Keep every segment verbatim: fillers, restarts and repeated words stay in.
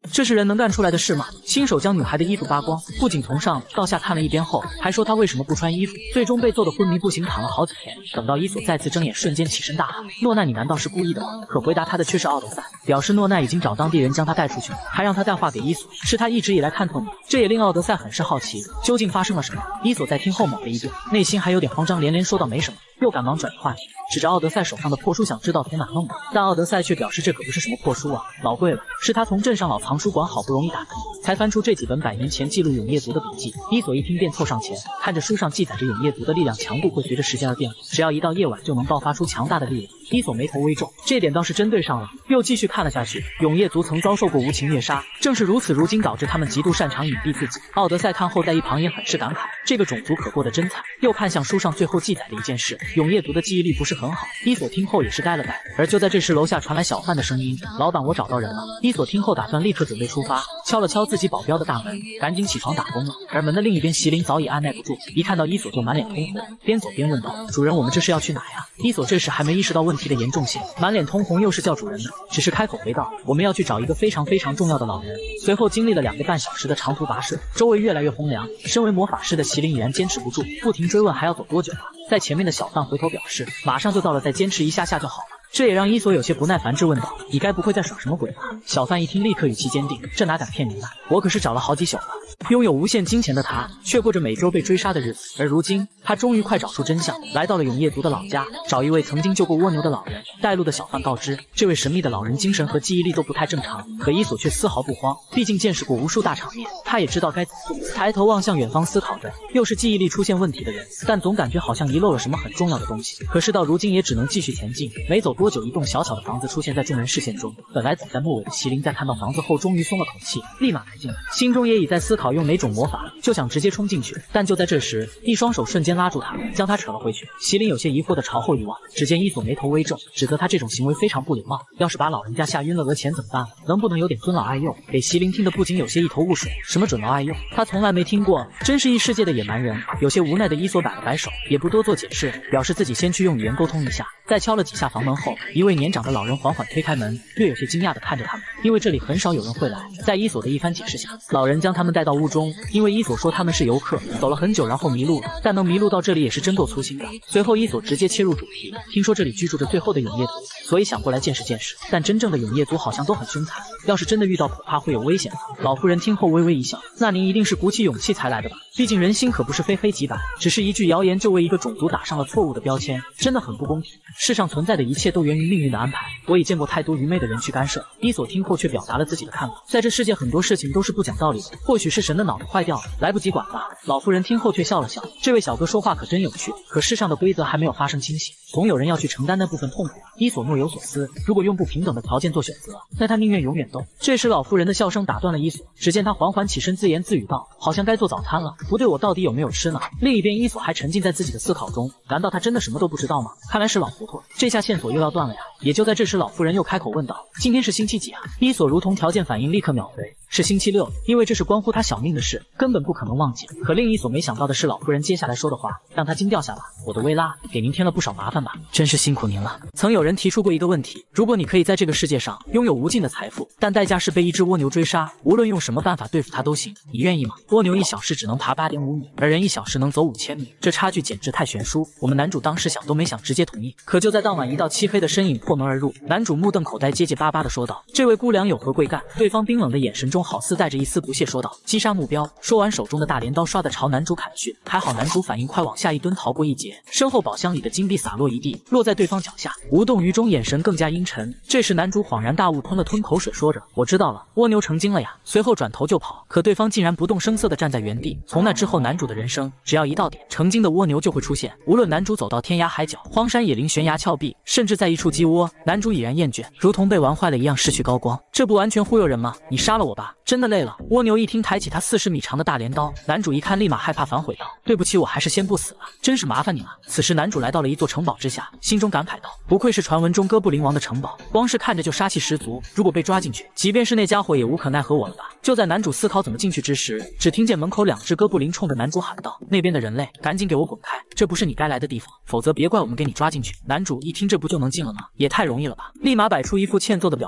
这是人能干出来的事吗？亲手将女孩的衣服扒光，不仅从上到下看了一遍后，还说她为什么不穿衣服，最终被揍得昏迷不醒，躺了好几天。等到伊索再次睁眼，瞬间起身大喊：“诺奈，你难道是故意的吗？”可回答他的却是奥德赛，表示诺奈已经找当地人将他带出去了，还让他带话给伊索，是他一直以来看透你。这也令奥德赛很是好奇，究竟发生了什么。伊索在听后猛了一顿，内心还有点慌张，连连说道没什么，又赶忙转移话题，指着奥德赛手上的破书，想知道从哪弄的。但奥德赛却表示这可不是什么破书啊，老贵了，是他从镇上老藏书馆好不容易打开，才翻出这几本百年前记录永夜族的笔记。伊索一听便凑上前，看着书上记载着永夜族的力量强度会随着时间而变化，只要一到夜晚就能爆发出强大的力量。伊索眉头微皱，这点倒是针对上了，又继续看了下去。永夜族曾遭受过无情虐杀，正是如此，如今导致他们极度擅长隐蔽自己。奥德赛看后在一旁也很是感慨，这个种族可过得真惨。又看向书上最后记载的一件事，永夜族的记忆力不是很好。伊索听后也是呆了呆。而就在这时，楼下传来小贩的声音：“老板，我找到人了。”伊索听后打算立刻准备出发，敲了敲自己保镖的大门，赶紧起床打工了。而门的另一边，席琳早已按耐不住，一看到伊索就满脸通红，边走边问道：“主人，我们这是要去哪呀？”伊索这时还没意识到问题的严重性，满脸通红又是叫主人的，只是开口回道：“我们要去找一个非常非常重要的老人。”随后经历了两个半小时的长途跋涉，周围越来越荒凉，身为魔法师的席琳已然坚持不住，不停追问还要走多久啊？在前面的小贩回头表示马上就到了，再坚持一下下就好了。这也让伊索有些不耐烦，质问道：“你该不会在耍什么鬼吧？”小贩一听，立刻语气坚定：“这哪敢骗您啊，我可是找了好几宿了。”拥有无限金钱的他，却过着每周被追杀的日子。而如今，他终于快找出真相，来到了永夜族的老家，找一位曾经救过蜗牛的老人。带路的小贩告知，这位神秘的老人精神和记忆力都不太正常，可伊索却丝毫不慌，毕竟见识过无数大场面，他也知道该怎么做。抬头望向远方，思考着，又是记忆力出现问题的人，但总感觉好像遗漏了什么很重要的东西。可是到如今也只能继续前进。没走多久，一栋小小的房子出现在众人视线中。本来走在末尾的席琳在看到房子后，终于松了口气，立马来劲了，心中也已在思考用哪种魔法，就想直接冲进去。但就在这时，一双手瞬间拉住他，将他扯了回去。席琳有些疑惑的朝后一望，只见伊索眉头微皱，指责他这种行为非常不礼貌，要是把老人家吓晕了讹钱怎么办？能不能有点尊老爱幼？给席琳听得不仅有些一头雾水，什么准老爱幼，他从来没听过，真是异世界的野蛮人。有些无奈的伊索摆了摆手，也不多做解释，表示自己先去用语言沟通一下。在敲了几下房门后，一位年长的老人缓缓推开门，略有些惊讶地看着他们，因为这里很少有人会来。在伊索的一番解释下，老人将他们带到屋中，因为伊索说他们是游客，走了很久然后迷路了，但能迷路到这里也是真够粗心的。随后伊索直接切入主题，听说这里居住着最后的永夜族，所以想过来见识见识。但真正的永夜族好像都很凶残，要是真的遇到恐怕会有危险的。老妇人听后微微一笑，那您一定是鼓起勇气才来的吧？毕竟人心可不是非黑即白，只是一句谣言就为一个种族打上了错误的标签，真的很不公平。世上存在的一切都源于命运的安排，我已见过太多愚昧的人去干涉。伊索听后却表达了自己的看法，在这世界很多事情都是不讲道理的，或许是神的脑袋坏掉了，来不及管吧。老妇人听后却笑了笑，这位小哥说话可真有趣，可世上的规则还没有发生清醒，总有人要去承担那部分痛苦。伊索若有所思，如果用不平等的条件做选择，那他宁愿永远斗。这时老妇人的笑声打断了伊索，只见他缓缓起身，自言自语道：“好像该做早餐了，不对，我到底有没有吃呢？”另一边伊索还沉浸在自己的思考中，难道他真的什么都不知道吗？看来是老糊涂，这下线索又要断了呀。也就在这时，老妇人又开口问道：“今天是星期几啊？”伊索如同条件反应，立刻秒回：“是星期六，因为这是关乎他小命的事，根本不可能忘记。”可令伊索没想到的是，老妇人接下来说的话让他惊掉下巴：“我的薇拉，给您添了不少麻烦吧？真是辛苦您了。”曾有人提出过一个问题：如果你可以在这个世界上拥有无尽的财富，但代价是被一只蜗牛追杀，无论用什么办法对付它都行，你愿意吗？蜗牛一小时只能爬 八点五米，而人一小时能走五千米，这差距简直太悬殊。我们男主当时想都没想，直接同意。可就在当晚，一道漆黑的身影破门而入，男主目瞪口呆，结结巴巴地说道：“这位姑娘有何贵干？”对方冰冷的眼神中好似带着一丝不屑，说道：“击杀目标。”说完，手中的大镰刀唰地朝男主砍去。还好男主反应快，往下一蹲，逃过一劫。身后宝箱里的金币洒落一地，落在对方脚下，无动于衷，眼神更加阴沉。这时男主恍然大悟，吞了吞口水，说着：“我知道了，蜗牛成精了呀。”随后转头就跑，可对方竟然不动声色地站在原地。从那之后，男主的人生只要一到点，成精的蜗牛就会出现。无论男主走到天涯海角、荒山野岭、悬崖峭壁，甚至在一处鸡窝，男主已然厌倦，如同被玩坏了一样失去高光。这不完全忽悠人吗？你杀了我吧，真的累了。蜗牛一听，抬起他四十米长的大镰刀。男主一看，立马害怕，反悔道：“对不起，我还是先不死了，真是麻烦你了。”此时男主来到了一座城堡之下，心中感慨道：“不愧是传闻中哥布林王的城堡，光是看着就杀气十足，如果被抓进去，即便是那家伙也无可奈何我了吧。”就在男主思考怎么进去之时，只听见门口两只哥布林冲着男主喊道：“那边的人类，赶紧给我滚开！这不是你该来的地方，否则别怪我们给你抓进去。”男主一听，这不就能进了吗？也太容易了吧！立马摆出一副欠揍的表情，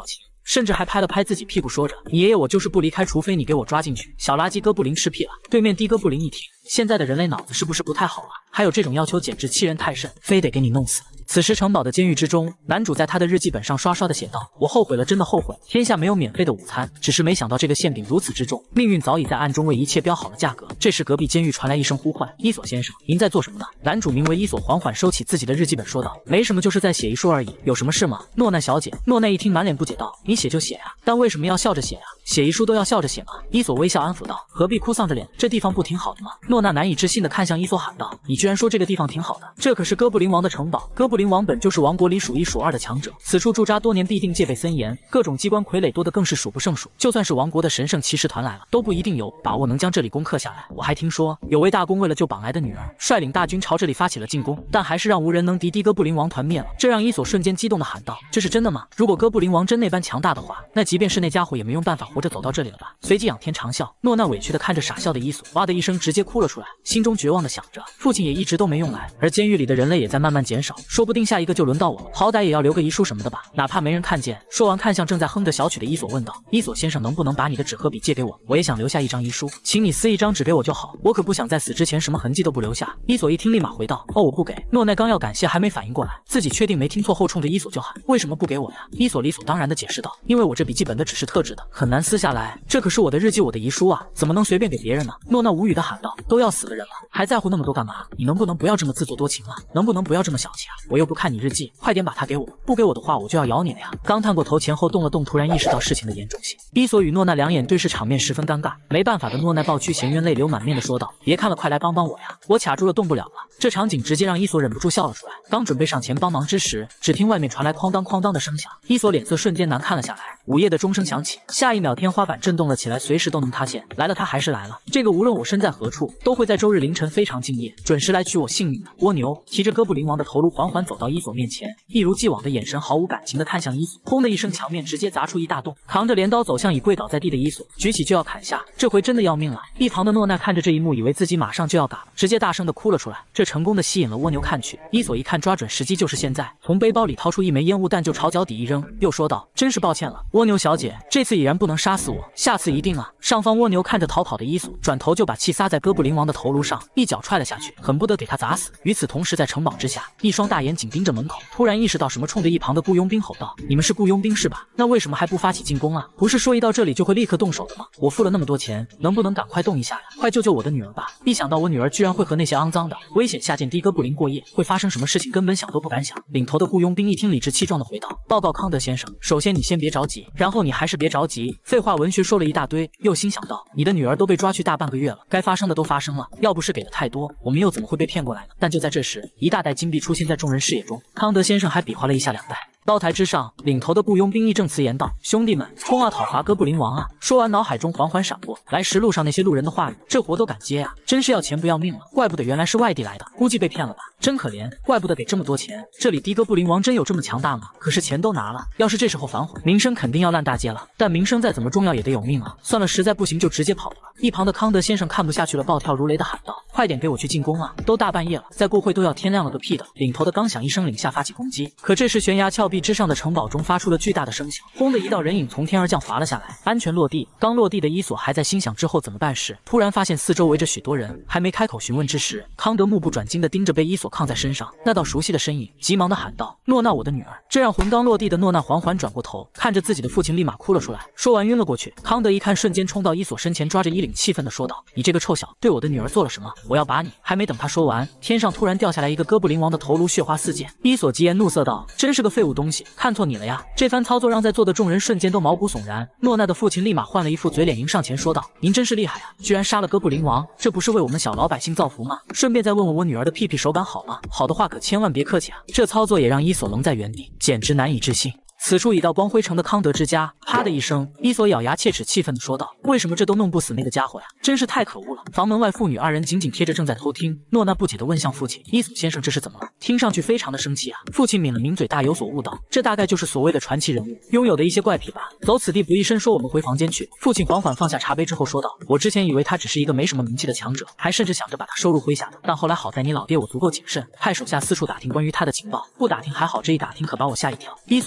甚至还拍了拍自己屁股，说着：“你爷爷我就是不离开，除非你给我抓进去。”小垃圾哥布林吃屁了。对面的哥布林一听，现在的人类脑子是不是不太好啊？还有这种要求，简直欺人太甚，非得给你弄死。此时城堡的监狱之中，男主在他的日记本上刷刷的写道：“我后悔了，真的后悔。天下没有免费的午餐，只是没想到这个馅饼如此之重，命运早已在暗中为一切标好了价格。”这时隔壁监狱传来一声呼唤：“伊索先生，您在做什么呢？”男主名为伊索，缓缓收起自己的日记本，说道：“没什么，就是在写遗书而已。有什么事吗？”诺奈小姐。诺奈一听，满脸不解道：“你写就写呀，但为什么要笑着写呀？写遗书都要笑着写吗？”伊索微笑安抚道：“何必哭丧着脸？这地方不挺好的吗？”诺娜难以置信地看向伊索，喊道：“你居然说这个地方挺好的？这可是哥布林王的城堡，哥布林王本就是王国里数一数二的强者，此处驻扎多年，必定戒备森严，各种机关傀儡多得更是数不胜数。就算是王国的神圣骑士团来了，都不一定有把握能将这里攻克下来。我还听说有位大公为了救绑来的女儿，率领大军朝这里发起了进攻，但还是让无人能敌敌哥布林王团灭了。”这让伊索瞬间激动地喊道：“这是真的吗？如果哥布林王真那般强大的话，那即便是那家伙也没用办法活着走到这里了吧？”随即仰天长啸。诺娜委屈地看着傻笑的伊索，哇的一声直接哭了出来，心中绝望地想着，父亲也一直都没用来，而监狱里的人类也在慢慢减少，说不定下一个就轮到我了，好歹也要留个遗书什么的吧，哪怕没人看见。说完看向正在哼着小曲的伊索问道：“伊索先生，能不能把你的纸和笔借给我？我也想留下一张遗书，请你撕一张纸给我就好，我可不想在死之前什么痕迹都不留下。”伊索一听立马回道：“哦，我不给。”诺奈刚要感谢，还没反应过来自己确定没听错后，冲着伊索就喊：“为什么不给我呀？”伊索理所当然地解释道：“因为我这笔记本的纸是特制的，很难撕下来，这可是我的日记，我的遗书啊，怎么能随便给别人呢？”诺娜无语地喊道：“都要死的人了，还在乎那么多干嘛？你能不能不要这么自作多情了？能不能不要这么小气啊？我又不看你日记，快点把它给我，不给我的话我就要咬你了呀！”刚探过头前后动了动，突然意识到事情的严重性。伊索与诺娜两眼对视，场面十分尴尬。没办法的诺奈抱屈衔冤，泪流满面的说道：“别看了，快来帮帮我呀！我卡住了，动不了了。”这场景直接让伊索忍不住笑了出来。刚准备上前帮忙之时，只听外面传来哐当哐当的声响，伊索脸色瞬间难看了下来。午夜的钟声响起，下一秒天花板震动了起来，随时都能塌陷。来了，他还是来了。这个无论我身在何处，都会在周日凌晨非常敬业，准时来取我性命的蜗牛，提着哥布林王的头颅缓缓走到伊索面前，一如既往的眼神毫无感情的看向伊索。轰的一声，墙面直接砸出一大洞，扛着镰刀走向已跪倒在地的伊索，举起就要砍下，这回真的要命了。一旁的诺奈看着这一幕，以为自己马上就要嘎，直接大声的哭了出来。这成功的吸引了蜗牛看去，伊索一看抓准时机就是现在，从背包里掏出一枚烟雾弹就朝脚底一扔，又说道：“真是抱歉了，蜗牛小姐，这次已然不能杀死我，下次一定啊！”上方蜗牛看着逃跑的伊索，转头就把气撒在哥布林王的头颅上，一脚踹了下去，恨不得给他砸死。与此同时，在城堡之下，一双大眼紧盯着门口，突然意识到什么，冲着一旁的雇佣兵吼道：“你们是雇佣兵是吧？那为什么还不发起进攻啊？不是说一到这里就会立刻动手的吗？我付了那么多钱，能不能赶快动一下呀？快救救我的女儿吧！”一想到我女儿居然会和那些肮脏的危险下贱的哥布林过夜，会发生什么事情，根本想都不敢想。领头的雇佣兵一听，理直气壮的回道：“报告康德先生，首先你先别着急，然后你还是别着急。”废话文学说了一大堆，又心想到你的女儿都被抓去大半个月了，该发生的都发生了，要不是给的太多，我们又怎么会被骗过来呢？但就在这时，一大袋金币出现在众人视野中，康德先生还比划了一下两袋。高台之上，领头的雇佣兵义正辞严道：“兄弟们，冲啊，讨伐哥布林王啊！”说完，脑海中缓缓闪过来时路上那些路人的话语，这活都敢接啊，真是要钱不要命了。怪不得原来是外地来的，估计被骗了吧，真可怜，怪不得给这么多钱。这里的哥布林王真有这么强大吗？可是钱都拿了，要是这时候反悔，名声肯定要烂大街了。但名声再怎么重要也得有命啊，算了，实在不行就直接跑了。一旁的康德先生看不下去了，暴跳如雷的喊道：“快点给我去进攻啊！都大半夜了，再过会都要天亮了个屁的！”领头的刚响一声，领下发起攻击。可这时悬崖峭壁之上的城堡中发出了巨大的声响，轰的一道人影从天而降，滑了下来，安全落地。刚落地的伊索还在心想之后怎么办时，突然发现四周围着许多人，还没开口询问之时，康德目不转睛地盯着被伊索扛在身上那道熟悉的身影，急忙地喊道：“诺娜，我的女儿！”这让魂刚落地的诺娜缓缓转过头，看着自己的父亲，立马哭了出来，说完晕了过去。康德一看，瞬间冲到伊索身前，抓着衣领，气愤地说道：“你这个臭小，对我的女儿做了什么？我要把你……”还没等他说完，天上突然掉下来一个哥布林王的头颅，血花四溅。伊索急言怒色道：“真是个废物东西，看错你了呀！”这番操作让在座的众人瞬间都毛骨悚然。诺娜的父亲立马换了一副嘴脸，迎上前说道：“您真是厉害啊，居然杀了哥布林王，这不是为我们小老百姓造福吗？顺便再问问我女儿的屁屁手感好吗？好的话可千万别客气啊！”这操作也让伊索愣在原地，简直难以置信。此处已到光辉城的康德之家，啪的一声，伊索咬牙切齿气愤地说道：“为什么这都弄不死那个家伙呀？真是太可恶了！”房门外父女二人紧紧贴着，正在偷听。诺娜不解地问向父亲：“伊索先生，这是怎么了？”听上去非常的生气啊。父亲抿了抿嘴，大有所悟道：“这大概就是所谓的传奇人物拥有的一些怪癖吧。走此地不易伸，说我们回房间去。”父亲缓缓放下茶杯之后说道：“我之前以为他只是一个没什么名气的强者，还甚至想着把他收入麾下的，但后来好在你老爹我足够谨慎，派手下四处打听关于他的情报。不打听还好，这一打听可把我吓一跳。伊索先生。”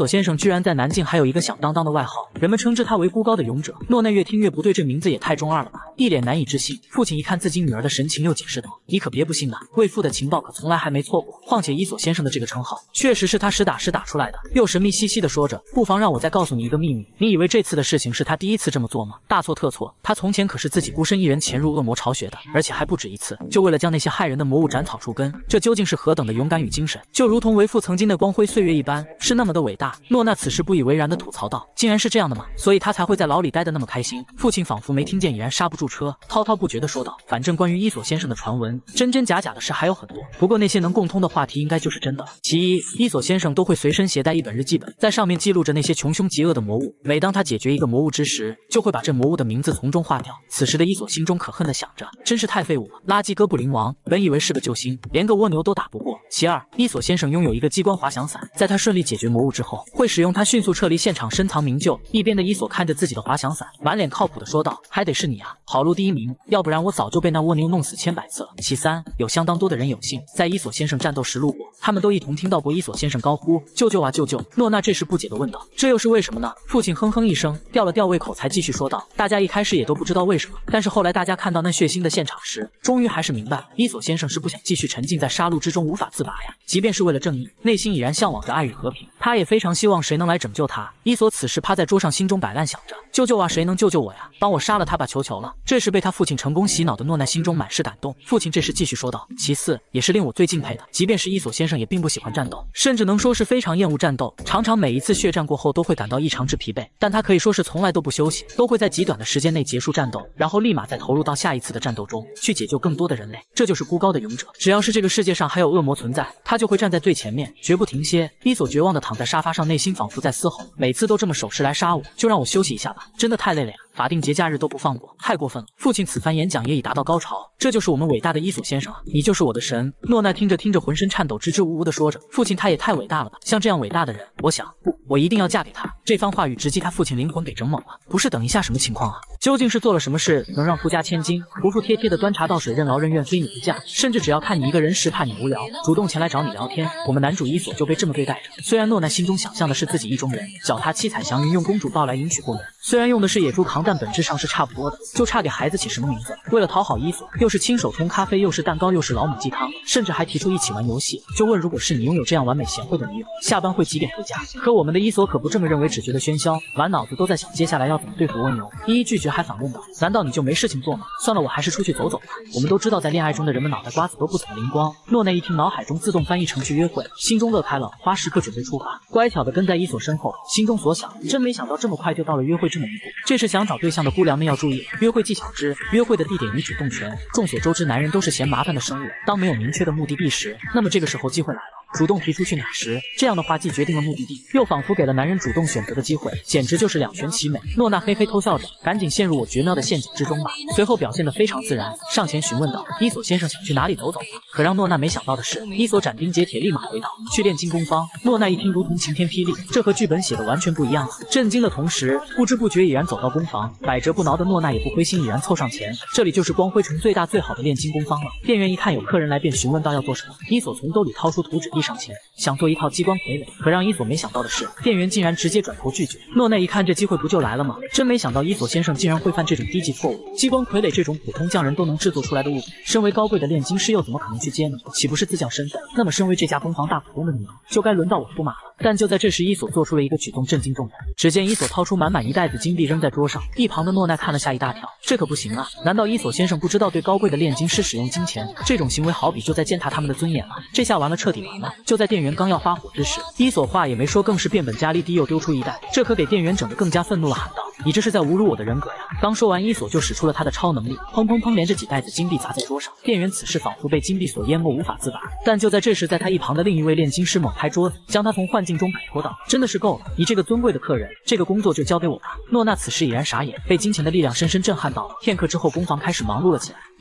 居然在南境还有一个响当当的外号，人们称之他为孤高的勇者。诺奈越听越不对，这名字也太中二了吧，一脸难以置信。父亲一看自己女儿的神情，又解释道：“你可别不信呐，为父的情报可从来还没错过。况且伊索先生的这个称号，确实是他实打实打出来的。”又神秘兮兮的说着：“不妨让我再告诉你一个秘密，你以为这次的事情是他第一次这么做吗？大错特错，他从前可是自己孤身一人潜入恶魔巢穴的，而且还不止一次，就为了将那些害人的魔物斩草除根。这究竟是何等的勇敢与精神，就如同为父曾经的光辉岁月一般，是那么的伟大。”诺娜此时不以为然的吐槽道：“竟然是这样的吗？所以他才会在牢里待得那么开心。”父亲仿佛没听见，已然刹不住车，滔滔不绝地说道：“反正关于伊索先生的传闻，真真假假的事还有很多，不过那些能共通的话题应该就是真的。其一，伊索先生都会随身携带一本日记本，在上面记录着那些穷凶极恶的魔物，每当他解决一个魔物之时，就会把这魔物的名字从中划掉。此时的伊索心中可恨地想着，真是太废物了，垃圾哥布林王，本以为是个救星，连个蜗牛都打不过。其二，伊索先生拥有一个机关滑翔伞，在他顺利解决魔物之后，会使用它迅速撤离现场，深藏名就。一边的伊索看着自己的滑翔伞，满脸靠谱地说道：“还得是你啊，跑路第一名，要不然我早就被那蜗牛弄死千百次了。”其三，有相当多的人有幸在伊索先生战斗时路过，他们都一同听到过伊索先生高呼：“救救啊，救救！”诺娜这时不解地问道：“这又是为什么呢？”父亲哼哼一声，吊了吊胃口，才继续说道：“大家一开始也都不知道为什么，但是后来大家看到那血腥的现场时，终于还是明白，伊索先生是不想继续沉浸在杀戮之中无法自拔呀。即便是为了正义，内心已然向往着爱与和平，他也非常希望谁能来拯救他。”伊索此时趴在桌上，心中摆烂，想着：“救救啊，谁能救救我呀？帮我杀了他吧，求求了！”这时被他父亲成功洗脑的诺奈心中满是感动。父亲这时继续说道：“其次，也是令我最敬佩的，即便是伊索先生也并不喜欢战斗，甚至能说是非常厌恶战斗，常常每一次血战过后都会感到异常之疲惫，但他可以说是从来都不休息，都会在极短的时间内结束战斗，然后立马再投入到下一次的战斗中，去解救更多的人类。这就是孤高的勇者。只要是这个世界上还有恶魔存在，他就会站在最前面，绝不停歇。”伊索绝望地躺在沙发上，内心仿佛在嘶吼：“每次都这么守时来杀我，就让我休息一下吧，真的太累了呀！法定节假日都不放过，太过分了。”父亲此番演讲也已达到高潮：“这就是我们伟大的伊索先生啊，你就是我的神！”诺奈听着听着浑身颤抖，支支吾吾地说着：“父亲他也太伟大了吧，像这样伟大的人，我想不，我一定要嫁给他。”这番话语直击他父亲灵魂，给整懵了。不是，等一下，什么情况啊？究竟是做了什么事能让富家千金服服帖帖的端茶倒水，任劳任怨，非你不嫁，甚至只要看你一个人时怕你无聊，主动前来找你聊天？我们男主伊索就被这么对待着。虽然诺奈心中想象的是自己意中人，脚踏七彩祥云，用公主抱来迎娶过门，虽然用的是野猪扛，但本质上是差不多的，就差给孩子起什么名字。为了讨好伊索，又是亲手冲咖啡，又是蛋糕，又是老母鸡汤，甚至还提出一起玩游戏。就问，如果是你拥有这样完美贤惠的女友，下班会几点回家？可我们的伊索可不这么认为，只觉得喧嚣，满脑子都在想接下来要怎么对付蜗牛。一一拒绝，还反问道：“难道你就没事情做吗？算了，我还是出去走走吧。”我们都知道，在恋爱中的人们脑袋瓜子都不怎么灵光。诺奈一听，脑海中自动翻译成去约会，心中乐开了，花时刻准备出发，乖巧的跟在伊索身后，心中所想：真没想到这么快就到了约会这么一步。这是想找对象的姑娘们要注意，约会技巧之约会的地点你主动权。众所周知，男人都是嫌麻烦的生物，当没有明确的目的地时，那么这个时候机会来了。主动提出去哪时，这样的话既决定了目的地，又仿佛给了男人主动选择的机会，简直就是两全其美。诺娜嘿嘿偷笑着，赶紧陷入我绝妙的陷阱之中吧。随后表现得非常自然，上前询问道：“伊索先生想去哪里走走吗？”可让诺娜没想到的是，伊索斩钉截铁，立马回道：“去炼金工坊。”诺娜一听，如同晴天霹雳，这和剧本写的完全不一样啊！震惊的同时，不知不觉已然走到工坊，百折不挠的诺娜也不灰心，已然凑上前。这里就是光辉城最大最好的炼金工坊了。店员一看有客人来，便询问到要做什么。伊索从兜里掏出图纸，递上前，想做一套激光傀儡。可让伊索没想到的是，店员竟然直接转头拒绝。诺奈一看，这机会不就来了吗？真没想到伊索先生竟然会犯这种低级错误。激光傀儡这种普通匠人都能制作出来的物品，身为高贵的炼金师又怎么可能去接呢？岂不是自降身份？那么身为这家工坊大股东的女儿，就该轮到我出马了。但就在这时，伊索做出了一个举动，震惊众人。只见伊索掏出满满一袋子金币扔在桌上，一旁的诺奈看了吓一大跳，这可不行啊！难道伊索先生不知道对高贵的炼金师使用金钱？这种行为好比就在践踏他们的尊严了。这下完了，彻底完了！就在店员刚要发火之时，伊索话也没说，更是变本加厉地又丢出一袋，这可给店员整得更加愤怒了，喊道：“你这是在侮辱我的人格呀！”刚说完，伊索就使出了他的超能力，砰砰砰，连着几袋子金币砸在桌上。店员此时仿佛被金币所淹没，无法自拔。但就在这时，在他一旁的另一位炼金师猛拍桌子，将他从幻境中摆脱道：“真的是够了！你这个尊贵的客人，这个工作就交给我吧。”诺娜此时已然傻眼，被金钱的力量深深震撼到了。片刻之后，工坊开始忙碌了起来。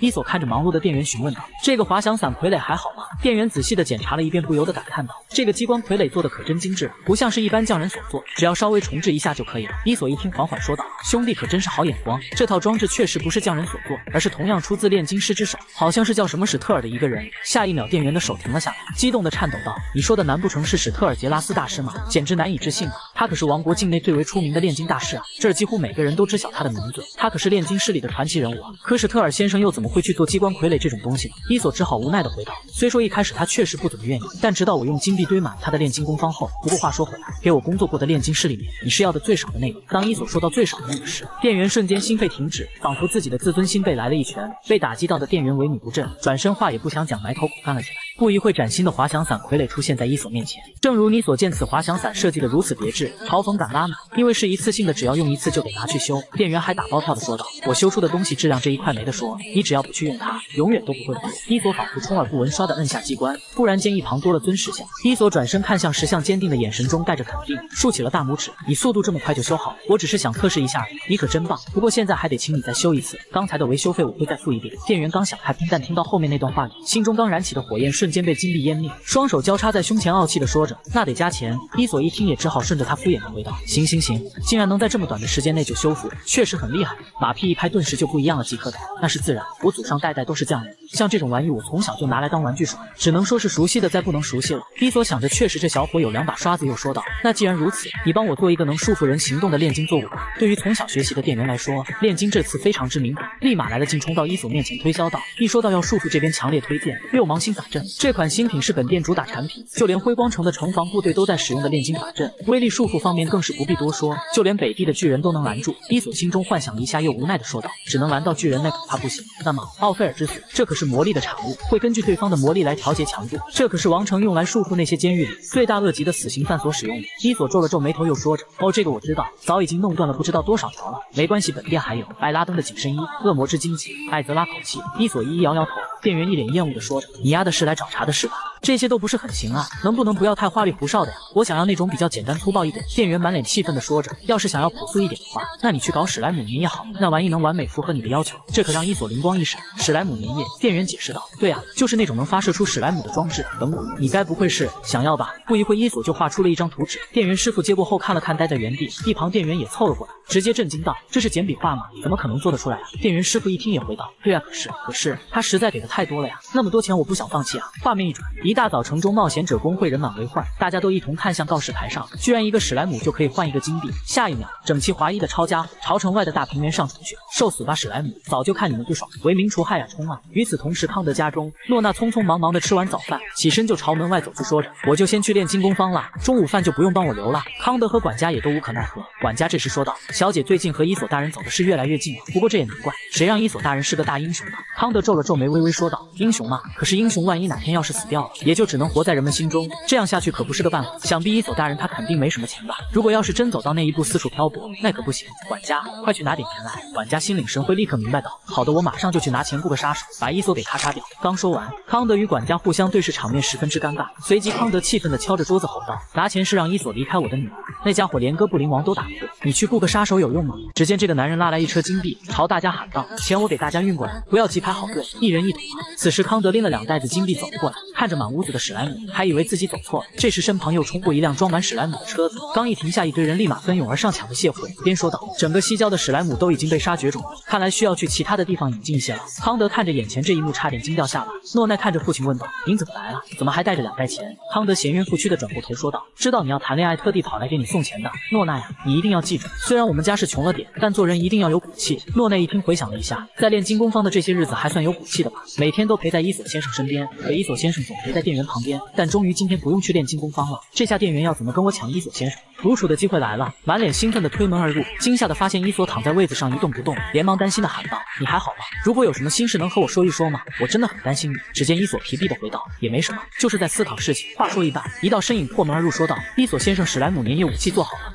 伊索看着忙碌的店员询问道：“这个滑翔伞傀儡还好吗？”店员仔细的检查了一遍，不由得感叹道：“这个机关傀儡做的可真精致，不像是一般匠人所做，只要稍微重置一下就可以了。”伊索一听，缓缓说道：“兄弟可真是好眼光，这套装置确实不是匠人所做，而是同样出自炼金师之手，好像是叫什么史特尔的一个人。”下一秒，店员的手停了下来，激动的颤抖道：“你说的难不成是史特尔杰拉斯大师吗？简直难以置信啊！他可是王国境内最为出名的炼金大师啊，这儿几乎每个人都知晓他的名字，他可是炼金师里的传奇人物啊。可史特尔先生又怎么会去做机关傀儡这种东西呢？”伊索只好无奈的回道：“虽说一开始他确实不怎么愿意，但直到我用金币堆满他的炼金工坊后，不过话说回来，给我工作过的炼金师里面，你是要的最少的那个。”当伊索说到最少的那个时，店员瞬间心肺停止，仿佛自己的自尊心被来了一拳，被打击到的店员萎靡不振，转身话也不想讲，埋头苦干了起来。不一会，崭新的滑翔伞傀儡出现在伊索面前。正如你所见，此滑翔伞设计的如此别致，嘲讽感拉满，因为是一次性的，只要用一次就得拿去修。店员还打包票的说道：“我修出的东西质量这一块没得说，你只要不去用它，永远都不会坏。”伊索仿佛充耳不闻，唰的摁下机关，突然间一旁多了尊石像。伊索转身看向石像，坚定的眼神中带着肯定，竖起了大拇指：“你速度这么快就修好，我只是想测试一下而已，你可真棒。不过现在还得请你再修一次，刚才的维修费我会再付一遍。”店员刚想开喷，但听到后面那段话里，心中刚燃起的火焰瞬间被金币湮灭，双手交叉在胸前，傲气的说着：“那得加钱。”伊索一听也只好顺着他敷衍的回道：“行行行，竟然能在这么短的时间内就修复，确实很厉害。”马屁一拍，顿时就不一样了，即刻的：“那是自然，我祖上代代都是匠人，像这种玩意我从小就拿来当玩具耍，只能说是熟悉的再不能熟悉了。”伊索想着，确实这小伙有两把刷子，又说道：“那既然如此，你帮我做一个能束缚人行动的炼金作物吧。”对于从小学习的店员来说，炼金这次非常之敏感，立马来了劲，冲到伊索面前推销道：“一说到要束缚，这边强烈推荐六芒星法阵，这款新品是本店主打产品，就连辉光城的城防部队都在使用的炼金法阵，威力束缚方面更是不必多说，就连北地的巨人都能拦住。”伊索心中幻想了一下，又无奈的说道：“只能拦到巨人，那恐怕不行。那么奥菲尔之死，这可是魔力的产物，会根据对方的魔力来调节强度，这可是王城用来束缚那些监狱里罪大恶极的死刑犯所使用的。”伊索皱了皱眉头，又说着：“哦，这个我知道，早已经弄断了不知道多少条了。没关系，本店还有艾拉登的紧身衣、恶魔之荆棘。”艾泽拉口气，伊索一一摇摇头。店员一脸厌恶的说着：“你丫的是来找茬的是吧？这些都不是很行啊，能不能不要太花里胡哨的呀？我想要那种比较简单粗暴一点。”店员满脸气愤的说着：“要是想要朴素一点的话，那你去搞史莱姆粘液好了，那玩意能完美符合你的要求。”这可让伊索灵光一闪，史莱姆粘液。店员解释道：“对啊，就是那种能发射出史莱姆的装置。等我，你该不会是想要吧？”不一会，伊索就画出了一张图纸。店员师傅接过后看了看，呆在原地。一旁店员也凑了过来，直接震惊道：“这是简笔画吗？怎么可能做得出来啊？”店员师傅一听也回道：“对啊，可是可是他实在给的太多了呀，那么多钱我不想放弃啊。”画面一转，一大早城中冒险者公会人满为患，大家都一同看向告示牌上，居然一个史莱姆就可以换一个金币。下一秒，整齐划一的抄家伙朝城外的大平原上冲去，受死吧史莱姆，早就看你们不爽，为民除害呀，冲啊！与此同时，康德家中，诺娜匆匆忙忙的吃完早饭，起身就朝门外走出，说着：“我就先去炼金工坊了，中午饭就不用帮我留了。”康德和管家也都无可奈何。管家这时说道：“小姐最近和伊索大人走的是越来越近了，不过这也难怪，谁让伊索大人是个大英雄呢？”康德皱了皱眉，微微说道：“英雄嘛，可是英雄万一哪天要是死掉了，也就只能活在人们心中，这样下去可不是个办法。想必伊索大人他肯定没什么钱吧？如果要是真走到那一步四处漂泊，那可不行。管家，快去拿点钱来。”管家心领神会，立刻明白道：“好的，我马上就去拿钱，雇个杀手把伊索给咔嚓掉。”刚说完，康德与管家互相对视，场面十分之尴尬。随即康德气愤地敲着桌子吼道：“拿钱是让伊索离开我的女儿，那家伙连哥布林王都打不过，你去雇个杀手有用吗？”只见这个男人拉来一车金币，朝大家喊道：“钱我给大家运过来，不要急排好队，一人一桶啊！”此时康德拎了两袋子金币走了过来，看着满屋子的史莱姆，还以为自己走错了。这时身旁又冲过一辆装满史莱姆的车子，刚一停下，一堆人立马蜂拥而上抢着卸货，边说道：“整个西郊的史莱姆都已经被杀绝种了，看来需要去其他的地方引进一些了。”康德看着眼前这一幕，差点惊掉下巴。诺奈看着父亲问道：“您怎么来了？怎么还带着两袋钱？”康德闲云覆屈地转过头说道：“知道你要谈恋爱，特地跑来给你送钱的。诺奈啊，你一定要记住，虽然我们家是穷了点，但做人一定要有骨气。”诺奈一听，回想了一下，在炼金工坊的这些日子还算有骨气的吧，每天都陪在伊索先生身边，可伊索先生总陪在店员旁边。但终于今天不用去炼金工坊了，这下店员要怎么跟我抢伊索先生？独处的机会来了，满脸兴奋地推门而入，惊吓地发现伊索躺在位子上一动不动，连忙担心地喊道：“你还好吗？如果有什么心事能和我说一说吗？我真的很担心你。”只见伊索疲惫地回道：“也没什么，就是在思考事情。”话说一半，一道身影破门而入，说道：“伊索先生，史莱姆粘液武器做好了，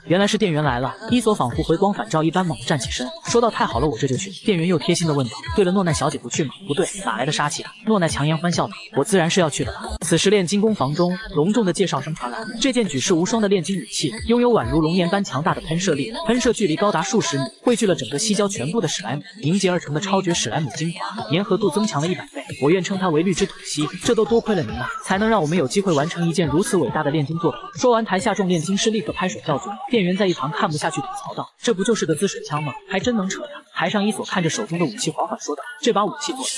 原来是店员来了。伊索仿佛回光返照一般猛地站起身，说道：“太好了，我这就去。”店员又贴心的问道：“对了，诺奈小姐不去吗？”“不对，哪来的杀气啊？”诺奈强颜欢笑道：“我自然是要去的了。”此时炼金工房中，隆重的介绍声传来。这件举世无双的炼金武器，拥有宛如龙岩般强大的喷射力，喷射距离高达数十米，汇聚了整个西郊全部的史莱姆，凝结而成的超绝史莱姆精华，粘合度增强了一百倍。我愿称它为绿之吐息。这都多亏了您啊，才能让我们有机会完成一件如此伟大的炼金作品。说完，台下众炼金师立刻拍手叫绝。店员在一旁看不下去，吐槽道：“这不就是个滋水枪吗？还真能扯呀！”台上伊索看着手中的武器，缓缓说道：“这把武器做的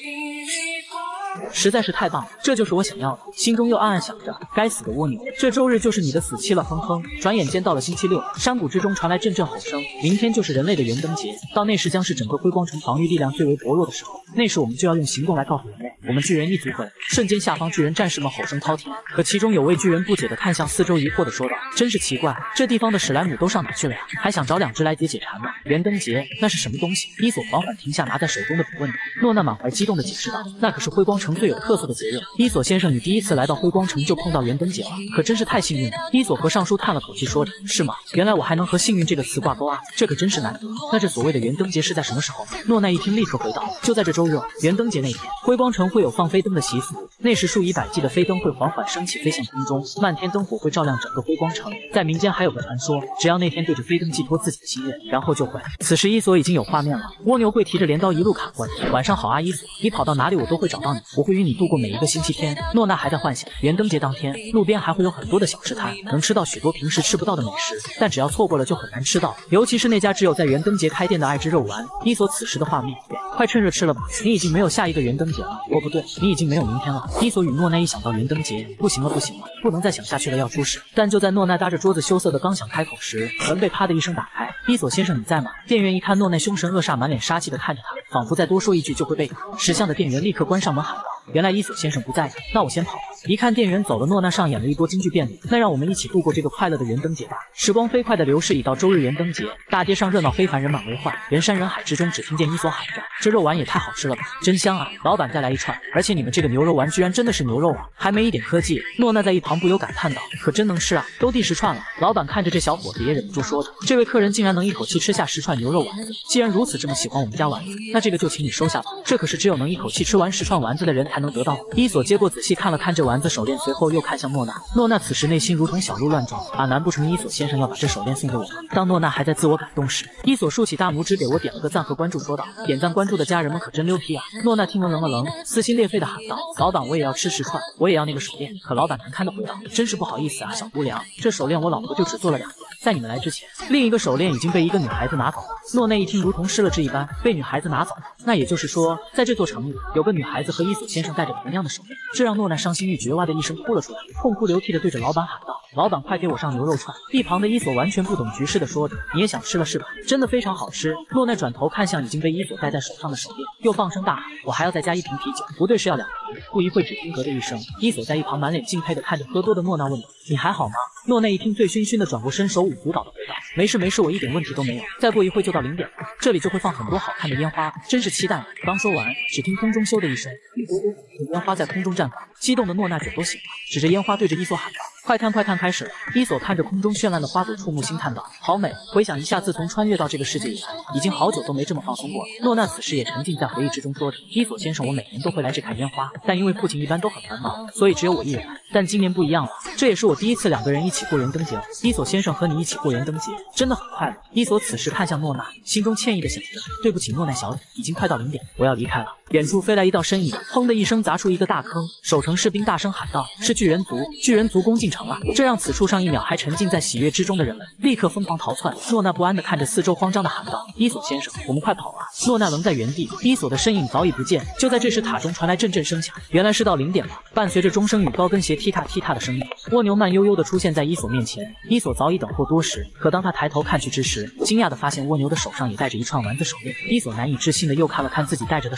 实在是太棒了，这就是我想要的。”心中又暗暗想着，该死的蜗牛，这周日就是你的死期了，哼哼。转眼间到了星期六，山谷之中传来阵阵吼声。明天就是人类的元灯节，到那时将是整个辉光城防御力量最为薄弱的时候，那时我们就要用行动来告诉人类，我们巨人一族回来。瞬间，下方巨人战士们吼声滔天，可其中有位巨人不解地看向四周，疑惑地说道：“真是奇怪，这地方的史莱姆都上哪去了呀？还想找两只来解解馋吗？”元灯节那是什么东西？伊索缓缓停下拿在手中的笔，问道。诺娜满怀激动地解释道：“那可是辉光城最有特色的节日。伊索先生，你第一次来到辉光城就碰到元灯节了，可真是太幸运了。”伊索和尚书叹了口气，说着：“是吗？原来我还能和幸运这个词挂钩啊，这可真是难得。那这所谓的元灯节是在什么时候呢？”诺奈一听，立刻回道：“就在这周日，元灯节那天，辉光城会有放飞灯的习俗。那时数以百计的飞灯会缓缓升起，飞向空中，漫天灯火会照亮整个辉光城。在民间还有个传说，只要那天对着飞灯寄托自己的心愿，然后就会……”此时伊索已经有画面了，蜗牛会提着镰刀一路砍过来。“晚上好啊，伊索，你跑到哪里我都会找到你，我会与你度过每一个星期天。”诺娜还在幻想，元灯节当天，路边还会有很多的小吃摊，能吃到许多平时吃不到的美食，但只要错过了就很难吃到，尤其是那家只有在元灯节开店的爱之肉丸。伊索此时的画面，快趁热吃了吧，你已经没有下一个元灯节了。哦，不对，你已经没有明天了。伊索与诺奈一想到元灯节，不行了不行了，不能再想下去了，要出事。但就在诺奈搭着桌子羞涩的刚想开口时，门被啪的一声打开。伊索先生你在吗？店员一看诺奈凶神恶煞，满脸杀气的看着他，仿佛再多说一句就会被打。识相的店员立刻关上门喊道：“原来伊索先生不在呀，那我先跑了。”一看店员走了，诺娜上演了一波京剧变脸。那让我们一起度过这个快乐的元灯节吧。时光飞快的流逝，已到周日元灯节，大街上热闹非凡，人满为患，人山人海之中，只听见伊索喊着：“这肉丸也太好吃了吧，真香啊！老板再来一串，而且你们这个牛肉丸居然真的是牛肉啊，还没一点科技。”诺娜在一旁不由感叹道：“可真能吃啊，都第十串了。”老板看着这小伙子也忍不住说着：“这位客人竟然能一口气吃下十串牛肉丸子，既然如此这么喜欢我们家丸子，那这个就请你收下吧，这可是只有能一口气吃完十串丸子的人才能得到。”伊索接过仔细看了看这丸子手链，随后又看向诺娜。诺娜此时内心如同小鹿乱撞啊，难不成伊索先生要把这手链送给我吗？当诺娜还在自我感动时，伊索竖起大拇指给我点了个赞和关注，说道：“点赞关注的家人们可真溜皮啊！”诺娜听闻愣了愣，撕心裂肺的喊道：“老板，我也要吃十串，我也要那个手链。”可老板难堪的回道：“真是不好意思啊，小姑娘，这手链我老婆就只做了两件，在你们来之前，另一个手链已经被一个女孩子拿走了。”诺内一听如同失了智一般，被女孩子拿走了，那也就是说，在这座城里有个女孩子和伊索先生戴着同样的手链，这让诺奈伤心欲绝，哇的一声哭了出来，痛哭流涕的对着老板喊道：“老板，快给我上牛肉串！”一旁的伊索完全不懂局势的说着：“你也想吃了是吧？真的非常好吃。”诺奈转头看向已经被伊索戴在手上的手链，又放声大喊：“我还要再加一瓶啤酒，不对是要两瓶。”不一会只听“咯”的一声，伊索在一旁满脸敬佩的看着喝多的诺娜问道：“你还好吗？”诺奈一听醉醺醺的转过身，手舞足蹈的回道：“没事没事，我一点问题都没有。再过一会就到零点了，这里就会放很多好看的烟花，真是期待了。”刚说完，只听空中咻的一声，一朵朵粉烟花在空中绽放，激动的诺娜嘴都醒了，指着烟花对着伊索喊道：“快看快看，开始了！”伊索看着空中绚烂的花朵，触目惊叹道：“好美！”回想一下，自从穿越到这个世界以来，已经好久都没这么放松过了。诺娜此时也沉浸在回忆之中，说着：“伊索先生，我每年都会来这看烟花，但因为父亲一般都很繁忙，所以只有我一人来。但今年不一样了，这也是我第一次两个人一起过元灯节了。伊索先生和你一起过元灯节，真的很快乐。”伊索此时看向诺娜，心中歉意的想着：“对不起，诺奈小姐，已经快到零点，我要离开了。”远处飞来一道身影，砰的一声砸出一个大坑，守城士兵大声喊道：“是巨人族！巨人族攻进城了！”这让此处上一秒还沉浸在喜悦之中的人们立刻疯狂逃窜。诺娜不安地看着四周，慌张地喊道：“伊索先生，我们快跑啊！”诺娜愣在原地，伊索的身影早已不见。就在这时，塔中传来阵阵声响，原来是到零点了。伴随着钟声与高跟鞋踢踏踢踏的声音，蜗牛慢悠悠地出现在伊索面前。伊索早已等候多时，可当他抬头看去之时，惊讶地发现蜗牛的手上也戴着一串丸子手链。伊索难以置信地又看了看自己戴着的手链，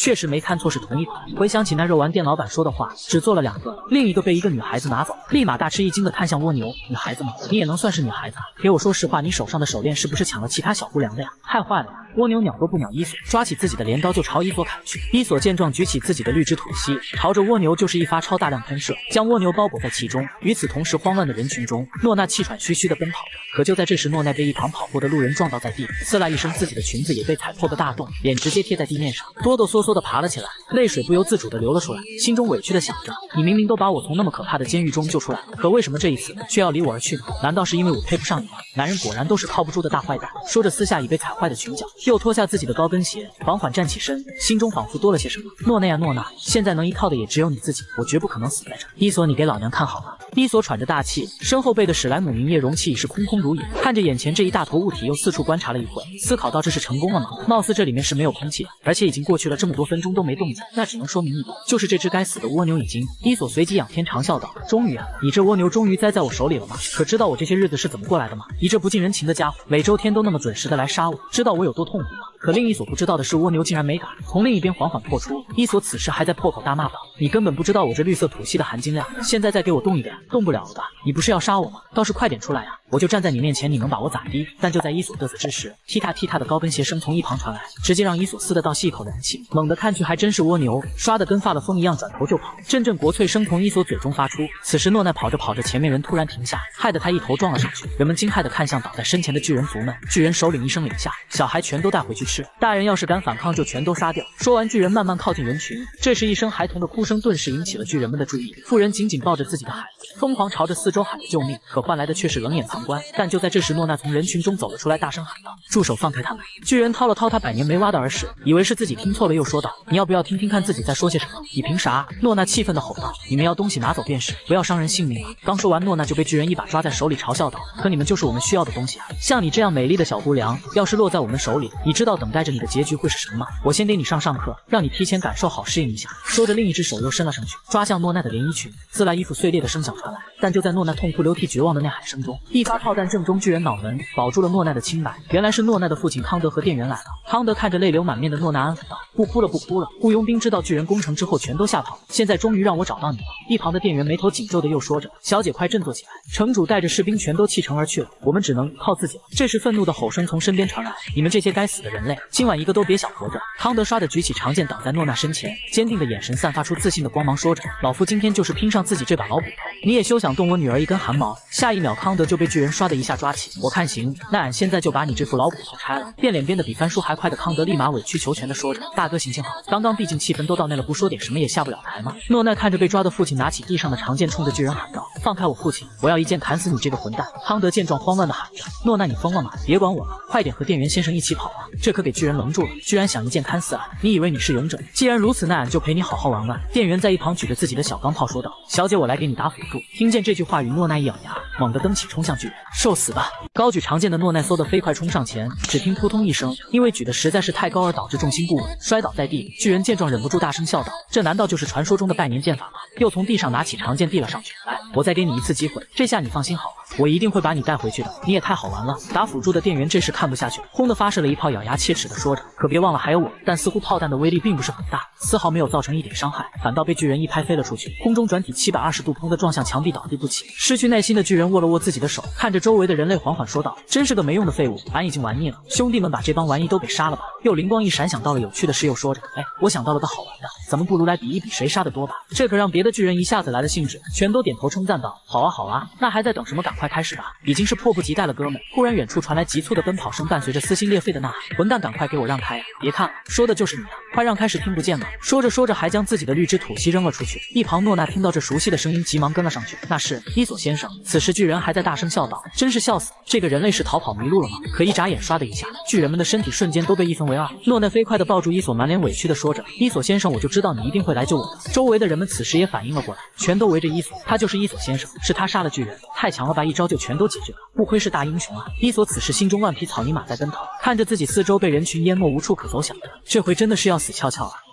确实没看错是同一款。回想起那肉丸店老板说的话，只做了两个，另一个被一个女孩子拿走，立马大吃一惊的看向蜗牛，女孩子吗？你也能算是女孩子啊？给我说实话，你手上的手链是不是抢了其他小姑娘的呀？太坏了呀！蜗牛鸟都不鸟伊索，抓起自己的镰刀就朝伊索砍去。伊索见状，举起自己的绿之吐息，朝着蜗牛就是一发超大量喷射，将蜗牛包裹在其中。与此同时，慌乱的人群中，诺娜气喘吁吁地奔跑着。可就在这时，诺娜被一旁跑过的路人撞倒在地，刺啦一声，自己的裙子也被踩破个大洞，脸直接贴在地面上，哆哆嗦嗦地爬了起来，泪水不由自主地流了出来，心中委屈地想着：你明明都把我从那么可怕的监狱中救出来了，可为什么这一次却要离我而去呢？难道是因为我配不上你吗？男人果然都是靠不住的大坏蛋。说着撕下已被踩坏的裙角，又脱下自己的高跟鞋，缓缓站起身，心中仿佛多了些什么。诺娜呀诺娜，现在能依靠的也只有你自己，我绝不可能死在这。伊索，你给老娘看好了！伊索喘着大气，身后背的史莱姆冥液容器已是空空如也，看着眼前这一大坨物体，又四处观察了一会，思考到这是成功了吗？貌似这里面是没有空气的，而且已经过去了这么多分钟都没动静，那只能说明一点，就是这只该死的蜗牛已经……伊索随即仰天长笑道：终于啊，你这蜗牛终于栽在我手里了吗？可知道我这些日子是怎么过来的吗？你这不近人情的家伙，每周天都那么准时的来杀我，知道我有多痛苦吗？可令伊索不知道的是，蜗牛竟然没敢从另一边缓缓破出。伊索此时还在破口大骂道：你根本不知道我这绿色吐息的含金量，现在再给我动一点，动不了了吧？你不是要杀我吗？倒是快点出来呀！我就站在你面前，你能把我咋地？但就在伊索嘚瑟之时，踢踏踢踏的高跟鞋声从一旁传来，直接让伊索撕得倒吸一口冷气。猛地看去，还真是蜗牛，刷的跟发了疯一样，转头就跑，阵阵国粹声从伊索嘴中发出。此时诺奈跑着跑着，前面人突然停下，害得他一头撞了上去。人们惊骇地看向倒在身前的巨人族们，巨人首领一声令下，小孩全都带回去吃，大人要是敢反抗就全都杀掉。说完，巨人慢慢靠近人群，这时一声孩童的哭声顿时引起了巨人们的注意。妇人紧紧抱着自己的孩子，疯狂朝着四周喊着救命，可换来的却是冷眼旁观。但就在这时，诺娜从人群中走了出来，大声喊道：住手，放开他们！巨人掏了掏他百年没挖的耳屎，以为是自己听错了，又说道：你要不要听听看自己在说些什么？你凭啥？诺娜气愤地吼道：你们要东西拿走便是，不要伤人性命啊！刚说完，诺娜就被巨人一把抓在手里，嘲笑道：可你们就是我们需要的东西啊！像你这样美丽的小姑娘，要是落在我们手里，你知道等待着你的结局会是什么吗？我先给你上上课，让你提前感受好，适应一下。说着，另一只手又伸了上去，抓向诺娜的连衣裙，滋啦，衣服碎裂的声响传来。但就在诺娜痛哭流涕、绝望的呐喊声中，一发炮弹正中巨人脑门，保住了诺娜的清白。原来是诺娜的父亲康德和店员来了。康德看着泪流满面的诺娜，安抚道：不哭了，不哭了。雇佣兵知道巨人攻城之后，全都吓跑了。现在终于让我找到你了。一旁的店员眉头紧皱的又说着：小姐快振作起来，城主带着士兵全都弃城而去了，我们只能靠自己了。这时愤怒的吼声从身边传来：你们这些该死的人类，今晚一个都别想活着！康德唰的举起长剑，挡在诺娜身前，坚定的眼神散发出自信的光芒，说着：老夫今天就是拼上自己这把老骨头，你也休想动我女儿一根汗毛！下一秒，康德就被巨人唰的一下抓起。我看行，那俺现在就把你这副老骨头拆了！变脸变得比翻书还快的康德立马委曲求全的说着：大哥行行好，刚刚毕竟气氛都到那了，不说点什么也下不了台吗？诺奈看着被抓的父亲，拿起地上的长剑，冲着巨人喊道：放开我父亲，我要一剑砍死你这个混蛋！康德见状慌乱的喊着：诺奈，你疯了吗？别管我了，快点和店员先生一起跑啊！这可给巨人愣住了，居然想一剑砍死俺！你以为你是勇者？既然如此，那俺就陪你好好玩玩。店员在一旁举着自己的小钢炮说道：小姐，我来给你打辅助。听见这句话语，诺奈一咬牙，猛地蹬起冲向巨人，受死吧！高举长剑的诺奈嗖的飞快冲上前，只听扑通一声，因为举的实在是太高而导致重心不稳，摔倒在地。巨人见状忍不住大声笑道：这难道就是传说中的百年剑法吗？又从地上拿起长剑递了上去。来，我再给你一次机会，这下你放心好了，我一定会把你带回去的。你也太好玩了！打辅助的店员这时看不下去，轰的发射了一炮，咬牙切齿的说着：可别忘了还有我。但似乎炮弹的威力并不是很大，丝毫没有造成一点伤害，反倒被巨人一拍飞了出去，空中转体七百二十度，砰的撞向墙壁，倒地不起。失去耐心的巨人握了握自己的手，看着周围的人类缓缓说道：真是个没用的废物，俺已经玩腻了，兄弟们把这帮玩意都给杀了吧！又灵光一闪，想到了有趣的事，又说着：哎，我想到了个好玩的，咱们不如来比一比谁杀的多吧！这可让别的巨人一下子来了兴致，全都点头称赞道：好啊好啊，那还在等什么？赶快开始吧！已经是迫不及待了，哥们！忽然远处传来急促的奔跑声，伴随着撕心裂肺的呐喊：混蛋，赶快给我让开呀！别看了，说的就是你啊！快让开时听不见吗？说着说着，还将自己的绿之吐息扔了出去。一旁诺娜听到这熟悉的声音，急忙跟了上去。那是伊索先生。此时巨人还在大声笑道：真是笑死！这个人类是逃跑迷路了吗？可一眨眼，唰的一下，巨人们的身体瞬间都被一分为二。诺娜飞快地抱住伊索，满脸委屈地说着：伊索先生，我就知道你一定会来救我的。周围的人们此时也反应了过来，全都围着伊索。他就是伊索先生，是他杀了巨人，太强了吧，一招就全都解决了，不愧是大英雄啊！伊索此时心中万匹草泥马在奔腾，看着自己四周被人群淹没，无处可走，想着这回真的是要死翘翘啊！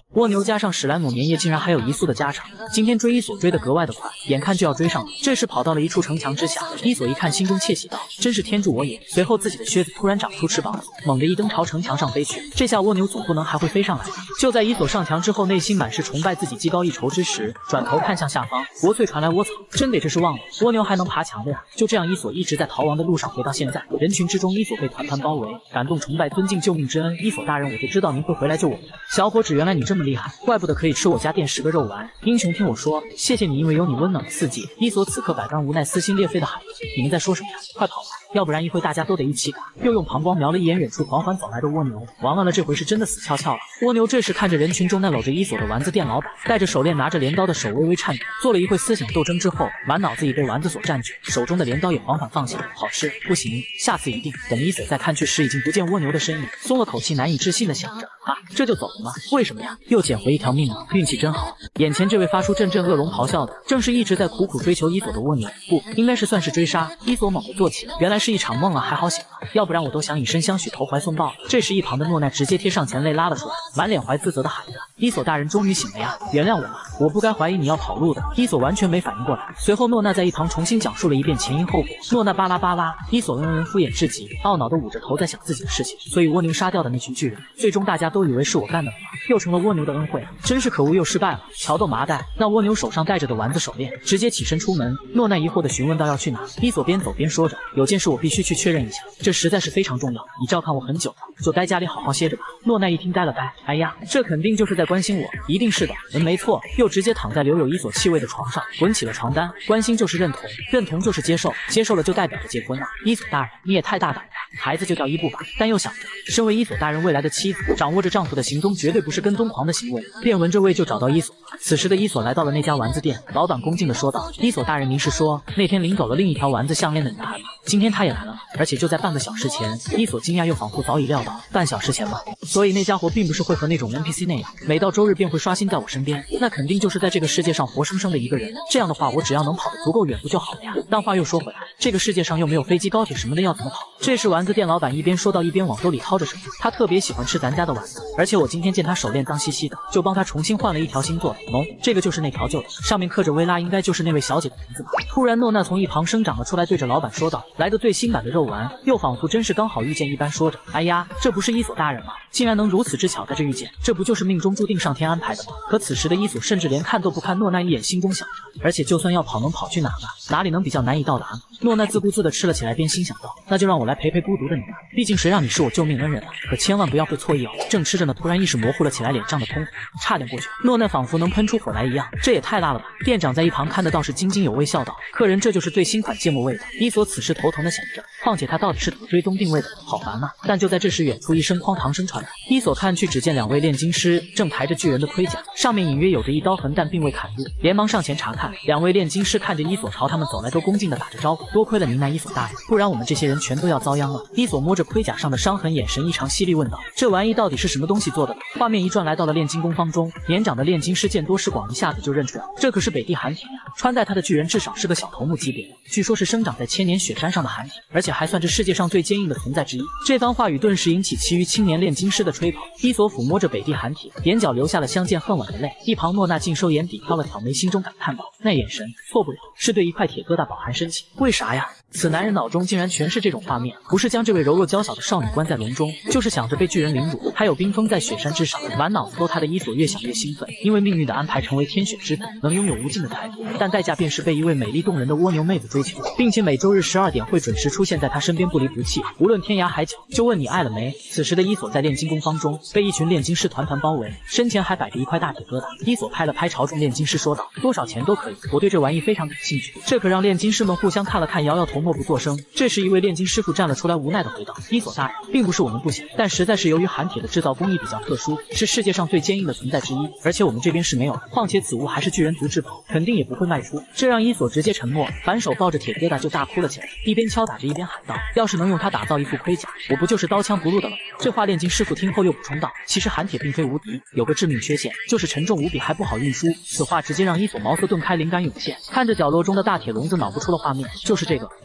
蜗牛加上史莱姆粘液，竟然还有移速的加成。今天追伊索追得格外的快，眼看就要追上了。这时跑到了一处城墙之下，伊索一看，心中窃喜道：“真是天助我也！”随后自己的靴子突然长出翅膀，猛地一蹬朝城墙上飞去。这下蜗牛总不能还会飞上来吧？就在伊索上墙之后，内心满是崇拜自己技高一筹之时，转头看向下方，国粹传来窝草，真得这是忘了蜗牛还能爬墙的呀！就这样，伊索一直在逃亡的路上回到现在。人群之中，伊索被团团包围，感动、崇拜、尊敬、救命之恩。伊索大人，我就知道您会回来救我们的。小伙子，原来你这么厉害，怪不得可以吃我家店十个肉丸。英雄听我说，谢谢你，因为有你温暖了四季。伊索此刻百般无奈，撕心裂肺的喊着：“你们在说什么呀？快跑吧！要不然一会大家都得一起赶。”又用膀胱瞄了一眼远处缓缓走来的蜗牛，完了了，这回是真的死翘翘了。蜗牛这时看着人群中那搂着伊索的丸子店老板，戴着手链拿着镰刀的手微微颤抖，做了一会思想斗争之后，满脑子已被丸子所占据，手中的镰刀也缓缓放下。好吃，不行，下次一定。等伊索再看去时，已经不见蜗牛的身影，松了口气，难以置信的想着：啊，这就走了吗？为什么呀？又捡回一条命了，运气真好。眼前这位发出阵阵恶龙咆哮的，正是一直在苦苦追求伊索的蜗牛，不，应该是算是追杀。伊索猛地坐起，原来是一场梦啊，还好醒了，要不然我都想以身相许，投怀送抱了。这时一旁的诺奈直接贴上前泪拉了出来，满脸怀自责的喊着：“伊索大人终于醒了呀，原谅我吧，我不该怀疑你要跑路的。”伊索完全没反应过来，随后诺娜在一旁重新讲述了一遍前因后果。诺娜巴拉巴拉，伊索嗯嗯敷衍至极，懊恼的捂着头在想自己的事情。所以蜗牛杀掉的那群巨人，最终大家都以为是我干的了吗？又成了蜗牛的恩惠了，真是可恶，又失败了。乔豆麻袋，那蜗牛手上戴着的丸子手链，直接起身出门。诺奈疑惑的询问道要去哪？伊索边走边说着：“有件事我必须去确认一下，这实在是非常重要，你照看我很久了，就待家里好好歇着吧。”诺奈一听呆了呆，哎呀，这肯定就是在关心我，一定是的，嗯，没错。又直接躺在留有伊索气味的床上，滚起了床单。关心就是认同，认同就是接受，接受了就代表着结婚了。伊索大人，你也太大胆了，孩子就叫伊布吧。但又想着，身为伊索大人未来的妻子，掌握着丈夫的行踪，绝对不是跟踪狂的行为，便闻着味就找到伊索。此时的伊索来到了那家丸子店，老板恭敬地说道：“伊索大人，您是说那天领走了另一条丸子项链的女孩吗？今天她也来了，而且就在半个小时前。”伊索惊讶又仿佛早已料到，半小时前吗？所以那家伙并不是会和那种 N P C 那样，每到周日便会刷新在我身边，那肯定就是在这个世界上活生生的一个人。这样的话，我只要能跑得足够远不就好了呀？但话又说回来，这个世界上又没有飞机、高铁什么的，要怎么跑？这时丸子店老板一边说道，一边往兜里掏着什么。他特别喜欢吃咱家的丸子，而且我今天见他手链脏兮兮的，就帮他重新换了一条新做的。喏，这个就是那条旧的，上面刻着薇拉，应该就是那位小姐的名字吧。突然诺娜从一旁生长了出来，对着老板说道：“来的最新版的肉丸，又仿佛真是刚好遇见一般。”说着，哎呀，这不是伊索大人吗？竟然能如此之巧在这遇见，这不就是命中注定上天安排的吗？可此时的伊索甚至连看都不看诺奈一眼，心中想着，而且就算要跑，能跑去哪呢？哪里能比较难以到达呢？诺奈自顾自地吃了起来，边心想道：“那就让我来陪陪孤独的你吧，毕竟谁让你是我救命恩人啊！可千万不要会错意哦。”正吃着呢，突然意识模糊了起来，脸上的通红差点过去。诺奈仿佛能喷出火来一样，这也太辣了吧！店长在一旁看得倒是津津有味，笑道：“客人，这就是最新款芥末味的。”伊索此时头疼的想着，况且他到底是怎么追踪定位的？好烦啊！但就在这时，远处一声哐当声传来，伊索看去，只见两位炼金师正抬着巨人的盔甲，上面隐约有着一刀痕，但并未砍入。连忙上前查看，两位炼金师看着伊索朝他们走来，都恭敬地打着招呼：“多亏了您呐，伊索大人，不然我们这些人全都要遭殃了。”伊索摸着盔甲上的伤痕，眼神异常犀利，问道：“这玩意到底是什么东西做的？”画面一转，来到了炼金工坊中，年长的炼金师见多识广，一下子就认出来，这可是北地寒铁呀！穿戴他的巨人至少是个小头目级别的，据说是生长在千年雪山上的寒铁，而且还算这世界上最坚硬的存在之一。这番话语顿时引起其余青年炼金师的吹捧。伊索抚摸着北地寒铁，眼角流下了相见恨晚的泪。一旁诺娜尽收眼底，挑了挑眉，心中感叹道：“那眼神，错不了，是对一块铁疙瘩饱含深情。为啥呀？”此男人脑中竟然全是这种画面，不是将这位柔弱娇小的少女关在笼中，就是想着被巨人凌辱，还有冰封在雪山之上，满脑子都他的伊索越想越兴奋，因为命运的安排，成为天选之子，能拥有无尽的财富，但代价便是被一位美丽动人的蜗牛妹子追求，并且每周日十二点会准时出现在他身边，不离不弃，无论天涯海角，就问你爱了没。此时的伊索在炼金工坊中被一群炼金师团团包围，身前还摆着一块大铁疙瘩。伊索拍了拍朝中炼金师说道：“多少钱都可以，我对这玩意非常感兴趣。”这可让炼金师们互相看了看，摇摇头，默不作声。这时一位炼金师傅站了出来，无奈地回道：“伊索大人，并不是我们不想，但实在是由于寒铁的制造工艺比较特殊，是世界上最坚硬的存在之一，而且我们这边是没有的，况且此物还是巨人族至宝，肯定也不会卖出。”这让伊索直接沉默，反手抱着铁疙瘩就大哭了起来，一边敲打着一边喊道：“要是能用它打造一副盔甲，我不就是刀枪不入的了？”这话炼金师傅听后又补充道：“其实寒铁并非无敌，有个致命缺陷，就是沉重无比，还不好运输。”此话直接让伊索茅塞顿开，灵感涌现，看着角落中的大铁笼子，脑补出了画面，就是这个，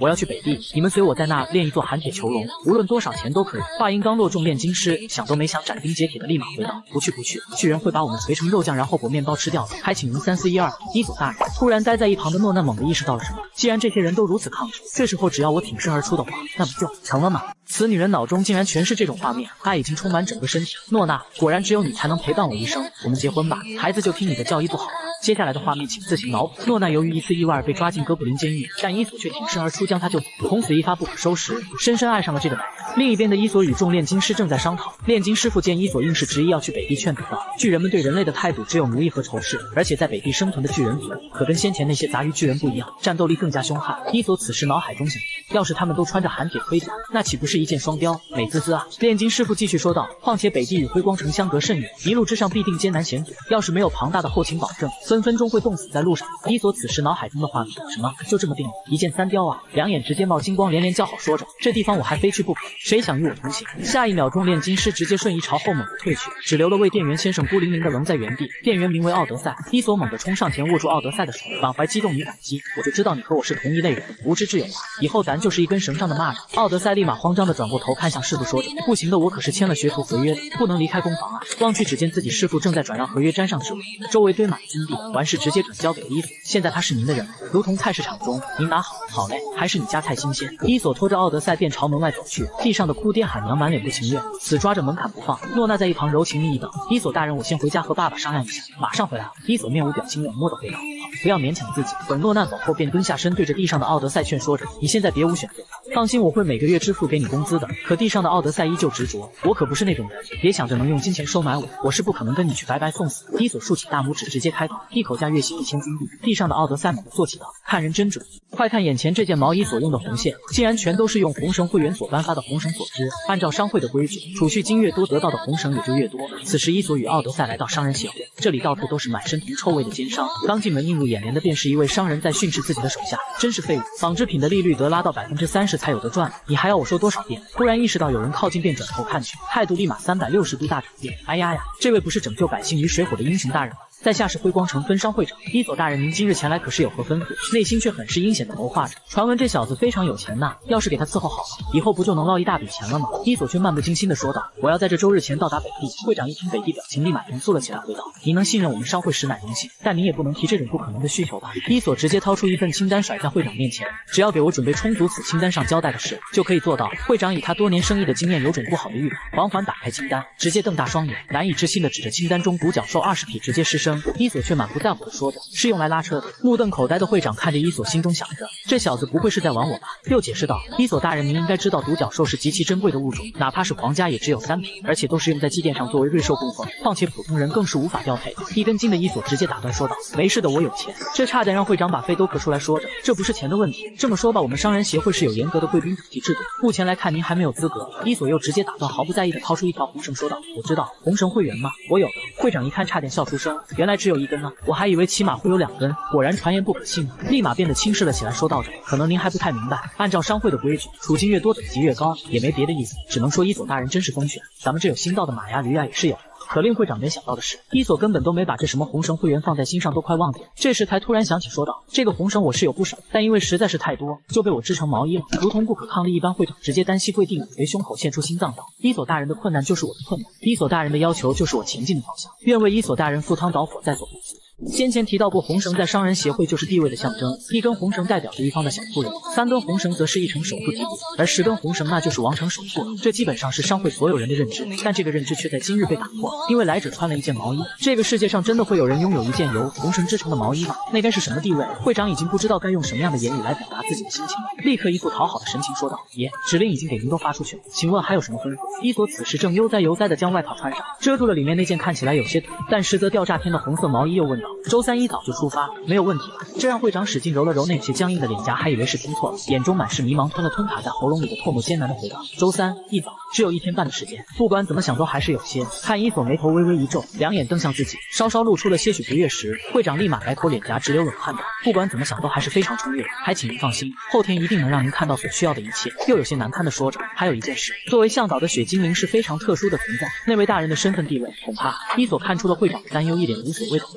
我要去北地，你们随我在那练一座寒铁囚笼，无论多少钱都可以。话音刚落，众炼金师想都没想，斩钉截铁的立马回道：不去不去，巨人会把我们锤成肉酱，然后裹面包吃掉的。还请您三思一二。伊佐大人。突然待在一旁的诺难猛地意识到了什么，既然这些人都如此抗拒，这时候只要我挺身而出的话，那不就成了吗？此女人脑中竟然全是这种画面，爱已经充满整个身体。诺娜，果然只有你才能陪伴我一生，我们结婚吧，孩子就听你的，教义不好。接下来的画面请自行脑补。诺娜由于一次意外被抓进哥布林监狱，但伊索却挺身而出将她救走，从此一发不可收拾，深深爱上了这个男人。另一边的伊索与众炼金师正在商讨，炼金师傅见伊索硬是执意要去北地，劝阻道：巨人们对人类的态度只有奴役和仇视，而且在北地生存的巨人族可跟先前那些杂鱼巨人不一样，战斗力更加凶悍。伊索此时脑海中想，要是他们都穿着寒铁盔甲，那岂不是一箭双雕，美滋滋啊！炼金师傅继续说道：况且北地与辉光城相隔甚远，一路之上必定艰难险阻，要是没有庞大的后勤保证，分分钟会冻死在路上。伊索此时脑海中的画面，什么就这么定了，一箭三雕啊！两眼直接冒金光，连连叫好，说着这地方我还非去不可，谁想与我同行？下一秒钟，炼金师直接瞬移朝后猛地退去，只留了位店员先生孤零零的愣在原地。店员名为奥德赛，伊索猛地冲上前握住奥德赛的手，满怀激动与感激，我就知道你和我是同一类人，无知之友啊！以后咱就是一根绳上的蚂蚱。奥德赛立马慌张的转过头看向师傅，说着不行的，我可是签了学徒合约的，不能离开工房啊！望去只见自己师傅正在转让合约粘上指纹，周围堆满了金币，完事直接转交给了伊索。现在他是您的人了，如同菜市场中，您拿好。好嘞，还是你家菜新鲜。伊索拖着奥德赛便朝门外走去，地上的哭爹喊娘满脸不情愿，死抓着门槛不放。诺娜在一旁柔情蜜意道：伊索大人，我先回家和爸爸商量一下，马上回来了。伊索面无表情冷漠的回道：好，不要勉强自己。等诺娜走后，便蹲下身对着地上的奥德赛劝说着：你现在别无选择，放心，我会每个月支付给你工资的。可地上的奥德赛依旧执着：我可不是那种人，别想着能用金钱收买我，我是不可能跟你去白白送死。伊索竖起大拇指，直接开口，一口价月薪一千金币。地上的奥德赛猛地坐起道：看人真准，快看眼前这件毛衣所用的红线，竟然全都是用红绳会员所颁发的红绳所织。按照商会的规矩，储蓄金越多，得到的红绳也就越多。此时伊索与奥德赛来到商人协会，这里到处都是满身铜臭味的奸商。刚进门映入眼帘的便是一位商人在训斥自己的手下，真是废物，纺织品的利率得拉到百分之三十才有得赚，你还要我说多少遍？突然意识到有人靠近，便转头看去，态度立马三百六十度大转变。哎呀呀，这位不是拯救百姓于水火的英雄大人吗？在下是辉光城分商会长伊索大人，您今日前来可是有何吩咐？内心却很是阴险的谋划着。传闻这小子非常有钱呐，要是给他伺候好了，以后不就能捞一大笔钱了吗？伊索却漫不经心的说道：我要在这周日前到达北地。会长一听北地，表情立马严肃了起来，回道：您能信任我们商会实乃荣幸，但您也不能提这种不可能的需求吧？伊索直接掏出一份清单甩在会长面前，只要给我准备充足此清单上交代的事，就可以做到。会长以他多年生意的经验，有种不好的预感，缓缓打开清单，直接瞪大双眼，难以置信的指着清单中独角兽二十匹，直接失声。伊索却满不在乎的说着：是用来拉车的。目瞪口呆的会长看着伊索，心中想着这小子不会是在玩我吧？又解释道：伊索大人，您应该知道独角兽是极其珍贵的物种，哪怕是皇家也只有三匹，而且都是用在祭奠上作为瑞兽供奉，况且普通人更是无法调配的。一根筋的伊索直接打断说道：没事的，我有钱。这差点让会长把肺都咳出来，说着这不是钱的问题，这么说吧，我们商人协会是有严格的贵宾补给制度，目前来看您还没有资格。伊索又直接打断，毫不在意的掏出一条红绳说道：我知道，红绳会员吗？我有的。会长一看差点笑出声，原来只有一根呢，我还以为起码会有两根，果然传言不可信，立马变得轻视了起来，说道着可能您还不太明白，按照商会的规矩，储金越多等级越高，也没别的意思，只能说伊索大人真是风选，咱们这有新到的马呀驴呀也是有的。可令会长没想到的是，伊索根本都没把这什么红绳会员放在心上，都快忘记了。这时才突然想起说道：这个红绳我是有不少，但因为实在是太多，就被我织成毛衣了，如同不可抗力一般。会长直接单膝跪地，捂着胸口，献出心脏道：伊索大人的困难就是我的困难，伊索大人的要求就是我前进的方向，愿为伊索大人赴汤蹈火，在所不辞。先前提到过，红绳在商人协会就是地位的象征，一根红绳代表着一方的小妇人，三根红绳则是一城首富级别，而十根红绳那就是王城首富了。这基本上是商会所有人的认知，但这个认知却在今日被打破，因为来者穿了一件毛衣。这个世界上真的会有人拥有一件由红绳织成的毛衣吗？那该是什么地位？会长已经不知道该用什么样的言语来表达自己的心情了，立刻一副讨好的神情说道：爷，指令已经给您都发出去了，请问还有什么吩咐？伊索此时正悠哉悠哉地将外套穿上，遮住了里面那件看起来有些土，但实则吊炸天的红色毛衣，又问道：周三一早就出发，没有问题吧？这让会长使劲揉了揉那些僵硬的脸颊，还以为是听错了，眼中满是迷茫，吞了吞卡在喉咙里的唾沫，艰难的回答：周三一早，只有一天半的时间，不管怎么想都还是有些。看伊索眉头微微一皱，两眼瞪向自己，稍稍露出了些许不悦时，会长立马改口，脸颊直流冷汗道：不管怎么想都还是非常充裕的，还请您放心，后天一定能让您看到所需要的一切。又有些难堪的说着，还有一件事，作为向导的雪精灵是非常特殊的存在，那位大人的身份地位，恐怕……伊索看出了会长的担忧，一脸无所谓的回答：放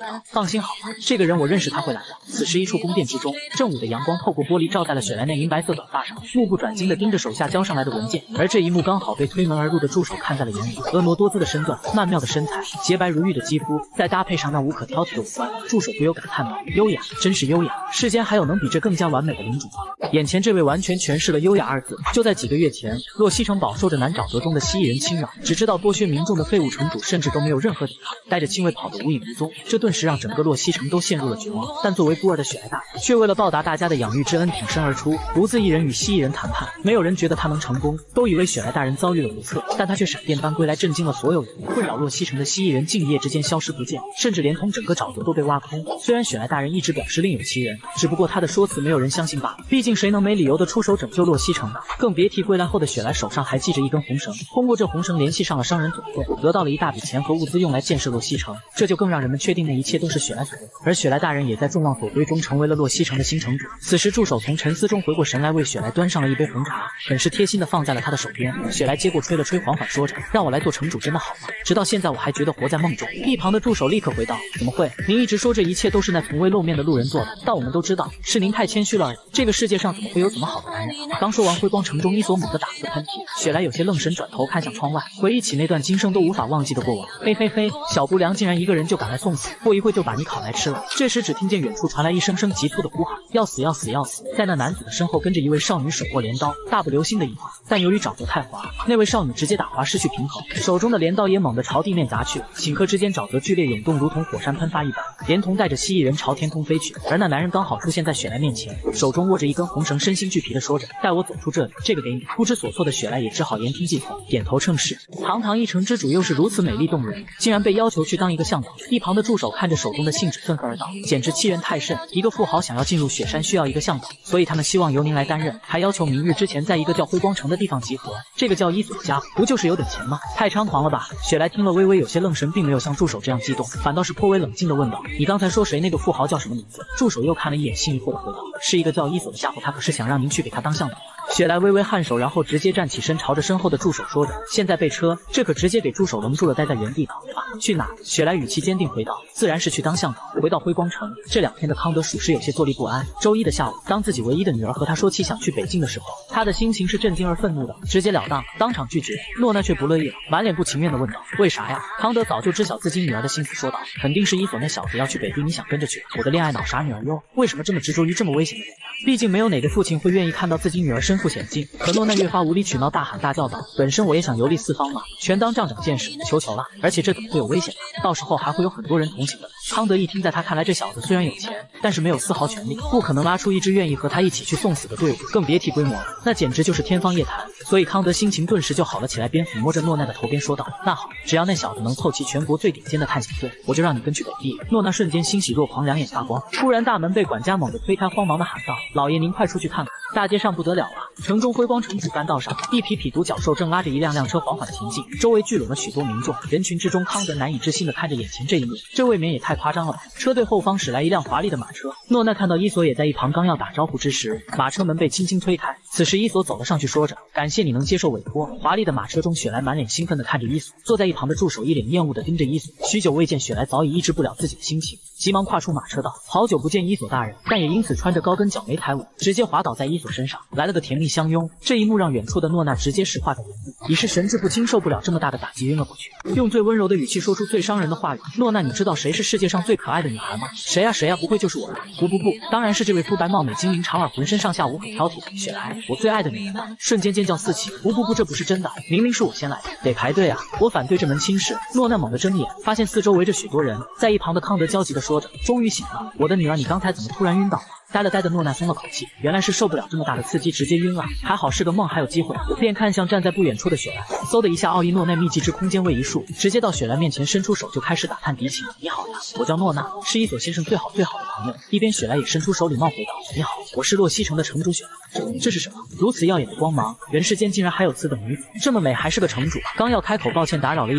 放心好了，这个人我认识，他会来的。此时一处宫殿之中，正午的阳光透过玻璃照在了雪莱那银白色短发上，目不转睛地盯着手下交上来的文件，而这一幕刚好被推门而入的助手看在了眼里。婀娜多姿的身段，曼妙的身材，洁白如玉的肌肤，再搭配上那无可挑剔的五官，助手不由感叹道：优雅，真是优雅！世间还有能比这更加完美的领主吗？眼前这位完全诠释了优雅二字。就在几个月前，洛西城饱受着难沼泽中的蜥蜴人侵扰，只知道剥削民众的废物城主甚至都没有任何抵抗，带着亲卫跑得无影无踪，这顿时让整个洛西城都陷入了绝望。但作为孤儿的雪莱大人，却为了报答大家的养育之恩挺身而出，独自一人与蜥蜴人谈判。没有人觉得他能成功，都以为雪莱大人遭遇了不测，但他却闪电般归来，震惊了所有人。困扰洛西城的蜥蜴人竟一夜之间消失不见，甚至连同整个沼泽都被挖空。虽然雪莱大人一直表示另有其人，只不过他的说辞没有人相信罢了。毕竟谁能没理由的出手拯救洛西城呢？更别提归来后的雪莱手上还系着一根红绳，通过这红绳联系上了商人总会，得到了一大笔钱和物资用来建设洛西城，这就更让人们确定那一切都是雪莱所为。而雪莱大人也在众望所归中成为了洛西城的新城主。此时助手从沉思中回过神来，为雪莱端上了一杯红茶，很是贴心的放在了他的手边。雪莱接过吹了吹，缓缓说着：让我来做城主真的好吗？直到现在我还觉得活在梦中。一旁的助手立刻回道：怎么会？您一直说这一切都是那从未露面的路人做的，但我们都知道是您太谦虚了而已。这个世界上怎么会有这么好的男人？刚说完，辉光城中伊索猛地打了个喷嚏，雪莱有些愣神，转头看向窗外，回忆起那段今生都无法忘记的过往。嘿嘿嘿，小不良竟然一个人就赶来送死，过一会就把你烤来吃了。这时只听见远处传来一声声急促的呼喊：要死要死要死！在那男子的身后跟着一位少女，手握镰刀，大步流星的一划，但由于沼泽太滑，那位少女直接打滑失去平衡，手中的镰刀也猛地朝地面砸去。顷刻之间，沼泽剧烈涌动，如同火山喷发一般，连同带着蜥蜴人朝天空飞去。而那男人刚好出现在雪莱面前，手中握着一根红绳，身心俱疲地说着：带我走出这里，这个给你。不知所措的雪莱也只好言听计从，点头称是。堂堂一城之主，又是如此美丽动人，竟然被要求去当一个向导。一旁的助手看着手中的信纸，愤恨而道：简直欺人太甚！一个富豪想要进入雪山，需要一个向导，所以他们希望由您来担任，还要求明日之前在一个叫辉光城的地方集合。这个叫伊索的家伙，不就是有点钱吗？太猖狂了吧！雪莱听了微微有些愣神，并没有像助手这样激动，反倒是颇为冷静地问道：你刚才说谁？那个富豪叫什么名字？助手又看了一眼，心疑惑地回道：是一个叫伊索的家伙，他可是想让您去给他当向导。雪莱微微颔首，然后直接站起身，朝着身后的助手说着：现在备车。这可直接给助手愣住了，待在原地道：啊，去哪？雪莱语气坚定回道：自然是去当向导。回到辉光城，这两天的康德属实有些坐立不安。周一的下午，当自己唯一的女儿和他说起想去北京的时候，他的心情是震惊而愤怒的，直截了当，当场拒绝。诺娜却不乐意了，满脸不情愿地问道：为啥呀？康德早就知晓自己女儿的心思，说道：肯定是伊索那小子要去北地，你想跟着去？我的恋爱脑傻女儿哟，为什么这么执着于这么危险的人？毕竟没有哪个父亲会愿意看到自己女儿身负险境。可诺娜越发无理取闹，大喊大叫道：本身我也想游历四方嘛，全当仗长见识，求求了！而且这怎么会有危险呢？到时候还会有很多人同情的。康德一听，在他看来，这小子虽然有钱，但是没有丝毫权利，不可能拉出一支愿意和他一起去送死的队伍，更别提规模了，那简直就是天方夜谭。所以康德心情顿时就好了起来，边抚摸着诺娜的头边说道：那好，只要那小子能凑齐全国最顶尖的探险队，我就让你跟去北地。诺娜瞬间欣喜若狂，两眼发光。突然大门被管家猛地推开，慌忙的喊道：老爷您快出去看看，大街上不得了了！城中辉光城主干道上，一匹匹独角兽正拉着一辆辆车缓缓前进，周围聚拢了许多民众。人群之中，康德难以置信的看着眼前这一幕，这未免也太夸张了吧！车队后方驶来一辆华丽的马车，诺娜看到伊索也在一旁，刚要打招呼之时，马车门被轻轻推开。此时伊索走了上去，说着：感谢你能接受委托。华丽的马车中，雪莱满脸兴奋的看着伊索，坐在一旁的助手一脸厌恶的盯着伊索。许久未见，雪莱早已抑制不了自己的心情，急忙跨出马车道：好久不见伊索大人，但也因此穿着高跟脚没抬稳，直接滑倒在伊索身上，来了个甜蜜相拥。这一幕让远处的诺娜直接石化在原地，已是神志不清，受不了这么大的打击，晕了过去。用最温柔的语气说出最伤人的话语：诺娜，你知道谁是世界上最可爱的女孩吗？谁呀谁呀，不会就是我吧？不不不，当然是这位肤白貌美、精灵长耳、浑身上下无可挑剔的雪莱，我最爱的女人了！瞬间尖叫四起。不不不，这不是真的，明明是我先来的，得排队啊！我反对这门亲事。诺娜猛地睁眼，发现四周围着许多人，在一旁的康德焦急地说着：终于醒了，我的女儿，你刚才怎么突然晕倒了？呆了呆的诺娜松了口气，原来是受不了这么大的刺激，直接晕了。还好是个梦，还有机会。便看向站在不远处的雪莱，嗖的一下，奥伊诺奈秘籍之空间位移术，直接到雪莱面前，伸出手就开始打探敌情。你好呀，我叫诺娜，是伊索先生最好最好的朋友。一边雪莱也伸出手礼貌回道：你好，我是洛西城的城主雪莱。这这是什么？如此耀眼的光芒，人世间竟然还有此等女子，这么美还是个城主？刚要开口抱歉打扰了一只手，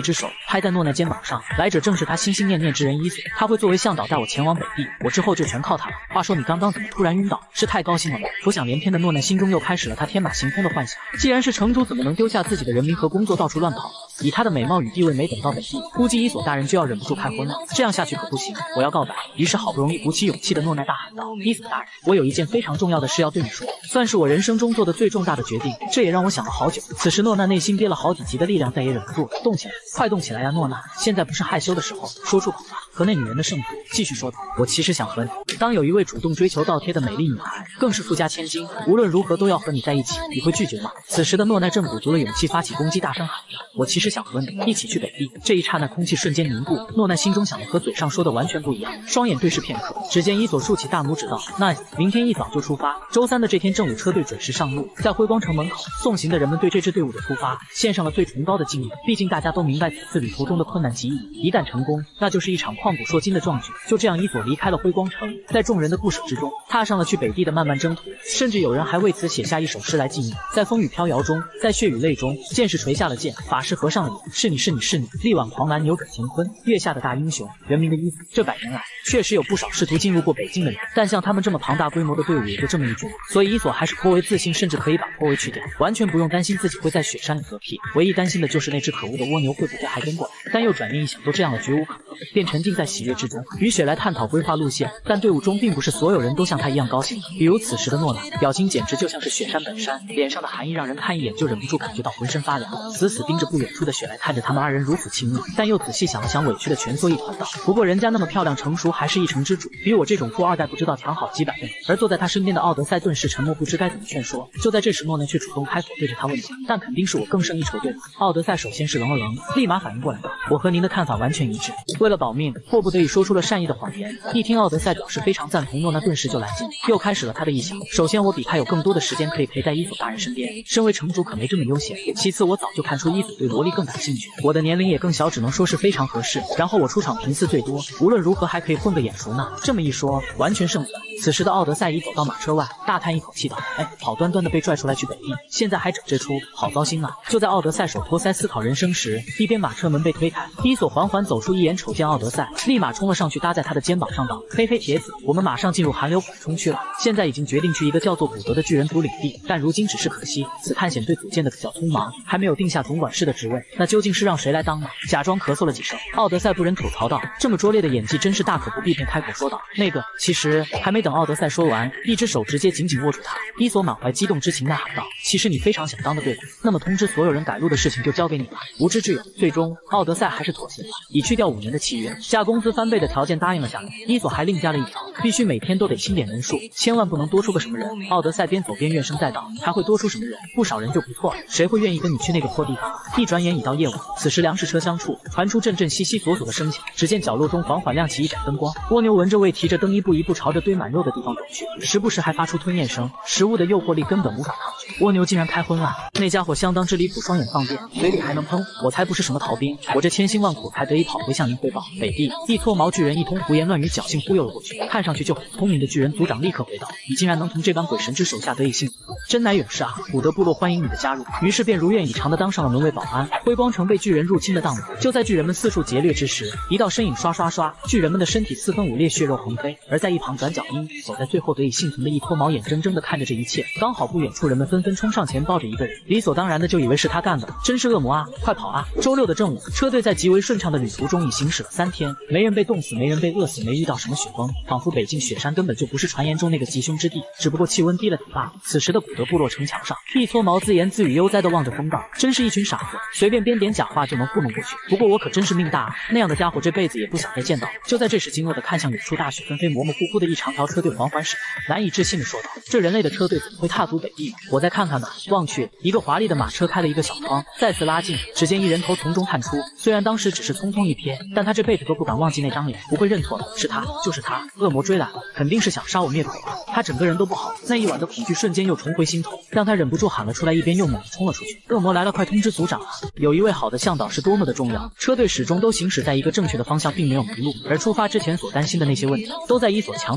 拍在诺奈肩膀上。来者正是他心心念念之人伊索，他会作为向导带我前往北地，我之后就全靠他了。话说你刚刚怎么突然晕倒？是太高兴了吗？浮想联翩的诺奈心中又开始了他天马行空的幻想。既然是城主，怎么能丢下自己的人民和工作到处乱跑？以他的美貌与地位，没等到北地，估计伊索大人就要忍不住开荤了。这样下去可不行，我要告白。于是好不容易鼓起勇气的诺奈大喊道：“伊索大人，我有一件非常重要的事要对你说，算是我人生中做的最重大的决定。这也让我想了好久。”此时诺奈内心憋了好几集的力量，再也忍不住了，动起来，快动起来呀！诺娜，现在不是害羞的时候，说出口吧。和那女人的胜负，继续说道：“我其实想和你。”当有一位主动追求倒贴的美丽女孩，更是富家千金，无论如何都要和你在一起，你会拒绝吗？此时的诺奈正鼓足了勇气发起攻击，大声喊着：“我其实想和你一起去北地。”这一刹那，空气瞬间凝固，诺奈心中想的和嘴上说的完全不一样，双眼对视片刻，只见伊索竖起大拇指道：“那明天一早就出发。”周三的这天正午，车队准时上路，在辉光城门口，送行的人们对这支队伍的出发献上了最崇高的敬意。毕竟大家都明白此次旅途中的困难极易，一旦成功，那就是一场旷古烁今的壮举。就这样，伊索离开了辉光城，在众人的不舍之中，踏上了去北地的漫漫征途。甚至有人还为此写下一首诗来纪念。在风雨飘摇中，在血与泪中，剑士垂下了剑，法师合上了眼，是你是你是你，力挽狂澜，扭转乾坤，月下的大英雄，人民的伊索。这百年来，确实有不少试图进入过北境的人，但像他们这么庞大规模的队伍也就这么一支，所以伊索还是颇为自信，甚至可以把颇为去掉，完全不用担心自己会在雪山里嗝屁。唯一担心的就是那只可恶的蜗牛会不会还跟过来。但又转念一想，都这样了，绝无可能，便沉浸在喜悦之中，与雪来探讨规划路线。但队伍中并不是所有人都像他一样高兴，比如此时的诺娜，表情简直就像是雪山本山，脸上的寒意让人看一眼就忍不住感觉到浑身发凉，死死盯着不远处的雪来，看着他们二人如此亲密，但又仔细想了想，委屈的蜷缩一团道：“不过人家那么漂亮成熟，还是一城之主，比我这种富二代不知道强好几百倍。”而坐在他身边的奥德赛顿时沉默，不知该怎么劝说。就在这时，诺奈却主动开口，对着他问道：“但肯定是我更胜一筹，对吧？”奥德赛首先是愣了愣，立马反应过来道：“我和您的看法完全一致。”为了保命，迫不得已说出了善意的谎言。一听奥德赛表示非常赞同，诺奈顿时就来劲，又开始了他的臆想。首先，我比他有更多的时间可以陪在伊索大人身边，身为城主可没这么悠闲。其次，我早就看出伊索对萝莉更感兴趣，我的年龄也更小，只能说是非常合适。然后我出场频次最多，无论如何还可以混个眼熟呢。这么一说，完全胜算。此时的奥德赛已走到马车外，大叹一口气道：“哎，好端端的被拽出来去北地，现在还整这出，好糟心啊！”就在奥德赛手托腮思考人生时，一边马车门被推开，伊索缓缓走出，一眼瞅见奥德赛，立马冲了上去，搭在他的肩膀上道：“嘿嘿，铁子，我们马上进入寒流缓冲区了。现在已经决定去一个叫做古德的巨人族领地，但如今只是可惜，此探险队组建的比较匆忙，还没有定下总管事的职位。那究竟是让谁来当呢？”假装咳嗽了几声，奥德赛不忍吐槽道：“这么拙劣的演技真是大可不必。”便开口说道：“那个，其实……”还没等奥德赛说完，一只手直接紧紧握住他。伊索满怀激动之情呐喊道：“其实你非常想当的对吧？那么通知所有人改路的事情就交给你吧，无知之友。”最终，奥德赛还是妥协了，以去掉五年的契约，加工资翻倍的条件答应了下来。伊索还另加了一条，必须每天都得清点人数，千万不能多出个什么人。奥德赛边走边怨声载道：“还会多出什么人？不少人就不错了，谁会愿意跟你去那个破地方？”一转眼已到夜晚，此时粮食车厢处传出阵阵悉悉索索的声响，只见角落中缓缓亮起一盏灯光，蜗牛闻着味，提着灯一步一步朝着堆满肉的地方走去，时不时还发出吞咽声。食物的诱惑力根本无法抗拒，蜗牛竟然开荤了！那家伙相当之离谱，双眼放电，嘴里还能喷，我才不是什么逃兵，我这千辛万苦才得以跑回向您汇报。北地一撮毛巨人一通胡言乱语，侥幸忽悠了过去，看上去就很聪明的巨人族长立刻回道：“你竟然能从这般鬼神之手下得以幸福，真乃勇士啊！古德部落欢迎你的加入。”于是便如愿以偿的当上了门卫保安。辉光城被巨人入侵的当晚，就在巨人们四处劫掠之时，一道身影刷刷刷，巨人们的身体四分五裂，血肉横飞。而在一旁转角鹰走在最后得以幸存的一撮毛，眼睁睁的看着这一切。刚好不远处人们纷纷冲上前抱着一个人，理所当然的就以为是他干的，真是恶魔啊！快跑啊！周六的正午，车队在极为顺畅的旅途中已行驶了三天，没人被冻死，没人被饿死，没遇到什么雪崩，仿佛北境雪山根本就不是传言中那个吉凶之地，只不过气温低了点罢了。此时的古德部落城墙上，一撮毛自言自语悠哉的望着风道：“真是一群傻子，随便编点假话就能糊弄过去。不过我可真是命大啊，那样的家伙这辈子也不想再见到。”就在这时，惊愕的看向远处大雪纷飞、模模糊糊的一长条车队缓缓驶来，难以置信的说道：“这人类的车队怎么会踏足北地呢？我再看看吧。”望去，一个华丽的马车开了一个小窗，再次拉近，只见一人头从中探出。虽然当时只是匆匆一瞥，但他这辈子都不敢忘记那张脸，不会认错了，是他，就是他，恶魔追来了，肯定是想杀我灭口啊！他整个人都不好，那一晚的恐惧瞬间又重回心头，让他忍不住喊了出来，一边又猛地冲了出去。恶魔来了，快通知族长啊！有一位好的向导是多么的重要，车队始终都行驶在一个正确的方向，并没有迷路，而出发之前所担心的那些问题，都在伊索强大的金钱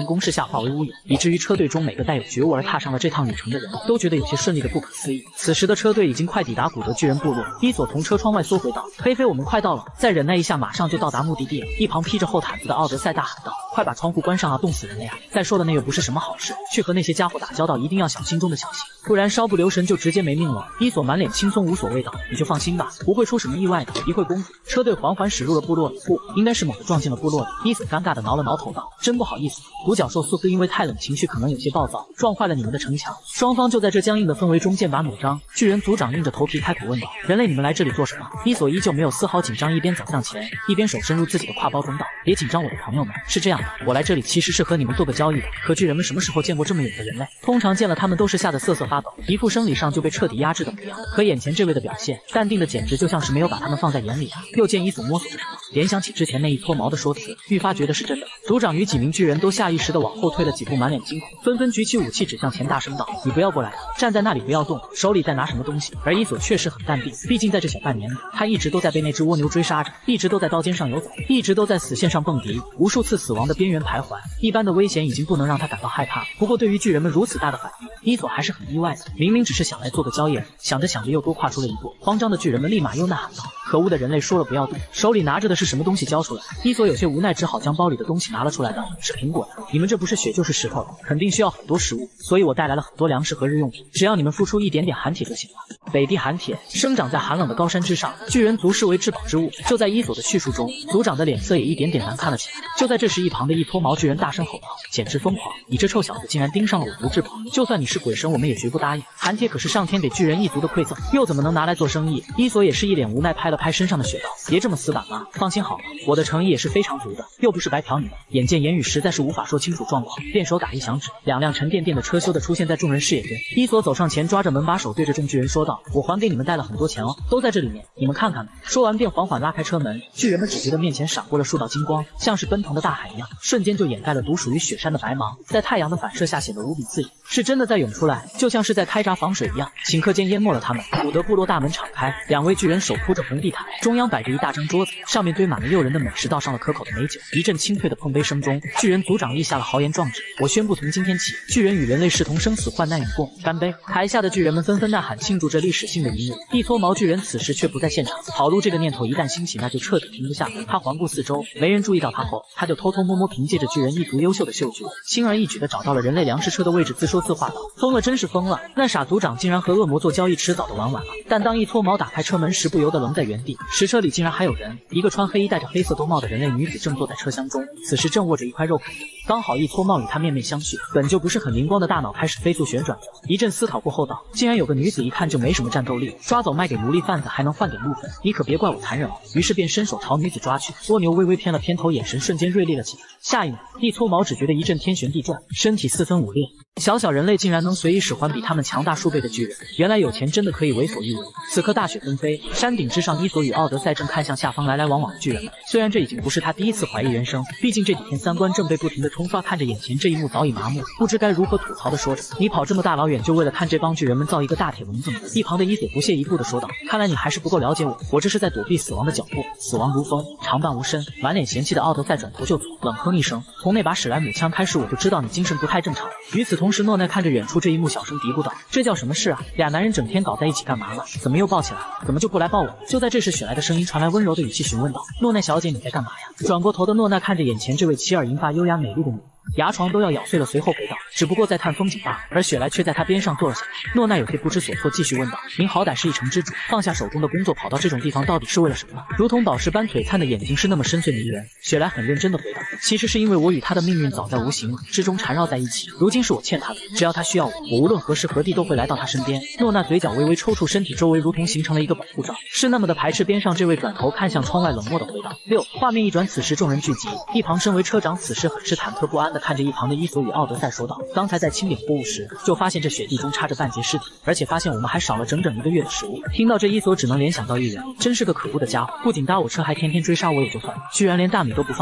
攻势下化为乌有，以至于车队中每个带有觉悟而踏上了这趟旅程的人都觉得有些顺利的不可思议。此时的车队已经快抵达古德巨人部落，伊索从车窗外缩回道：“黑飞，我们快到了，再忍耐一下，马上就到达目的地了。”一旁披着厚毯子的奥德赛大喊道：“快把窗户关上啊，冻死人了呀！再说了，那又不是什么好事，去和那些家伙打交道一定要小心中的小心，不然稍不留神就直接没命了。”伊索满脸轻松无所谓道：“你就放心吧，不会出什么意外的。”一会功夫，车队缓缓驶入了部落里，不，应该是猛地撞进了部落里。伊索尴尬的挠了挠头道：“真不好意思，独角兽苏斯因为太冷，情绪可能有些暴躁，撞坏了你们的城墙。”双方就在这僵硬的氛围中剑拔弩张。巨人族长硬着头皮开口问道：“人类，你们来这里做什么？”伊索依旧没有丝毫紧张，一边走向前，一边手伸入自己的挎包中道：“别紧张，我的朋友们，是这样的，我来这里其实是和你们做个交易的。可巨人们什么时候见过这么勇的人类？通常见了他们都是吓得瑟瑟发抖，一副生理上就被彻底压制的模样。可眼前这位的表现，淡定的简直就像是没有把他们放在眼里啊！”又见伊索摸索着什么，联想起之前那一撮毛的说辞，愈发觉得是真的。族长与几名巨人都下意识的往后退了几步，满脸惊恐，纷纷举起武器指向前，大声道：“你不要过来，站在那里不要动，手里在拿什么东西？”而伊索确实很淡定，毕竟在这小半年里，他一直都在被那只蜗牛追杀着，一直都在刀尖上游走，一直都在死线上蹦迪，无数次死亡的边缘徘徊。一般的危险已经不能让他感到害怕，不过对于巨人们如此大的反应，伊索还是很意外的。明明只是想来做个交易，想着想着又多跨出了一步。慌张的巨人们立马又呐喊道：“可恶的人类，说了不要动！”手里拿着的是什么东西？交出来！伊索有些无奈，只好将包里的东西拿了出来道：“是苹果的，你们这不是血就是石头了，肯定需要很多食物，所以我带来了很多粮食和日用品，只要你们付出一点点寒铁就行了。”北地寒铁生长在寒冷的高山之上，巨人族视为至宝之物。就在伊索的叙述中，族长的脸色也一点点难看了起来。就在这时，一旁的一脱毛巨人大声吼道：“简直疯狂！你这臭小子竟然盯上了我族至宝！就算你是鬼神，我们也绝不答应。寒铁可是上天给巨人一族的馈赠，又怎么能拿来做生意？”伊索也是一脸无奈，拍了拍身上的血道：“别这么死板嘛，放心好了，我的诚意也是非常足的，又不是白嫖你们。”眼见言语实在是无法说清楚状况，便手打一响指，两辆沉甸甸的车咻的出现在众人视野间。伊索走上前，抓着门把手，对着众巨人说道：“我还给你们带了很多钱哦，都在这里面，你们看看吧。”说完便缓缓拉开车门，巨人们只觉得面前闪过了数道金光，像是奔腾的大海一样，瞬间就掩盖了独属于雪山的白芒，在太阳的反射下显得无比刺眼，是真的在涌出来，就像是在开闸防水一样，顷刻间淹没了他们。古德部落大门敞开，两位巨人手铺着红地毯，中央摆着一大张桌子，上面堆满了诱人的美食，倒上了可口的美酒。一阵清脆的碰杯声中，巨人族长立下了豪言壮志：“我宣布，从今天起，巨人与人类视同生死患难与共，干杯！”台下的巨人们纷纷呐喊，庆祝这历史性的一日。一撮毛巨人此时却不在现场，跑路这个念头一旦兴起，那就彻底停不下来。他环顾四周，没人注意到他后，他就偷偷摸摸凭借着巨人一族优秀的嗅觉，轻而易举地找到了人类粮食车的位置，自说自话道：“疯了，真是疯了！那傻族长竟然和恶魔做交易，迟早的玩完了。”但当一撮毛打开车门时，不由得愣在原地。实车里竟然还有人，一个穿黑衣戴着黑色兜帽的人类女子正坐在车厢中，此时正握着一块肉啃着。刚好一撮毛与她面面相觑，本就不是很灵光的大脑开始飞速旋转着。一阵思考过后道：“竟然有个女子一看就没什么战斗力，抓走卖给奴隶贩子还能换点路费，你可别怪我残忍了。”于是便伸手朝女子抓去。蜗牛微微偏了偏头，眼神瞬间锐利了起来。下一秒，一撮毛只觉得一阵天旋地转，身体四分五裂。小小人类竟然能随意使唤比他们强大数倍的巨人，原来有钱真的可以为所欲为。此刻大雪纷飞，山顶之上，伊索与奥德赛正看向下方来来往往的巨人们。虽然这已经不是他第一次怀疑人生，毕竟这几天三观正被不停的冲刷，看着眼前这一幕早已麻木，不知该如何吐槽的说着：“你跑这么大老远就为了看这帮巨人们造一个大铁笼子吗？”一旁的伊索不屑一顾的说道：“看来你还是不够了解我，我这是在躲避死亡的脚步，死亡如风，长伴无声。”满脸嫌弃的奥德赛转头就走，冷哼一声：“从那把史莱姆枪开始，我就知道你精神不太正常。”与此同时，诺奈看着远处这一幕，小声嘀咕道：“这叫什么事啊？俩男人整天搞在一起干嘛了？怎么又抱起来了？怎么就不来抱我？”就在这时，雪莱的声音传来，温柔的语气询问道：“诺奈小姐，你在干嘛呀？”转过头的诺奈看着眼前这位齐耳银发优雅美丽的女人，牙床都要咬碎了，随后回道：“只不过在看风景罢了。”而雪莱却在他边上坐了下来。诺奈有些不知所措，继续问道：“您好歹是一城之主，放下手中的工作，跑到这种地方到底是为了什么？”如同宝石般璀璨的眼睛是那么深邃迷人。雪莱很认真的回道：“其实是因为我与他的命运早在无形之中缠绕在一起，如今是我欠他的，只要他需要我，我无论何时何地都会来到他身边。”诺奈嘴角微微抽搐，身体周围如同形成了一个保护罩，是那么的排斥。边上这位转头看向窗外，冷漠的回道：“六。”画面一转，此时众人聚集，一旁身为车长此时很是忐忑不安的看着一旁的伊索与奥德赛说道：“刚才在清点货物时，就发现这雪地中插着半截尸体，而且发现我们还少了整整一个月的食物。”听到这，伊索只能联想到一人，真是个可恶的家伙，不仅搭我车，还天天追杀我也就算了，居然连大米都不放过。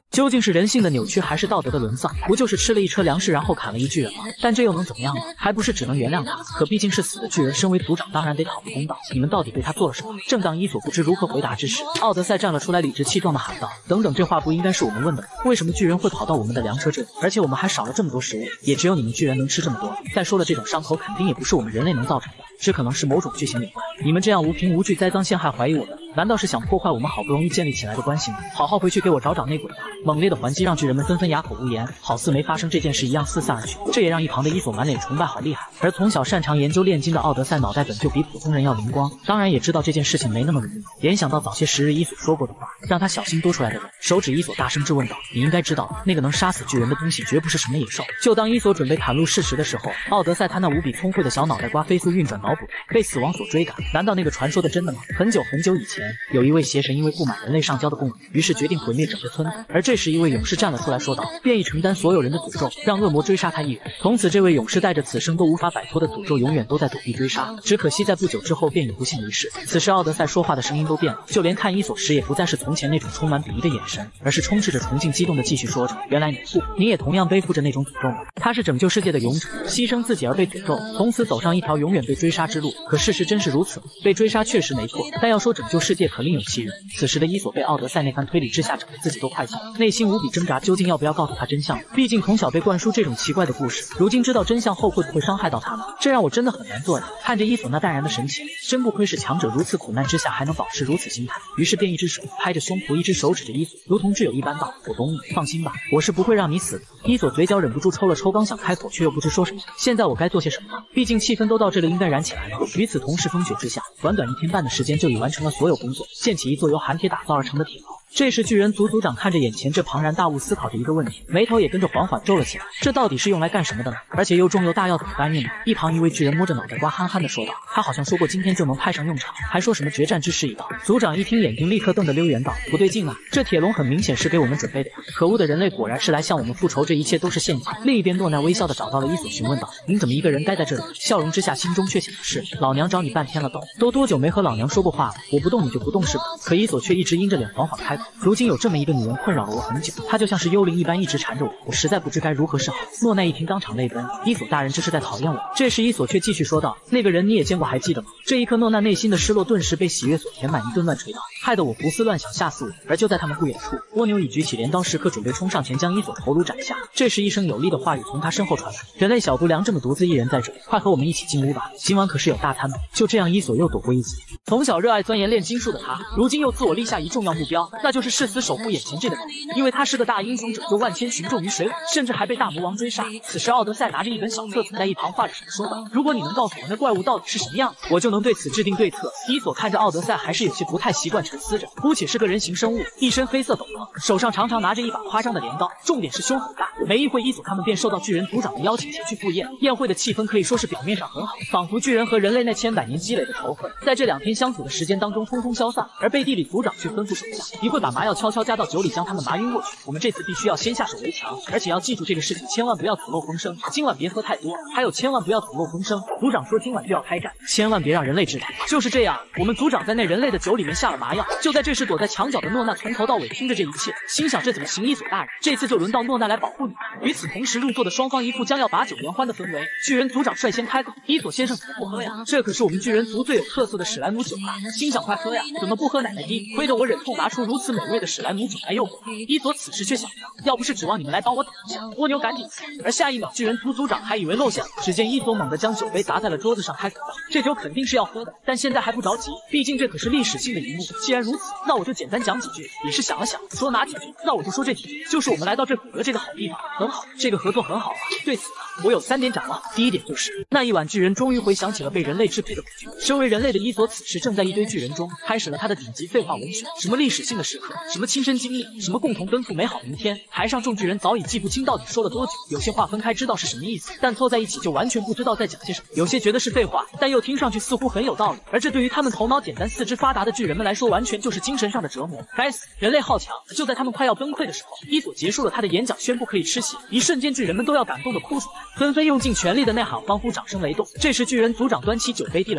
究竟是人性的扭曲，还是道德的沦丧？不就是吃了一车粮食，然后砍了一巨人吗？但这又能怎么样呢？还不是只能原谅他。可毕竟是死的巨人，身为族长，当然得讨个公道。你们到底对他做了什么？正当伊索不知如何回答之时，奥德赛站了出来，理直气壮地喊道：“等等，这话不应该是我们问的吗？为什么巨人会跑到我们的粮车这里？而且我们还少了这么多食物，也只有你们巨人能吃这么多。再说了，这种伤口肯定也不是我们人类能造成的，只可能是某种巨型隐患。你们这样无凭无据、栽赃陷害怀疑我们，难道是想破坏我们好不容易建立起来的关系吗？好好回去给我找找那鬼吧！”猛烈的还击让巨人们纷纷哑口无言，好似没发生这件事一样四散而去。这也让一旁的伊索满脸崇拜，好厉害。而从小擅长研究炼金的奥德赛脑袋本就比普通人要灵光，当然也知道这件事情没那么容易。联想到早些时日伊索说过的话，让他小心多出来的人，手指伊索大声质问道：“你应该知道，那个能杀死巨人的东西绝不是什么野兽。”就当伊索准备袒露事实的时候，奥德赛他那无比聪慧的小脑袋瓜飞速运转，脑补被死亡所追赶。难道那个传说的真的吗？很久很久以前，有一位邪神因为不满人类上交的贡品，于是决定毁灭整个村子。而这时一位勇士站了出来，说道：“愿意承担所有人的诅咒，让恶魔追杀他一人。”从此，这位勇士带着此生都无法摆脱的诅咒，永远都在躲避追杀。只可惜在不久之后便已不幸离世。此时，奥德赛说话的声音都变了，就连看伊索时也不再是从前那种充满鄙夷的眼神，而是充斥着崇敬、激动的继续说着：“原来你不，你也同样背负着那种诅咒吗？他是拯救世界的勇者，牺牲自己而被诅咒，从此走上一条永远被追杀之路。可事实真是如此吗？被追杀确实没错，但要说拯救世界，可另有其人。”此时的伊索被奥德赛那番推理之下，整得自己都快笑，内心无比挣扎，究竟要不要告诉他真相？毕竟从小被灌输这种奇怪的故事，如今知道真相后，会不会伤害到他呢？这让我真的很难做呀。看着伊索那淡然的神情，真不愧是强者，如此苦难之下还能保持如此心态。于是便一只手拍着胸脯，一只手指着伊索，如同挚友一般道：“我懂你，放心吧，我是不会让你死的。”伊索嘴角忍不住抽了抽，刚想开口，却又不知说什么。现在我该做些什么呢？毕竟气氛都到这里，应该燃起来了。与此同时，风雪之下，短短一天半的时间就已完成了所有工作，建起一座由寒铁打造而成的铁楼。这时，巨人族族长看着眼前这庞然大物，思考着一个问题，眉头也跟着缓缓皱了起来。这到底是用来干什么的呢？而且又重又大，要怎么搬运呢？一旁一位巨人摸着脑袋瓜，憨憨地说道：“他好像说过今天就能派上用场，还说什么决战之时已到。”族长一听，眼睛立刻瞪得溜圆道：“不对劲啊！这铁笼很明显是给我们准备的呀！可恶的人类果然是来向我们复仇，这一切都是陷阱。”另一边，诺奈微笑地找到了伊索，询问道：“您怎么一个人待在这里？”笑容之下，心中却想的是：老娘找你半天了，都都多久没和老娘说过话了？我不动你就不动是吧？可伊索却一直阴着脸，缓缓开口：“如今有这么一个女人困扰了我很久，她就像是幽灵一般一直缠着我，我实在不知该如何是好。”诺奈一听，当场泪奔：“伊索大人这是在讨厌我。”这时伊索却继续说道：“那个人你也见过，还记得吗？”这一刻，诺奈内心的失落顿时被喜悦所填满，一顿乱捶道：“害得我胡思乱想，吓死我！”而就在他们不远处，蜗牛已举起镰刀，时刻准备冲上前将伊索头颅斩下。这时一声有力的话语从他身后传来：“人类小不良这么独自一人在这里，快和我们一起进屋吧，今晚可是有大餐的。”就这样，伊索又躲过一劫。从小热爱钻研炼金术的他，如今又自我立下一重要目标，那就是誓死守护眼前这个岛。因为他是个大英雄，拯救万千群众于水里，甚至还被大魔王追杀。此时奥德赛拿着一本小册子在一旁画着什么，说道：“如果你能告诉我那怪物到底是什么样子，我就能对此制定对策。”伊索看着奥德赛，还是有些不太习惯，沉思着。姑且是个人形生物，一身黑色斗篷，手上常常拿着一把夸张的镰刀，重点是胸很大。没一会，伊索他们便受到巨人族长的邀请前去赴宴。宴会的气氛可以说是表面上很好，仿佛巨人和人类那千百年积累的仇恨，在这两天相处的时间当中通通消散。而贝蒂里族长却吩咐手下，一会把麻药悄悄加到酒里，将他们麻晕过去。我们这次必须要先下手为强，而且要记住这个事情，千万不要吐露风声，今晚别喝太多，还有千万不要吐露风声。族长说今晚就要开战，千万别让人类知道。就是这样，我们族长在那人类的酒里面下了麻药。就在这时，躲在墙角的诺娜从头到尾听着这一切，心想这怎么行？伊索大人，这次就轮到诺娜来保护你。与此同时，入座的双方一副将要把酒言欢的氛围。巨人族长率先开口：“伊索先生怎么不喝呀？这可是我们巨人族最有特色的史莱姆酒啊！”心想快喝呀，怎么不喝奶奶滴？亏得我忍痛拿出如此美味的史莱姆酒来诱惑。伊索此时却想着，要不是指望你们来帮我挡一下，蜗牛赶紧死。而下一秒，巨人族族长还以为露馅了，只见伊索猛地将酒杯砸在了桌子上，开口道：“这酒肯定是要喝的，但现在还不着急，毕竟这可是历史性的一幕。既然如此，那我就简单讲几句。”也是想了想，说哪几句？那我就说这几句，就是我们来到这古德这个好地方，很好，这个合作很好啊。对此我有三点展望。第一点就是那一晚，巨人终于回想起了被人类支配的恐惧。身为人类的伊索，此时正在一堆巨人中开始了他的顶级废话文学，什么历史性的时刻，什么亲身经历，什么共同奔赴美好明天。台上众巨人早已记不清到底说了多久，有些话分开知道是什么意思，但凑在一起就完全不知道在讲些什么。有些觉得是废话，但又听上去似乎很有道理。而这对于他们头脑简单、四肢发达的巨人们来说，完全就是精神上的折磨。该死，人类好强！就在他们快要崩溃的时候，伊索结束了他的演讲，宣布可以吃血。一瞬间，巨人们都要感动的哭出来，纷纷用尽全力的呐喊，欢呼，掌声雷动。这时，巨人族长端起酒杯递了上去，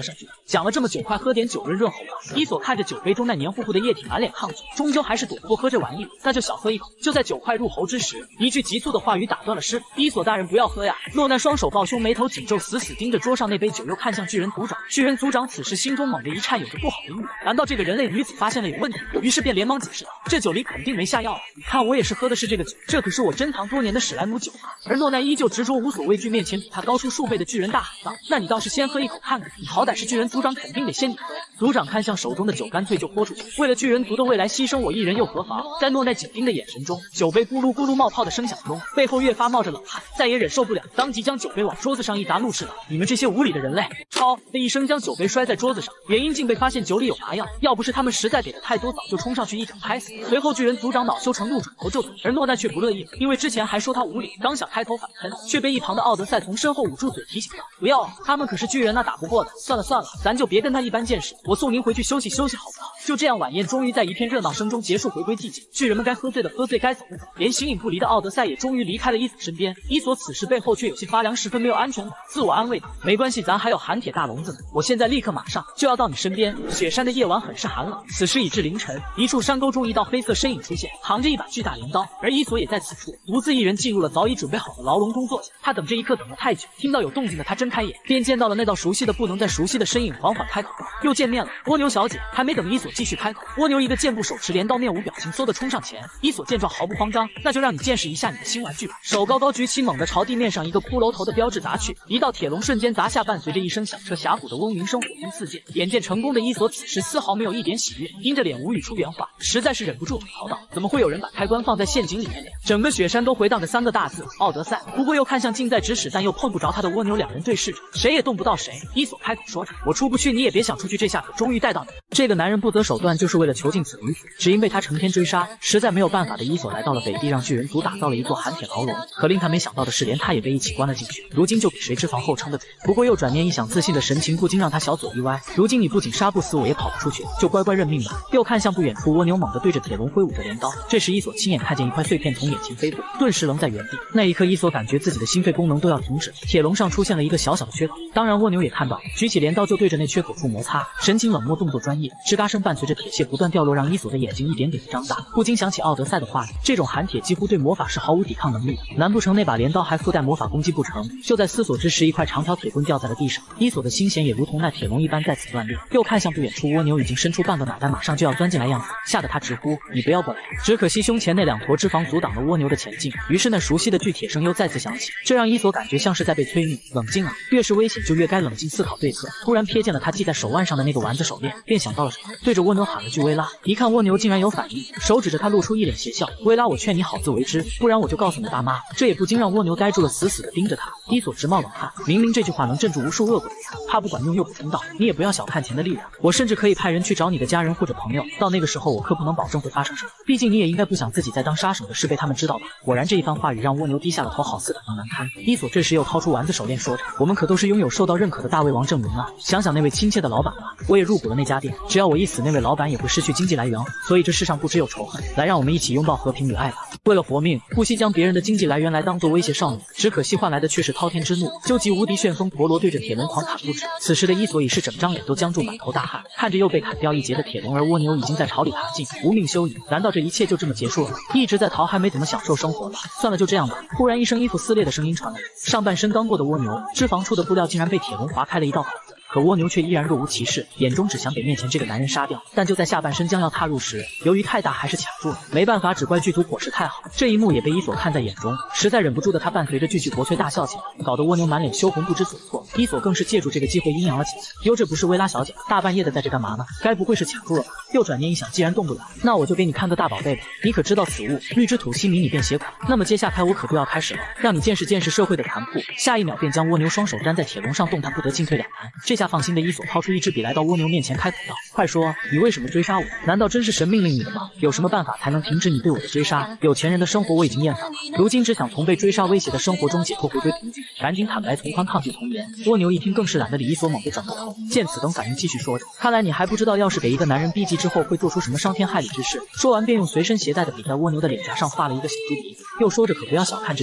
讲了这么久，快喝点酒润润喉吧。伊索看着酒杯中那黏糊糊的液体，满脸抗拒，终究还是躲不过喝这玩意，那就小喝一口。就在酒快入喉之时，一句急促的话语打断了师傅：“伊索大人，不要喝呀！”诺奈双手抱胸，眉头紧皱，死死盯着桌上那杯酒，又看向巨人族长。巨人族长此时心中猛地一颤，有着不好的预感，难道这个人类女子发现了有问题？于是便连忙解释道：“这酒里肯定没下药啊！你看我也是喝的是这个酒，这可是我珍藏多年的史莱姆酒啊！”而诺奈依旧执着无所畏惧，面前比他高出数倍的巨人大喊道：“那你倒是先喝一口看看，你好歹是巨人族长，肯定得先你喝呀！”族长看向手中的酒，干脆就泼出去。为了巨人族的未来，牺牲我一人又何妨？在诺奈紧盯的眼神中，酒杯咕噜咕噜冒泡的声响中，背后越发冒着冷汗，再也忍受不了，当即将酒杯往桌子上一砸，怒斥道：“你们这些无礼的人类！”超的一声将酒杯摔在桌子上，原因竟被发现酒里有麻药，要不是他们实在给的太多，早就冲上去一掌拍死。随后巨人族长恼羞成怒，转头就走，而诺奈却不乐意，因为之前还说他无礼，刚想开口反喷，却被一旁的奥德赛从身后捂住嘴提醒道：“不要啊，他们可是巨人，那打不过的。算了算了，咱就别跟他一般见识，我送您回去休息休息好不好？”就这样，晚宴终于在一片热闹声中结束，回归寂静。巨人们该喝醉的喝醉，该走的走，连形影不离的奥德赛也终于离开了伊索身边。伊索此时背后却有些发凉，十分没有安全感，自我安慰道：“没关系，咱还有寒铁大笼子呢，我现在立刻马上就要到你身边。”雪山的夜晚很是寒冷，此时已至凌晨，一处山沟中一道黑色身影出现，扛着一把巨大镰刀，而伊索也在此处，独自一人进入了早已准备好的牢笼中坐下。他等这一刻等了太久，听到有动静的他睁开眼，便见到了那道熟悉的不能再熟悉的身影，缓缓开口道：“又见面了，蜗牛小姐。”还没等伊索继续开口，蜗牛一个箭步手持镰刀，面无表情，嗖的冲上前。伊索见状毫不慌张，那就让你见识一下你的新玩具吧。手高高举起，猛地朝地面上一个骷髅头的标志砸去，一道铁笼瞬间砸下，伴随着一声响彻峡谷的嗡鸣声，火星四溅。眼见成功的伊索此时丝毫没有一点喜悦，阴着脸无语出原话，实在是忍不住吐槽道：“怎么会有人把开关放在陷阱里面的？”整个雪山都回荡着三个大字：奥德赛。不过又看向近在咫尺但又碰不着他的蜗牛，两人对视着，谁也动不到谁。伊索开口说着：“我出不去，你也别想出去，这下可终于带到你。”这个男人不择手段，就是为了囚禁此女子，只因被他成天追杀，实在没有办法的伊索来到了北地，让巨人族打造了一座寒铁牢笼。可令他没想到的是，连他也被一起关了进去。如今就比谁脂肪厚撑得住。不过又转念一想，自信的神情不禁让他小嘴一歪。如今你不仅杀不死我，也跑不出去，就乖乖认命吧。又看向不远处，蜗牛猛地对着铁笼挥舞着镰刀。这时伊索亲眼看见一块碎片从眼前飞过，顿时愣在原地。那一刻，伊索感觉自己的心肺功能都要停止。铁笼上出现了一个小小的缺口，当然蜗牛也看到，举起镰刀就对着那缺口处摩擦，神情冷漠，动作专业。吱嘎声伴随着铁屑不断掉落，让伊索的眼睛一点点的张大，不禁想起奥德赛的话语：这种寒铁几乎对魔法是毫无抵抗能力的，难不成那把镰刀还附带魔法攻击不成？就在思索之时，一块长条铁棍掉在了地上，伊索的心弦也如同那铁笼一般在此断裂。又看向不远处，蜗牛已经伸出半个脑袋，马上就要钻进来样子，吓得他直呼：“你不要过来！”只可惜胸前那两坨脂肪阻挡了蜗牛的前进，于是那熟悉的巨铁声又再次响起，这让伊索感觉像是在被催命。冷静啊，越是危险就越该冷静思考对策。突然瞥见了他系在手腕上的那个丸子手链，便想到了什么，对着蜗牛喊了句：“薇拉！”一看蜗牛竟然有反应，手指着他露出一脸邪笑：“薇拉，我劝你好自为之，不然我就告诉你爸妈。”这也不禁让蜗牛呆住了，死死地盯着他。伊索直冒冷汗，明明这句话能镇住无数恶鬼的他，怕不管用又补充道：“你也不要小看钱的力量，我甚至可以派人去找你的家人或者朋友，到那个时候我可不能保证会发生什么，毕竟你也应该不想自己在当杀手的事被他们知道吧。”果然这一番话语让蜗牛低下了头，好似感到难堪。伊索这时又掏出丸子手链，说着：“我们可都是拥有受到认可的大胃王证明啊，想想那位亲切的老板吧，我也入股了那家店，只要我一死，那位老板也会失去经济来源，所以这世上不只有仇恨，来让我们一起拥抱和平与爱吧。”为了活命，不惜将别人的经济来源来当做威胁少女，只可惜换来的却是滔天之怒。究极无敌旋风陀螺对着铁笼狂砍不止，此时的伊索已是整张脸都僵住，满头大汗，看着又被砍掉一截的铁笼，而蜗牛已经在朝里爬进，无命休矣。难道这一切就这么结束了吗？一直在逃，还没怎么享受生活吧？算了，就这样吧。忽然一声衣服撕裂的声音传来，上半身刚过的蜗牛，脂肪处的布料竟然被铁笼划开了一道口子。可蜗牛却依然若无其事，眼中只想给面前这个男人杀掉。但就在下半身将要踏入时，由于太大还是卡住了。没办法，只怪剧组伙食太好。这一幕也被伊索看在眼中，实在忍不住的他伴随着句句国粹大笑起来，搞得蜗牛满脸羞红不知所措。伊索更是借助这个机会阴阳了起来。哟，这不是薇拉小姐，大半夜的在这干嘛呢？该不会是卡住了吧？又转念一想，既然动不了，那我就给你看个大宝贝吧。你可知道此物欲知土兮迷你便血管。那么接下开我可就要开始了，让你见识见识社会的残酷。下一秒便将蜗牛双手粘在铁笼上，动弹不得，进退两难。这下放心的伊索掏出一支笔来到蜗牛面前，开口道：“快说，你为什么追杀我？难道真是神命令你的吗？有什么办法才能停止你对我的追杀？有钱人的生活我已经厌烦了，如今只想从被追杀威胁的生活中解脱，回归平静。赶紧坦白从宽，抗拒从严。”蜗牛一听更是懒得理伊索，猛地转过头，见此等反应继续说着：“看来你还不知道，要是给一个男人逼急之后会做出什么伤天害理之事。”说完便用随身携带的笔在蜗牛的脸颊上画了一个小猪鼻子，又说着：“可不要小看这支笔。”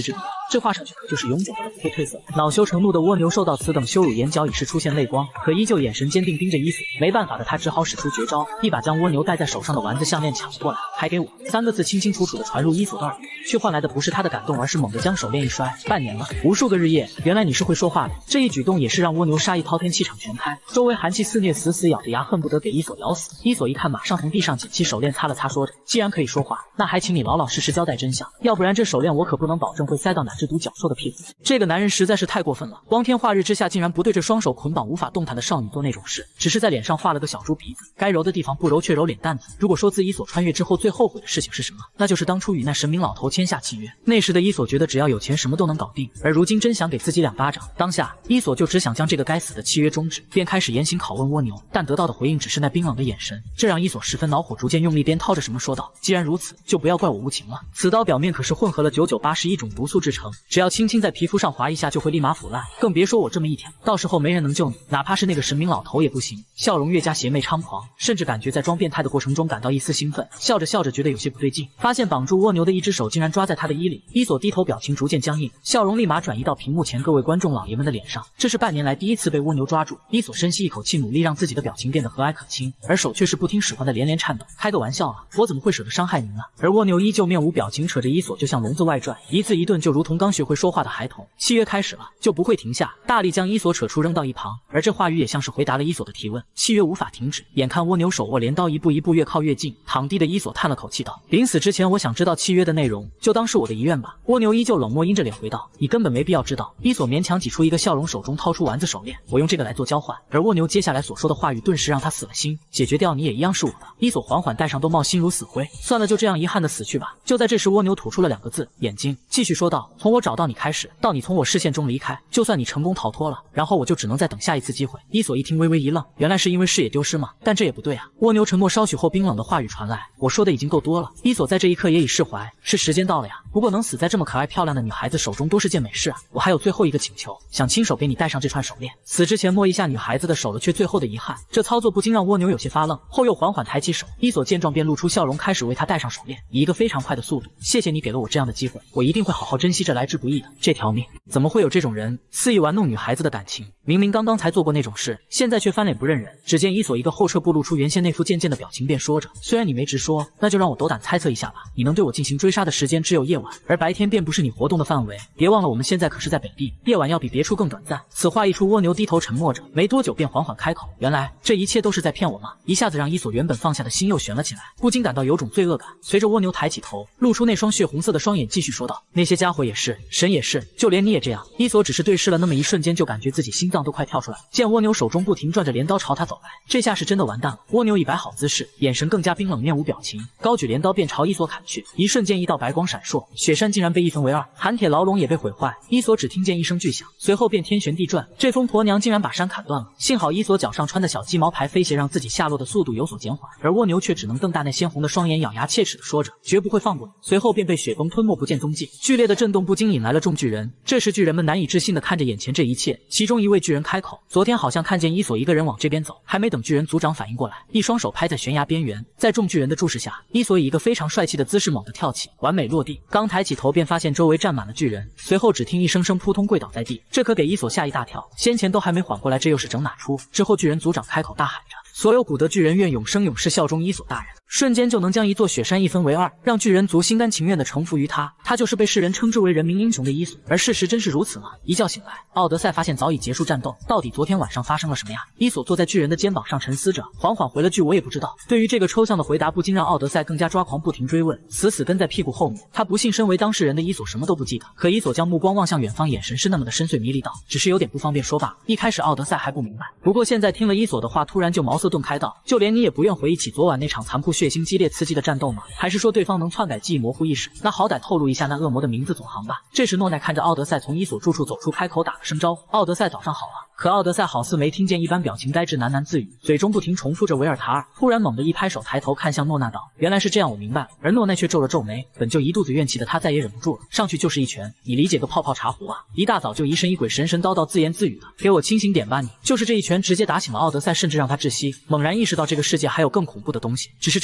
这画上去可就是永久的冷退褪色。恼羞成怒的蜗牛受到此等羞辱，眼角已是出现泪光，可依旧眼神坚定盯着伊索。没办法的他只好使出绝招，一把将蜗牛戴在手上的丸子项链抢了过来。还给我三个字清清楚楚的传入伊索的耳边，却换来的不是他的感动，而是猛地将手链一摔。半年了，无数个日夜，原来你是会说话的。这一举动也是让蜗牛杀意滔天，气场全开，周围寒气肆虐，死死咬着牙，恨不得给伊索咬死。伊索一看，马上从地上捡起手链擦了擦，说着：“既然可以说话，那还请你老老实实交代真相，要不然这手链我可不能保证会塞到哪只毒角兽的屁股。”这个男人实在是太过分了，光天化日之下竟然不对这双手捆绑无法动弹的少女做那种事，只是在脸上画了个小猪鼻子，该揉的地方不揉却揉脸蛋子。如果说自伊索穿越之后最后悔的事情是什么，那就是当初与那神明老头签下契约。那时的伊索觉得只要有钱什么都能搞定，而如今真想给自己两巴掌。当下伊索就只想将这个该死的契约终止，便开始严刑拷问蜗牛，但得到的回应只是那冰冷的眼神，这让伊索十分恼火，逐渐用力边掏着什么说道：“既然如此，就不要怪我无情了。此刀表面可是混合了九九八十一种毒素制成，只要轻轻在皮肤上划一下就会立马腐烂，更别说我这么一挑，到时候没人能救你，哪怕是那个神明老头也不行。”笑容越加邪魅猖狂，甚至感觉在装变态的过程中感到一丝兴奋，笑着笑着觉得有些不对劲，发现绑住蜗牛的一只手竟然抓在他的衣领。伊索低头，表情逐渐僵硬，笑容立马转移到屏幕前各位观众老爷们的脸上。这是半年来第一次被蜗牛抓住，伊索深吸一口气，努力让自己的表情变得和蔼可亲，而手却是不听使唤的连连颤抖。开个玩笑啊，我怎么会舍得伤害您呢？而蜗牛依旧面无表情，扯着伊索就像笼子外拽，一字一顿就如同刚学会说话的孩童。契约开始了，就不会停下，大力将伊索扯出扔到一旁，而这话语也像是回答了伊索的提问。契约无法停止，眼看蜗牛手握镰刀一步一步越靠越近，躺地的伊索叹了口气道：“临死之前我想知道契约的内容，就当是我的遗愿吧。”蜗牛依旧冷漠，阴着脸回道：“你根本没必要知道。”伊索勉强挤出一个笑容，手中掏出丸子手链：“我用这个来做交换。”而蜗牛接下来所说的话语顿时让他死了心，解决掉你也一样是我的。伊索缓缓戴上兜帽，心如死灰，算了，就这样遗憾的死去吧。就在这时，蜗牛吐出了两个字：眼睛，继续说道：“从我找到你开始，到你从我视线中离开，就算你成功逃脱了，然后我就只能再等下一次机会。”伊索一听微微一愣，原来是因为视野丢失吗？但这也不对啊。蜗牛沉默稍许后，冰冷的话语传来：“我说的已经够多了。”伊索在这一刻也已释怀，是时间到了呀。不过能死在这么可爱漂亮的女孩子手中都是件美事啊。我还有最后一个请求，想亲手给你戴上这串手链，死之前摸一下女孩子的手了，却最后的遗憾。这操作不禁让蜗牛有些发愣，后又缓缓抬起手。伊索见状便露出笑容，开始为他戴上手链，以一个非常快的速度。谢谢你给了我这样的机会，我一定会好好珍惜这来之不易的这条命。怎么会有这种人肆意玩弄女孩子的感情？明明刚刚才做过那种事，现在却翻脸不认人。只见伊索一个后撤步，露出原先那副贱贱的表情，便说着：“虽然你没直说，那就让我斗胆猜测一下吧。你能对我进行追杀的时间只有夜晚，而白天便不是你活动的范围。别忘了我们现在可是在北地，夜晚要比别处更短暂。”此话一出，蜗牛低头沉默着，没多久便缓缓开口：“原来这一切都是在骗我吗？”一下子让伊索原本放下的心又悬了起来，不禁感到有种罪恶感。随着蜗牛抬起头，露出那双血红色的双眼，继续说道：“那些家伙也是，神也是，就连你也这样。”伊索只是对视了那么一瞬间，就感觉自己心脏都快跳出来。见蜗牛手中不停转着镰刀朝他走来，这下是真的完蛋了。蜗牛已摆好姿势，眼神更加冰冷，面无表情，高举镰刀便朝伊索砍去。一瞬间，一道白光闪烁，雪山竟然被一分为二，寒铁牢笼也被毁坏。伊索只听见一声巨响，随后便天旋地转，这疯婆娘竟然把山砍断了。幸好伊索脚上穿的小鸡毛牌飞鞋让自己下落的速度有所减缓，而蜗牛却只能瞪大那鲜红的双眼，咬牙切齿地说着：“绝不会放过你。”随后便被雪崩吞没，不见踪迹。剧烈的震动不禁引来了众巨人，这时巨人们难以置信地看着眼前这一切。其中一位巨人开口：“昨天好像看见伊索一个人往这边走。”还没等巨人族长反应过来，一双手拍在悬崖边缘，在众巨人的注视下，伊索以一个非常帅气的姿势猛地跳起，完美落地。刚抬起头便发现周围站满了巨人，随后只听一声声扑通跪倒在地，这可给伊索吓一大跳，先前都还没缓过来，这又是整哪出？之后巨人族长开口大喊着：“所有古德巨人愿永生永世效忠伊索大人。”瞬间就能将一座雪山一分为二，让巨人族心甘情愿地臣服于他。他就是被世人称之为人民英雄的伊索。而事实真是如此吗？一觉醒来，奥德赛发现早已结束战斗，到底昨天晚上发生了什么呀？伊索坐在巨人的肩膀上沉思着，缓缓回了句：“我也不知道。”对于这个抽象的回答，不禁让奥德赛更加抓狂，不停追问，死死跟在屁股后面。他不信身为当事人的伊索什么都不记得，可伊索将目光望向远方，眼神是那么的深邃迷离道：“只是有点不方便说罢。”一开始奥德赛还不明白，不过现在听了伊索的话，突然就茅塞顿开道：“就连你也不愿回忆起昨晚那场残酷、血腥、激烈、刺激的战斗吗？还是说对方能篡改记忆、模糊意识？那好歹透露一下那恶魔的名字总行吧。”这时诺奈看着奥德赛从伊索住处走出，开口打了声招呼：“奥德赛早上好啊。”可奥德赛好似没听见一般，表情呆滞，喃喃自语，嘴中不停重复着维尔塔尔。突然猛地一拍手，抬头看向诺娜道：“原来是这样，我明白了。”而诺奈却皱了皱眉，本就一肚子怨气的他再也忍不住了，上去就是一拳。你理解个泡泡茶壶啊！一大早就疑神疑鬼、神神叨叨、自言自语的，给我清醒点吧你！就是这一拳直接打醒了奥德赛，甚至让他窒息，猛然意识到这个世界还有更恐怖的东西。只是这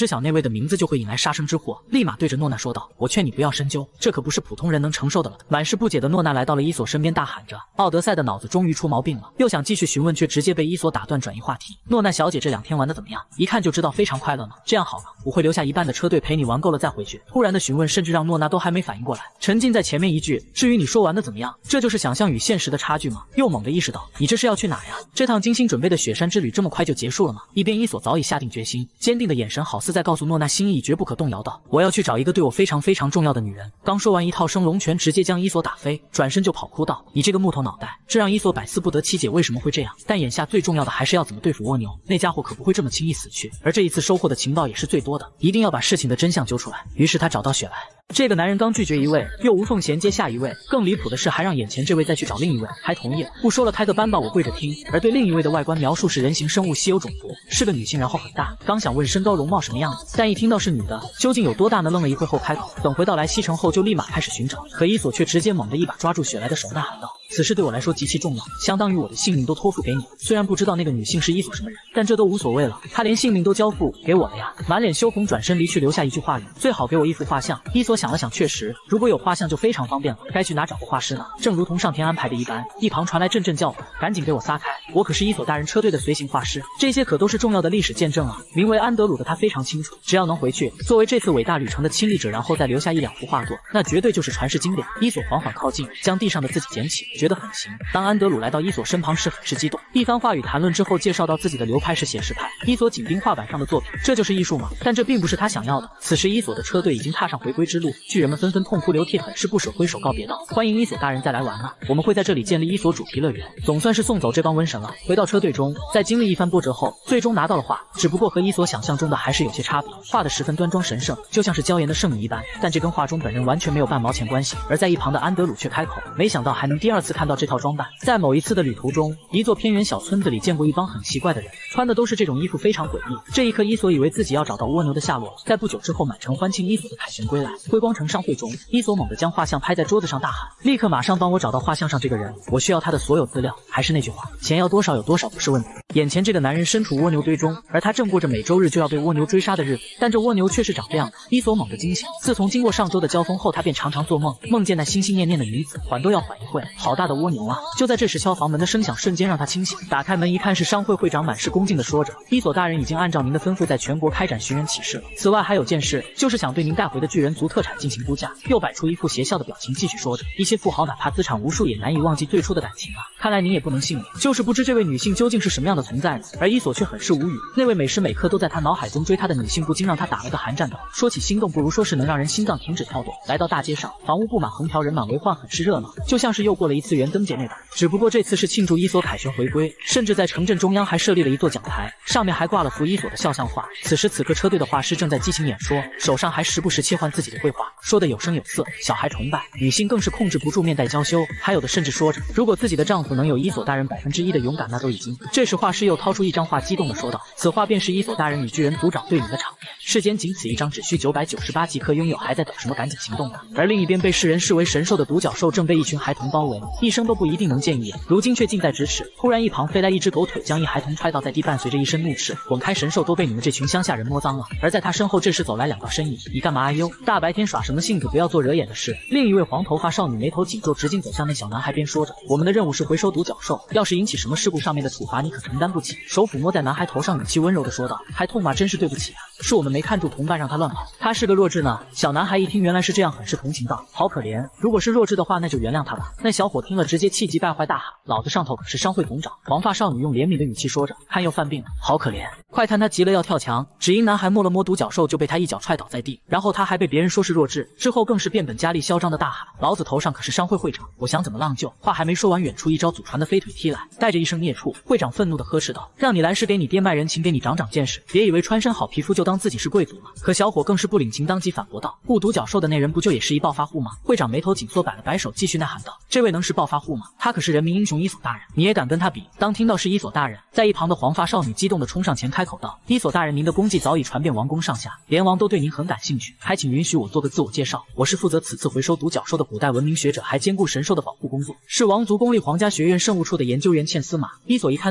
知晓那位的名字就会引来杀身之祸，立马对着诺娜说道：“我劝你不要深究，这可不是普通人能承受的了。”满是不解的诺娜来到了伊索身边，大喊着：“奥德赛的脑子终于出毛病了！”又想继续询问，却直接被伊索打断，转移话题。诺娜小姐这两天玩的怎么样？一看就知道非常快乐呢。这样好了，我会留下一半的车队陪你玩够了再回去。突然的询问，甚至让诺娜都还没反应过来，沉浸在前面一句：“至于你说玩的怎么样？”这就是想象与现实的差距吗？又猛地意识到，你这是要去哪呀？这趟精心准备的雪山之旅这么快就结束了吗？一边伊索早已下定决心，坚定的眼神好似在告诉诺娜心意绝不可动摇道：“我要去找一个对我非常非常重要的女人。”刚说完，一套升龙拳直接将伊索打飞，转身就跑哭道：“你这个木头脑袋！”这让伊索百思不得其解为什么会这样。但眼下最重要的还是要怎么对付蜗牛，那家伙可不会这么轻易死去。而这一次收获的情报也是最多的，一定要把事情的真相揪出来。于是他找到雪莱。这个男人刚拒绝一位，又无缝衔接下一位，更离谱的是还让眼前这位再去找另一位，还同意了。不说了，开个班吧，我跪着听。而对另一位的外观描述是人形生物稀有种族，是个女性，然后很大。刚想问身高容貌什么样子，但一听到是女的，究竟有多大呢？愣了一会后开口。等回到莱西城后，就立马开始寻找。可伊索却直接猛地一把抓住雪莱的手，呐喊道：“此事对我来说极其重要，相当于我的性命都托付给你。虽然不知道那个女性是伊索什么人，但这都无所谓了，她连性命都交付给我了呀！”满脸羞红，转身离去，留下一句话语：“最好给我一幅画像。”伊索想了想，确实，如果有画像就非常方便了。该去哪找个画师呢？正如同上天安排的一般，一旁传来阵阵叫喊：“赶紧给我撒开！我可是伊索大人车队的随行画师，这些可都是重要的历史见证啊！”名为安德鲁的他非常清楚，只要能回去，作为这次伟大旅程的亲历者，然后再留下一两幅画作，那绝对就是传世经典。伊索缓缓靠近，将地上的自己捡起，觉得很行。当安德鲁来到伊索身旁时，很是激动。一番话语谈论之后，介绍到自己的流派是写实派，伊索紧盯画板上的作品，这就是艺术吗？但这并不是他想要的。此时伊索的车队已经踏上回归之路，巨人们纷纷痛哭流涕，很是不舍，挥手告别道：“欢迎伊索大人再来玩啊！我们会在这里建立伊索主题乐园。”总算是送走这帮瘟神了。回到车队中，在经历一番波折后，最终拿到了画，只不过和伊索想象中的还是有些差别，画的十分端庄神圣，就像是娇颜的圣女一般，但这跟画中本人完全没有半毛钱关系。而在一旁的安德鲁却开口，没想到还能第二次看到这套装扮。在某一次的旅途中，一座偏远小村子里见过一帮很奇怪的人，穿的都是这种衣服，非常诡异。这一刻，伊索以为自己要找到蜗牛的下落了。在不久之后，满城欢庆伊索的凯旋归来。辉光城商会中，伊索猛地将画像拍在桌子上，大喊：“立刻马上帮我找到画像上这个人，我需要他的所有资料。还是那句话，钱要多少有多少不是问题。”眼前这个男人身处蜗牛堆中，而他正过着每周日就要被蜗牛追杀的日子，但这蜗牛却是长这样的。伊索猛地惊醒，自从经过上周的交锋后，他便常常做梦，梦见那心心念念的女子，缓都要缓一会。好大的蜗牛啊！就在这时，敲房门的声响瞬间让他清醒。打开门一看，是商会会长，满是恭敬地说着：“伊索大人已经按照您的吩咐，在全国开展寻人启事了。此外还有件事，就是想对您带回的巨人族特产进行估价。”又摆出一副邪笑的表情，继续说着：“一些富豪哪怕资产无数，也难以忘记最初的感情啊！看来您也不能幸免，就是不知这位女性究竟是什么样的存在呢？”而伊索却很是无语，那位每时每刻都在他脑海中追他的女性，不禁让他打了个寒战的。说起心动，不如说是能让人心脏停止跳动。来到大街上，房屋布满横条，人满为患，很是热闹，就像是又过了一次元灯节那般。只不过这次是庆祝伊索凯旋回归，甚至在城镇中央还设立了一座讲台，上面还挂了幅伊索的肖像画。此时此刻，车队的画师正在激情演说，手上还时不时切换自己的绘画，说的有声有色，小孩崇拜，女性更是控制不住面带娇羞，还有的甚至说着，如果自己的丈夫能有伊索大人百分之一的勇敢，那都已经。这时画师又掏出一张画，激动地说道：“此画便是伊索大人与巨人族长对饮的场面，世间仅此一张，只需九百九十八即可拥有，还在等什么？赶紧行动吧！”而另一边被世人视为神兽的独角兽正被一群孩童包围，一生都不一定能见一眼，如今却近在咫尺。突然一旁飞来一只狗腿，将一孩童踹倒在地，伴随着一声怒斥：“滚开！神兽都被你们这群乡下人摸脏了！”而在他身后这时走来两道身影：“你干嘛啊哟？大白天耍什么性子？不要做惹眼的事！”另一位黄头发少女眉头紧皱，直径走向那小男孩，边说着：“我们的任务是回收独角兽，要是引起什么事故，上面的处罚你可承担不起。”手抚摸在男孩头上，语气温柔地说道：“还痛吗？真是对不起啊，是我们没看住同伴，让他乱跑，他是个弱智呢。”小男孩一听原来是这样，很是同情道：“好可怜，如果是弱智的话，那就原谅他吧。”那小伙听了直接气急败坏，大喊：“老子上头可是商会总长！”黄发少女用怜悯的语气说着：“看又犯病了，好可怜。”快看他急了要跳墙，只因男孩摸了摸独角兽，就被他一脚踹倒在地，然后他还被别人说是弱智，之后更是变本加厉嚣张的大喊：“老子头上可是商会会长，我想怎么浪就！”话还没说完，远处一招祖传的飞腿踢来，带着一声孽畜，会长愤怒地呵斥道：“让你来是给你爹卖人情，给你长长见识，别以为穿身好皮肤就当自己是贵族了。”可小伙更是不领情，当即反驳道：“雇独角兽的那人不就也是一暴发户吗？”会长眉头紧缩，摆了摆手，继续呐喊道：“这位能是暴发户吗？他可是人民英雄伊索大人，你也敢跟他比？”当听到是伊索大人，在一旁的黄发少女激动地冲上前开口道：“伊索大人，您的功绩早已传遍王宫上下，连王都对您很感兴趣，还请允许我做个自我介绍。我是负责此次回收独角兽的古代文明学者，还兼顾神兽的保护工作，是王族公立皇家学院生物处的研究员茜丝玛。”伊索一看，顿时来了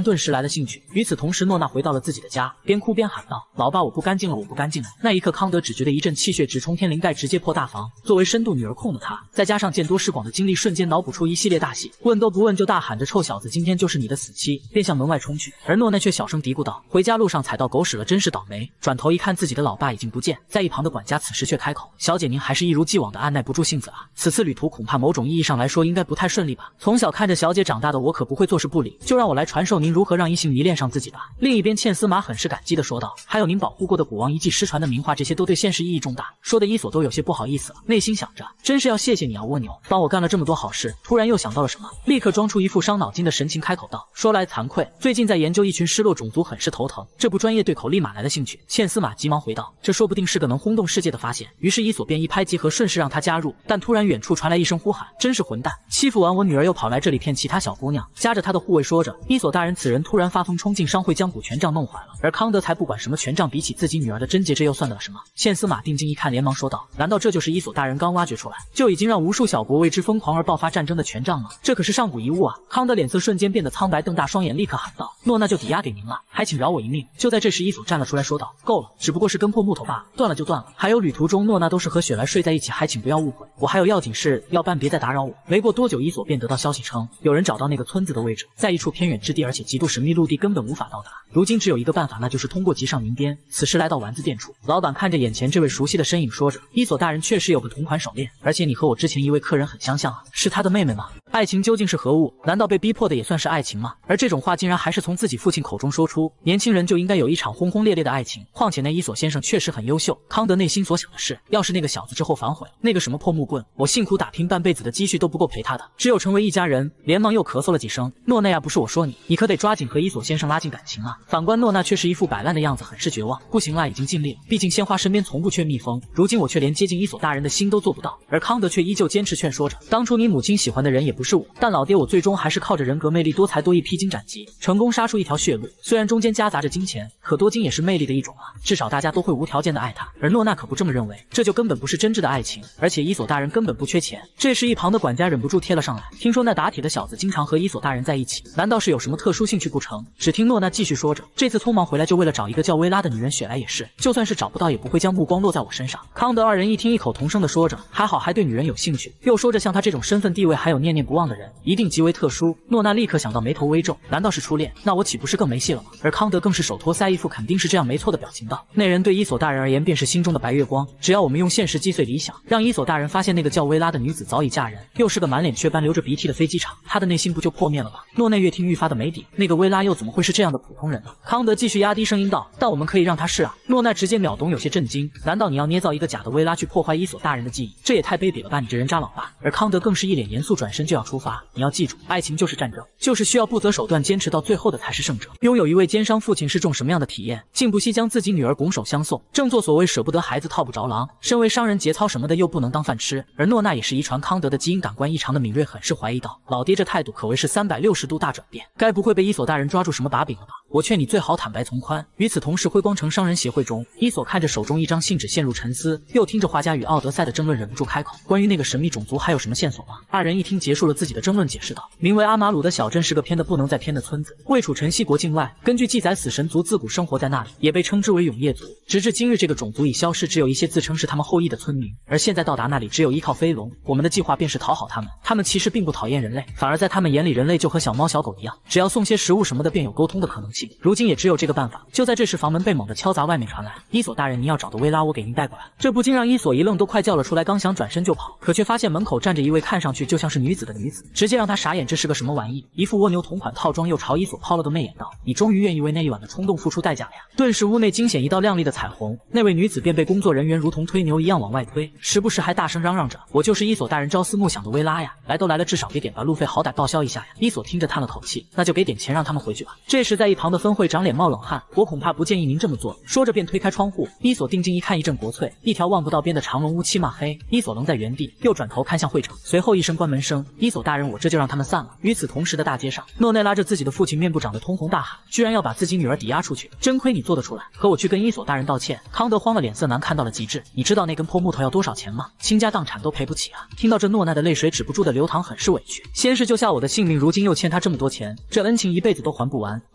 兴趣。与此同时，诺娜回到了自己的家，边哭边喊道：“老爸，我不干净了，我不干净了！”那一刻，康德只觉得一阵气血直冲天灵盖，直接破大防。作为深度女儿控的他，再加上见多识广的经历，瞬间脑补出一系列大戏，问都不问就大喊着：“臭小子，今天就是你的死期！”便向门外冲去。而诺娜却小声嘀咕道：“回家路上踩到狗屎了，真是倒霉。”转头一看，自己的老爸已经不见，在一旁的管家此时却开口：“小姐，您还是一如既往的按耐不住性子啊，此次旅途恐怕某种意义上来说应该不太顺利吧？从小看着小姐长大的我可不会坐视不理，就让我来传授您如何让异性迷恋上自己吧。”另一边，茜司马很是感激地说道：“还有您保护过的古王遗迹失传的名画，这些都对现实意义重大。”说的伊索都有些不好意思了，内心想着真是要谢谢你啊，蜗牛，帮我干了这么多好事。突然又想到了什么，立刻装出一副伤脑筋的神情，开口道：“说来惭愧，最近在研究一群失落种族，很是头疼。”这部专业对口立马来了兴趣。茜司马急忙回道：“这说不定是个能轰动世界的发现。”于是伊索便一拍即合，顺势让他加入。但突然远处传来一声呼喊：“真是混蛋！欺负完我女儿又跑来这里骗其他小姑娘！”夹着他的护卫说着：“伊索大人，此人突然发疯冲进商会，将古权杖弄坏了。”而康德才不管什么权杖，比起自己女儿的贞洁，这又算得了什么？茜司马定睛一看，连忙说道：“难道这就是伊索大人刚挖掘出来，就已经让无数小国为之疯狂而爆发战争的权杖吗？这可是上古遗物啊！”康德脸色瞬间变得苍白，瞪大双眼，立刻喊道：“诺，那就抵押给您了，还请饶我一命。”就在这时，伊索站了出来，说道：“够了，只不过是根破木头罢了，断了就断了。还有旅途中诺娜都是和雪莱睡在一起，还请不要误会，我还有要紧事要办，别再打扰我。”没过多久，伊索便得到消息称，有人找到那个村子的位置，在一处偏远之地，而且极度神秘，陆地根本无法到达。如今只有一个办法，那就是通过集上民边。此时来到丸子店处，老板看着眼前这位熟悉的身影，说着：“伊索大人确实有个同款手链，而且你和我之前一位客人很相像啊，是他的妹妹吗？爱情究竟是何物？难道被逼迫的也算是爱情吗？”而这种话竟然还是从自己父亲口中说出，年轻人就应该有一场轰轰烈烈的爱情。况且那伊索先生确实很优秀。康德内心所想的是，要是那个小子之后反悔，那个什么破木棍，我辛苦打拼半辈子的积蓄都不够赔他的，只有成为一家人。连忙又咳嗽了几声：“诺娜呀，不是我说你，你可得抓紧和伊索先生拉近感情啊。”反观诺娜却是一副摆烂的样子，很是绝望。不行啦，已经尽力了，毕竟鲜花身边从不缺蜜蜂，如今我却连接近伊索大人的心都做不到。而康德却依旧坚持劝说着：“当初你母亲喜欢的人也不是我，但老爹我最终还是靠着人格魅力多才多艺，披荆斩棘，成功杀出一条血路。虽然中间夹杂着金钱，可多金也是魅力的一种啊，至少大家都会无条件的爱他。”而诺娜可不这么认为，这就根本不是真挚的爱情，而且伊索大人根本不缺钱。这时一旁的管家忍不住贴了上来：“听说那打铁的小子经常和伊索大人在一起，难道是有什么特殊兴趣不成？”只听诺娜继续说着：“这次匆忙回来就为了找一个叫薇拉的女人，雪莱也是，就算是找不到也不会将目光落在我身上。”康德二人一听异口同声的说着：“还好还对女人有兴趣。”又说着像他这种身份地位还有念念不忘的人，一定极为特殊。诺娜立刻想到眉头微皱，难道是初恋？那我岂不是更没戏了吗？而康德更是手托腮，一副肯定是这样没错的表情道：“那人对伊索大人而言便是心中的白月光，只要我们用现实击碎理想，让伊索大人发现那个叫薇拉的女子早已嫁人，又是个满脸雀斑流着鼻涕的飞机场，他的内心不就破灭了吗？”诺内越听愈发的没底，那个薇拉又怎么会是这样的普通人呢？康德继续压低声音道：“但我们可以让他是啊。”诺奈直接秒懂，有些震惊：“难道你要捏造一个假的薇拉去破坏伊索大人的记忆？这也太卑鄙了吧，你这人渣老爸！”而康德更是一脸严肃，转身就要出发：“你要记住，爱情就是战争，就是需要不择手段坚持到最后的才是胜者。拥有一位奸商父亲是种什么样的体验？竟不惜将自己女儿拱手相送，正做所谓舍不得孩子套不着狼。身为商人，节操什么的又不能当饭吃。”而诺娜也是遗传康德的基因，感官异常的敏锐，很是怀疑道：“老爹这态度可谓是三百六十度大转变，该不会被伊索大人抓住什么把柄了吧？我劝你最好坦白从宽。”与此同时，辉光城商人协会中，伊索看着手中一张信纸陷入沉思，又听着画家与奥德赛的争论，忍不住开口：“关于那个神秘种族还有什么线索吗？”二人一听结束了自己的争论，解释道：“名为阿马鲁的小镇是个偏的不能再偏的村子，位处晨曦国境外。根据记载，死神族自古生活在那里，也被称之为永夜族。直至今日，这个种族已消失，只有一些自称是他们后裔的村民。而现在到达那里，只有依靠飞龙。我们的计划便是讨好他们。他们其实并不讨厌人类，反而在他们眼里，人类就和小猫小狗一样，只要送些食物什么的，便有沟通的可能性。如今也只有这个办法。”就在这时，房门被猛地敲砸，外面传来：“伊索大人，您要找的薇拉，我给您带过来。”这不禁让伊索一愣，都快叫了出来，刚想转身就跑，可却发现门口站着一位看上去就像是女子的女子，直接让他傻眼，这是个什么玩意？一副蜗牛同款套装，又朝伊索抛了个媚眼道：“你终于愿意为那一晚的冲动付出代价了呀！”顿时屋内惊显一道亮丽的彩虹，那位女子便被工作人员如同推牛一样往外推，时不时还大声嚷嚷着：“我就是伊索大人朝思暮想的薇拉呀！来都来了，至少给点吧路费，好歹报销一下呀！”伊索听着叹了口气：“那就给点钱让他们回去吧。”这时在一旁的分会长脸冒冷汗：“我恐怕不建议您这么做。”说着便推开窗户。伊索定睛一看，一阵国粹，一条望不到边的长龙乌漆嘛黑。伊索愣在原地，又转头看向会长，随后一声关门声：“伊索大人，我这就让他们散了。”与此同时的大街上，诺内拉着自己的父亲，面部长得通红，大喊：“居然要把自己女儿抵押出去，真亏你做得出来！和我去跟伊索大人道歉！”康德慌了，脸色难看到了极致：“你知道那根破木头要多少钱吗？倾家荡产都赔不起啊！”听到这，诺奈的泪水止不住的流淌，很是委屈。先是救下我的性命，如今又欠他这么多钱，这恩情一辈子都还不完，都怪爸爸。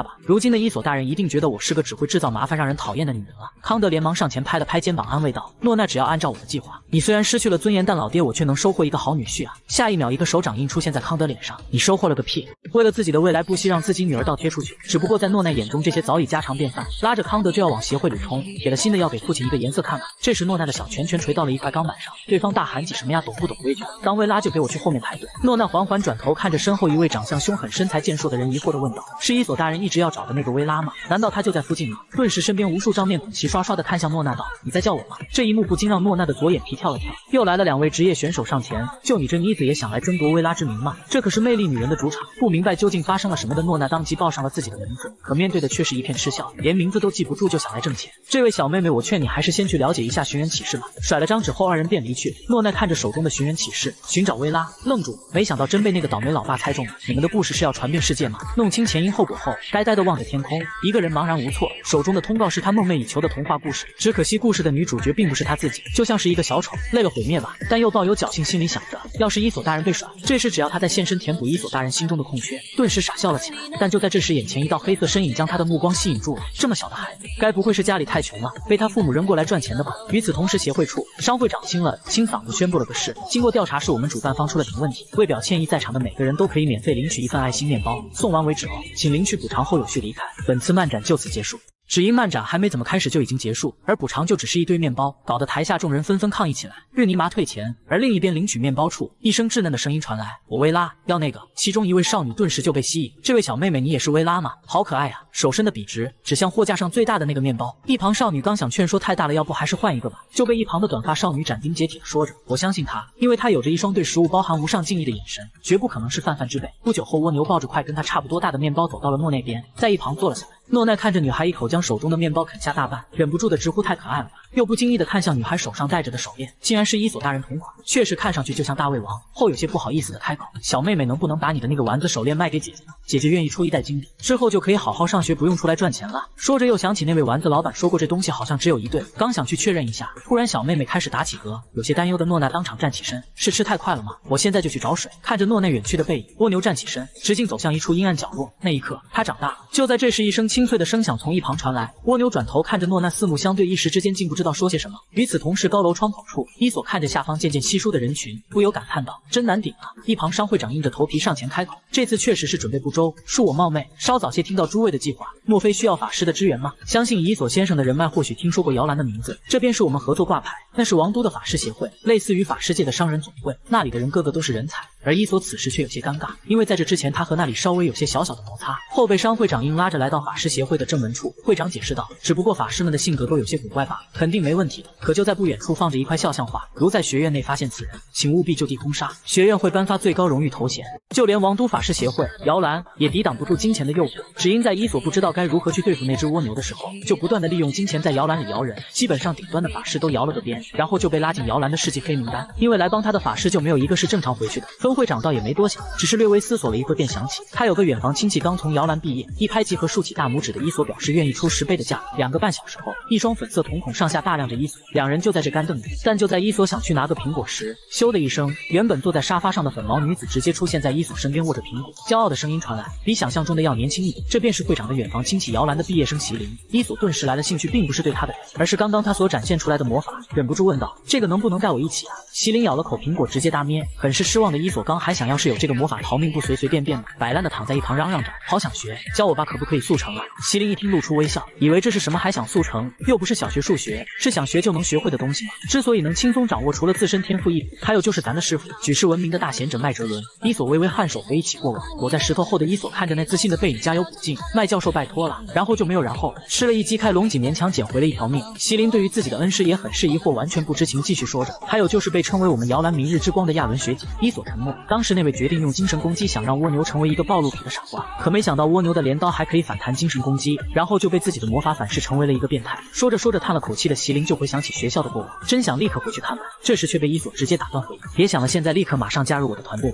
吧。如今的伊索大人一定觉得我是个只会制造麻烦、让人讨厌的女人了。康德连忙上前拍了拍肩膀，安慰道：“诺娜，只要按照我的计划，你虽然失去了尊严，但老爹我却能收获一个好女婿啊！”下一秒，一个手掌印出现在康德脸上：“你收获了个屁！”为了自己的未来，不惜让自己女儿倒贴出去。只不过在诺奈眼中，这些早已家常便饭。拉着康德就要往协会里冲，铁了心的要给父亲一个颜色看看。这时，诺奈的小拳拳捶到了一块钢板上，对方大喊：“挤什么呀，懂不懂规矩？当薇拉就给我去后面排队。”诺奈缓缓转头看着身后一位长相凶狠、身材健硕的人，疑惑地问道：“是伊索大人一直要找的那个薇拉吗？难道她就在附近吗？”顿时，身边无数张面孔齐刷刷地看向诺娜道：“你在叫我吗？”这一幕不禁让诺娜的左眼皮跳了跳。又来了两位职业选手上前，就你这妮子也想来争夺薇拉之名吗？这可是魅力女人的主场。不明白究竟发生了什么的诺娜当即报上了自己的名字，可面对的却是一片嗤笑，连名字都记不住就想来挣钱。这位小妹妹，我劝你还是先去了解一下寻人启事吧。甩了张纸后，二人便离去。诺奈看着手中的寻人启事，寻找薇拉，愣住，没想到真被那个倒霉老爸猜中了。你们的故事是要传遍世界吗？弄清前因后果后，呆呆地望着天空，一个人茫然无措，手中的通告是他梦寐以求的童话故事。只可惜故事的女主角并不是他自己，就像是一个小丑，累了毁灭吧。但又抱有侥幸，心里想着，要是伊索大人被甩，这时只要他再现身填补伊索大人心中的空缺，顿时傻笑了起来。但就在这时，眼前一道黑色身影将他的目光吸引住了。这么小的孩子，该不会是家里太穷了，被他父母扔过来赚钱的吧？与此同时，协会处商会长清了清嗓子宣布了个事：经过调查，是我们主办方出了点问题。为表歉意，在场的每个人都可以免费领取一份爱心面包，送完为止哦，请领取补偿后有序离开。本次漫展就此结束。只因漫展还没怎么开始就已经结束，而补偿就只是一堆面包，搞得台下众人纷纷抗议起来，日尼玛退钱。而另一边领取面包处，一声稚嫩的声音传来：“我薇拉要那个。”其中一位少女顿时就被吸引，这位小妹妹，你也是薇拉吗？好可爱啊！手伸的笔直，指向货架上最大的那个面包。一旁少女刚想劝说太大了，要不还是换一个吧，就被一旁的短发少女斩钉截铁地说着：“我相信她，因为她有着一双对食物包含无上敬意的眼神，绝不可能是泛泛之辈。”不久后，蜗牛抱着块跟他差不多大的面包走到了诺那边，在一旁坐了下来。诺奈看着女孩一口将手中的面包啃下大半，忍不住的直呼太可爱了吧，又不经意的看向女孩手上戴着的手链，竟然是伊索大人同款，确实看上去就像大胃王。后有些不好意思的开口：“小妹妹，能不能把你的那个丸子手链卖给姐姐呢？姐姐愿意出一袋金币，之后就可以好好上学，不用出来赚钱了。”说着又想起那位丸子老板说过这东西好像只有一对，刚想去确认一下，突然小妹妹开始打起嗝，有些担忧的诺奈当场站起身：“是吃太快了吗？我现在就去找水。”看着诺奈远去的背影，蜗牛站起身，直径走向一处阴暗角落。那一刻，他长大了。就在这时，一声清脆的声响从一旁传来，蜗牛转头看着诺奈，四目相对，一时之间竟不知道说些什么。与此同时，高楼窗口处，伊索看着下方渐渐稀疏的人群，不由感叹道：“真难顶啊！”一旁商会长硬着头皮上前开口：“这次确实是准备不周，恕我冒昧，稍早些听到诸位的计划，莫非需要法师的支援吗？相信伊索先生的人脉或许听说过摇篮的名字，这便是我们合作挂牌，那是王都的法师协会，类似于法师界的商人总会，那里的人个个都是人才。”而伊索此时却有些尴尬，因为在这之前他和那里稍微有些小小的摩擦，后被商会长硬拉着来到法师协会的正门处。会长解释道：“只不过法师们的性格都有些古怪吧，肯定没问题的。”可就在不远处放着一块肖像画，如在学院内发现此人，请务必就地封杀。学院会颁发最高荣誉头衔，就连王都法师协会摇篮也抵挡不住金钱的诱惑。只因在伊索不知道该如何去对付那只蜗牛的时候，就不断的利用金钱在摇篮里摇人，基本上顶端的法师都摇了个遍，然后就被拉进摇篮的世纪黑名单。因为来帮他的法师就没有一个是正常回去的。分会长倒也没多想，只是略微思索了一会便想起，他有个远房亲戚刚从摇篮毕业，一拍即合，竖起大拇指的伊索表示愿意出十倍的价。两个半小时后，一双粉色瞳孔上下大亮着伊索，两人就在这干瞪眼。但就在伊索想去拿个苹果时，咻的一声，原本坐在沙发上的粉毛女子直接出现在伊索身边，握着苹果，骄傲的声音传来：“比想象中的要年轻一点。”这便是会长的远房亲戚摇篮的毕业生席琳。伊索顿时来了兴趣，并不是对他的人，而是刚刚他所展现出来的魔法，忍不住问道：“这个能不能带我一起啊？”席琳咬了口苹果，直接大咩，很是失望的伊索刚还想要是有这个魔法逃命不随随便便的，摆烂的躺在一旁嚷嚷着：“好想学，教我吧，可不可以速成啊？”席琳一听露出微笑，以为这是什么还想速成，又不是小学数学，是想学就能学会的东西吗？之所以能轻松掌握，除了自身天赋异禀，还有就是咱的师傅，举世闻名的大贤者麦哲伦。伊索微微颔首，回忆起过往，躲在石头后的伊索看着那自信的背影，加油补进。麦教授拜托了，然后就没有然后了。吃了一击开龙脊，勉强捡回了一条命。席琳对于自己的恩师也很是疑惑，完全不知情，继续说着：“还有就是被称为我们摇篮明日之光的亚伦学姐。”伊索沉默，当时那位决定用精神攻击想让蜗牛成为一个暴露体的傻瓜，可没想到蜗牛的镰刀还可以反弹精神攻击，然后就被自己的魔法反噬成为了一个变态。说着说着叹了口气的席琳就回想起学校的过往，真想立刻回去看看，这时却被伊索直接打断回应：“别想了，现在立刻马上加入我的团队吧。”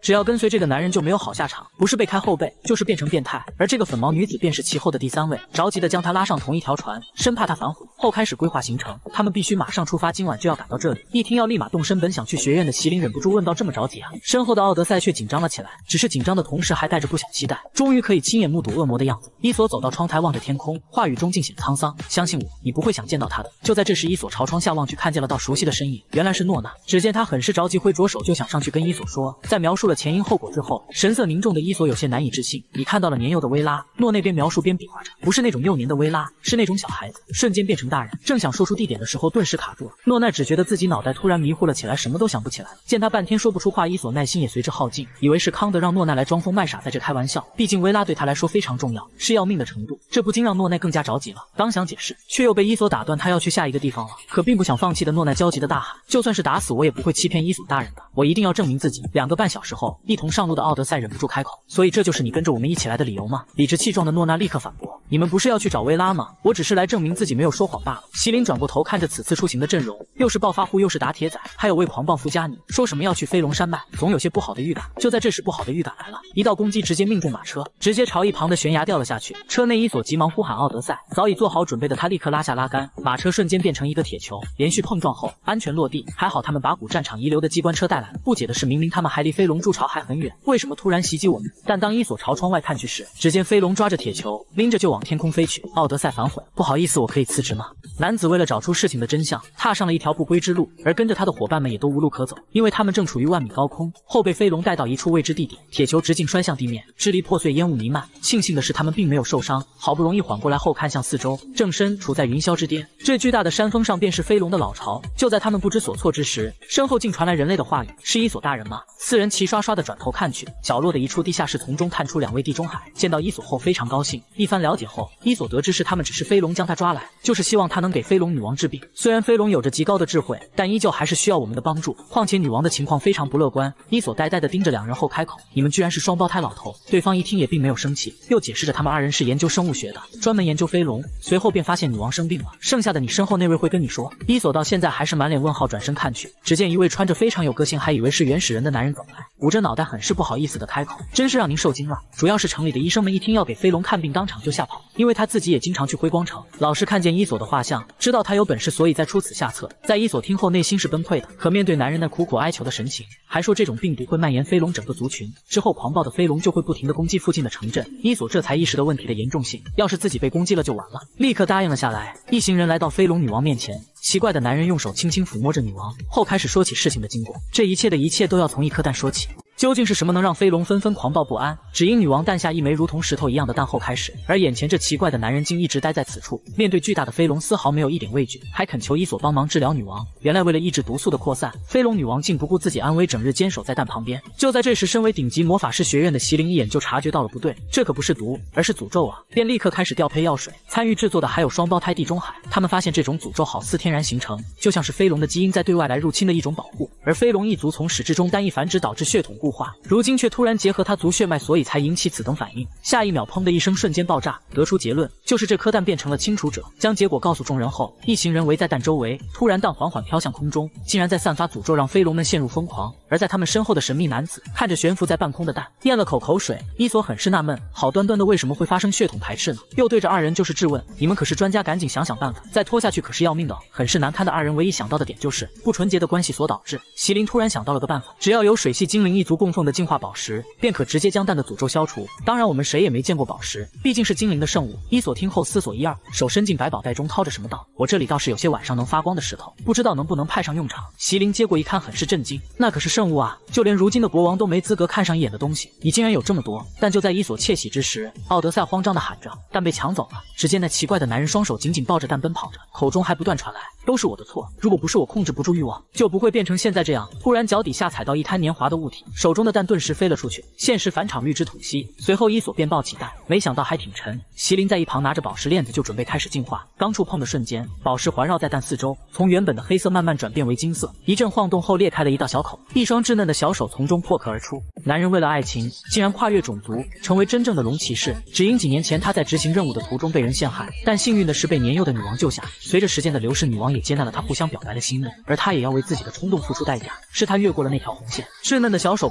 只要跟随这个男人就没有好下场，不是被开后背，就是变成变态。而这个粉毛女子便是其后的第三位，着急的将他拉上同一条船，生怕他反悔。后开始规划行程，他们必须马上出发，今晚就要赶到这里。一听要立马动身，本想去学院的席琳忍不住问道：“这么着急啊？”身后的奥德赛却紧张了起来，只是紧张的同时还带着不小期待，终于可以亲眼目睹恶魔的样子。伊索走到窗台，望着天空，话语中尽显沧桑：“相信我，你不会想见到他的。”就在这时，伊索朝窗下望去，看见了道熟悉的身影，原来是诺娜。只见他很是着急，挥着手就想上去跟伊索说。在描述了前因后果之后，神色凝重的伊索有些难以置信：“你看到了年幼的薇拉？”诺那边描述边比划着，不是那种幼年的薇拉，是那种小孩子，瞬间变成大人。正想说出地点的时候，顿时卡住了。诺娜只觉得自己脑袋突然迷糊了起来，什么都想不起来。见他半天说不出话，伊索耐心也随之耗尽，以为是康德让诺娜来装疯卖傻，在这开玩笑。毕竟薇拉对他来说非常重要，是要命的程度，这不禁让诺奈更加着急了。刚想解释，却又被伊索打断，他要去下一个地方了。可并不想放弃的诺奈焦急的大喊：“就算是打死我也不会欺骗伊索大人的，我一定要证明自己！”两个半小时后，一同上路的奥德赛忍不住开口：“所以这就是你跟着我们一起来的理由吗？”理直气壮的诺娜立刻反驳：“你们不是要去找薇拉吗？我只是来证明自己没有说谎罢了。”席琳转过头看着此次出行的阵容，又是暴发户又是打铁仔，还有位狂暴富加尼，说什么要去飞龙山脉，总有些不好的预感。就在这时，不好的预感来了，一道攻击直接命中马车，直接朝一旁的悬崖掉了下去。车内伊索急忙呼喊奥德赛，早已做好准备的他立刻拉下拉杆，马车瞬间变成一个铁球，连续碰撞后安全落地。还好他们把古战场遗留的机关车带来了。不解的是，明明他们还离飞龙筑巢还很远，为什么突然袭击我们？但当伊索朝窗外看去时，只见飞龙抓着铁球，拎着就往天空飞去。奥德赛反悔：“不好意思，我可以辞职吗？”男子为了找出事情的真相，踏上了一条不归之路，而跟着他的伙伴们也都无路可走，因为他们正处于万米高空，后被飞龙带到一处未知地点，铁球直径摔向地面，支离破碎，烟雾弥漫。庆幸的是他们并没有受伤，好不容易缓过来后看向四周，正身处在云霄之巅，这巨大的山峰上便是飞龙的老巢。就在他们不知所措之时，身后竟传来人类的话语：“是伊索大人吗？”四人齐刷刷地转头看去，角落的一处地下室从中探出两位地中海，见到伊索后非常高兴。一番了解后，伊索得知是他们只是飞龙将他抓来，就是希望他能给飞龙女王治病。虽然飞龙有着极高的智慧，但依旧还是需要我们的帮助，况且女王的情况非常不乐观。伊索呆呆地盯着两人后开口：“你们居然是双胞胎老头。”对方一听也并没有生气，又解释着他们二人是研究生物学的，专门研究飞龙。随后便发现女王生病了，剩下的你身后那位会跟你说。伊索到现在还是满脸问号，转身看去，只见一位穿着非常有个性还以为是原始人的男人走来，捂着脑袋很是不好意思的开口：“真是让您受惊了。”主要是城里的医生们一听要给飞龙看病，当场就吓跑，因为他自己也经常去辉光城，老是看见伊索的画像，知道他有本事，所以才出此下策。在伊索听后内心是崩溃的，可面对男人那苦苦哀求的神情，还说这种病毒会蔓延飞龙整个族群，之后狂暴的飞龙就会不停地攻击附近的城镇。伊索这才意识到问题的严重性，要是自己被攻击了就完了，立刻答应了下来。一行人来到飞龙女王面前，奇怪的男人用手轻轻抚摸着女王，后开始说起事情的经过。这一切的一切都要从一颗蛋说起。究竟是什么能让飞龙纷纷狂暴不安？只因女王诞下一枚如同石头一样的蛋后开始，而眼前这奇怪的男人竟一直待在此处，面对巨大的飞龙丝毫没有一点畏惧，还恳求伊索帮忙治疗女王。原来为了抑制毒素的扩散，飞龙女王竟不顾自己安危，整日坚守在蛋旁边。就在这时，身为顶级魔法师学院的席琳一眼就察觉到了不对，这可不是毒，而是诅咒啊！便立刻开始调配药水。参与制作的还有双胞胎地中海，他们发现这种诅咒好似天然形成，就像是飞龙的基因在对外来入侵的一种保护，而飞龙一族从始至终单一繁殖，导致血统固化，如今却突然结合他族血脉，所以才引起此等反应。下一秒砰的一声，瞬间爆炸，得出结论就是这颗蛋变成了清除者。将结果告诉众人后，一行人围在蛋周围，突然蛋缓缓飘向空中，竟然在散发诅咒，让飞龙们陷入疯狂。而在他们身后的神秘男子看着悬浮在半空的蛋，咽了口口水。伊索很是纳闷，好端端的为什么会发生血统排斥呢？又对着二人就是质问：“你们可是专家，赶紧想想办法，再拖下去可是要命的。”很是难堪的二人唯一想到的点就是不纯洁的关系所导致。席琳突然想到了个办法，只要有水系精灵一族供奉的净化宝石，便可直接将蛋的诅咒消除。当然我们谁也没见过宝石，毕竟是精灵的圣物。伊索听后思索一二，手伸进百宝袋中掏着什么道：“我这里倒是有些晚上能发光的石头，不知道能不能派上用场。”席琳接过一看，很是震惊，那可是圣物啊，就连如今的国王都没资格看上一眼的东西，你竟然有这么多！但就在伊索窃喜之时，奥德赛慌张地喊着：“蛋被抢走了！”只见那奇怪的男人双手紧紧抱着蛋奔跑着，口中还不断传来：“都是我的错，如果不是我控制不住欲望，就不会变成现在这样。”突然脚底下踩到一滩黏滑的物体，手中的蛋顿时飞了出去，现实返场绿之吐息。随后伊索便抱起蛋，没想到还挺沉。席琳在一旁拿着宝石链子就准备开始净化，刚触碰的瞬间，宝石环绕在蛋四周，从原本的黑色慢慢转变为金色，一阵晃动后裂开了一道小口，一双稚嫩的小手从中破壳而出。男人为了爱情，竟然跨越种族，成为真正的龙骑士。只因几年前他在执行任务的途中被人陷害，但幸运的是被年幼的女王救下。随着时间的流逝，女王也接纳了他互相表白的心意，而他也要为自己的冲动付出代价。是他越过了那条红线，稚嫩的小手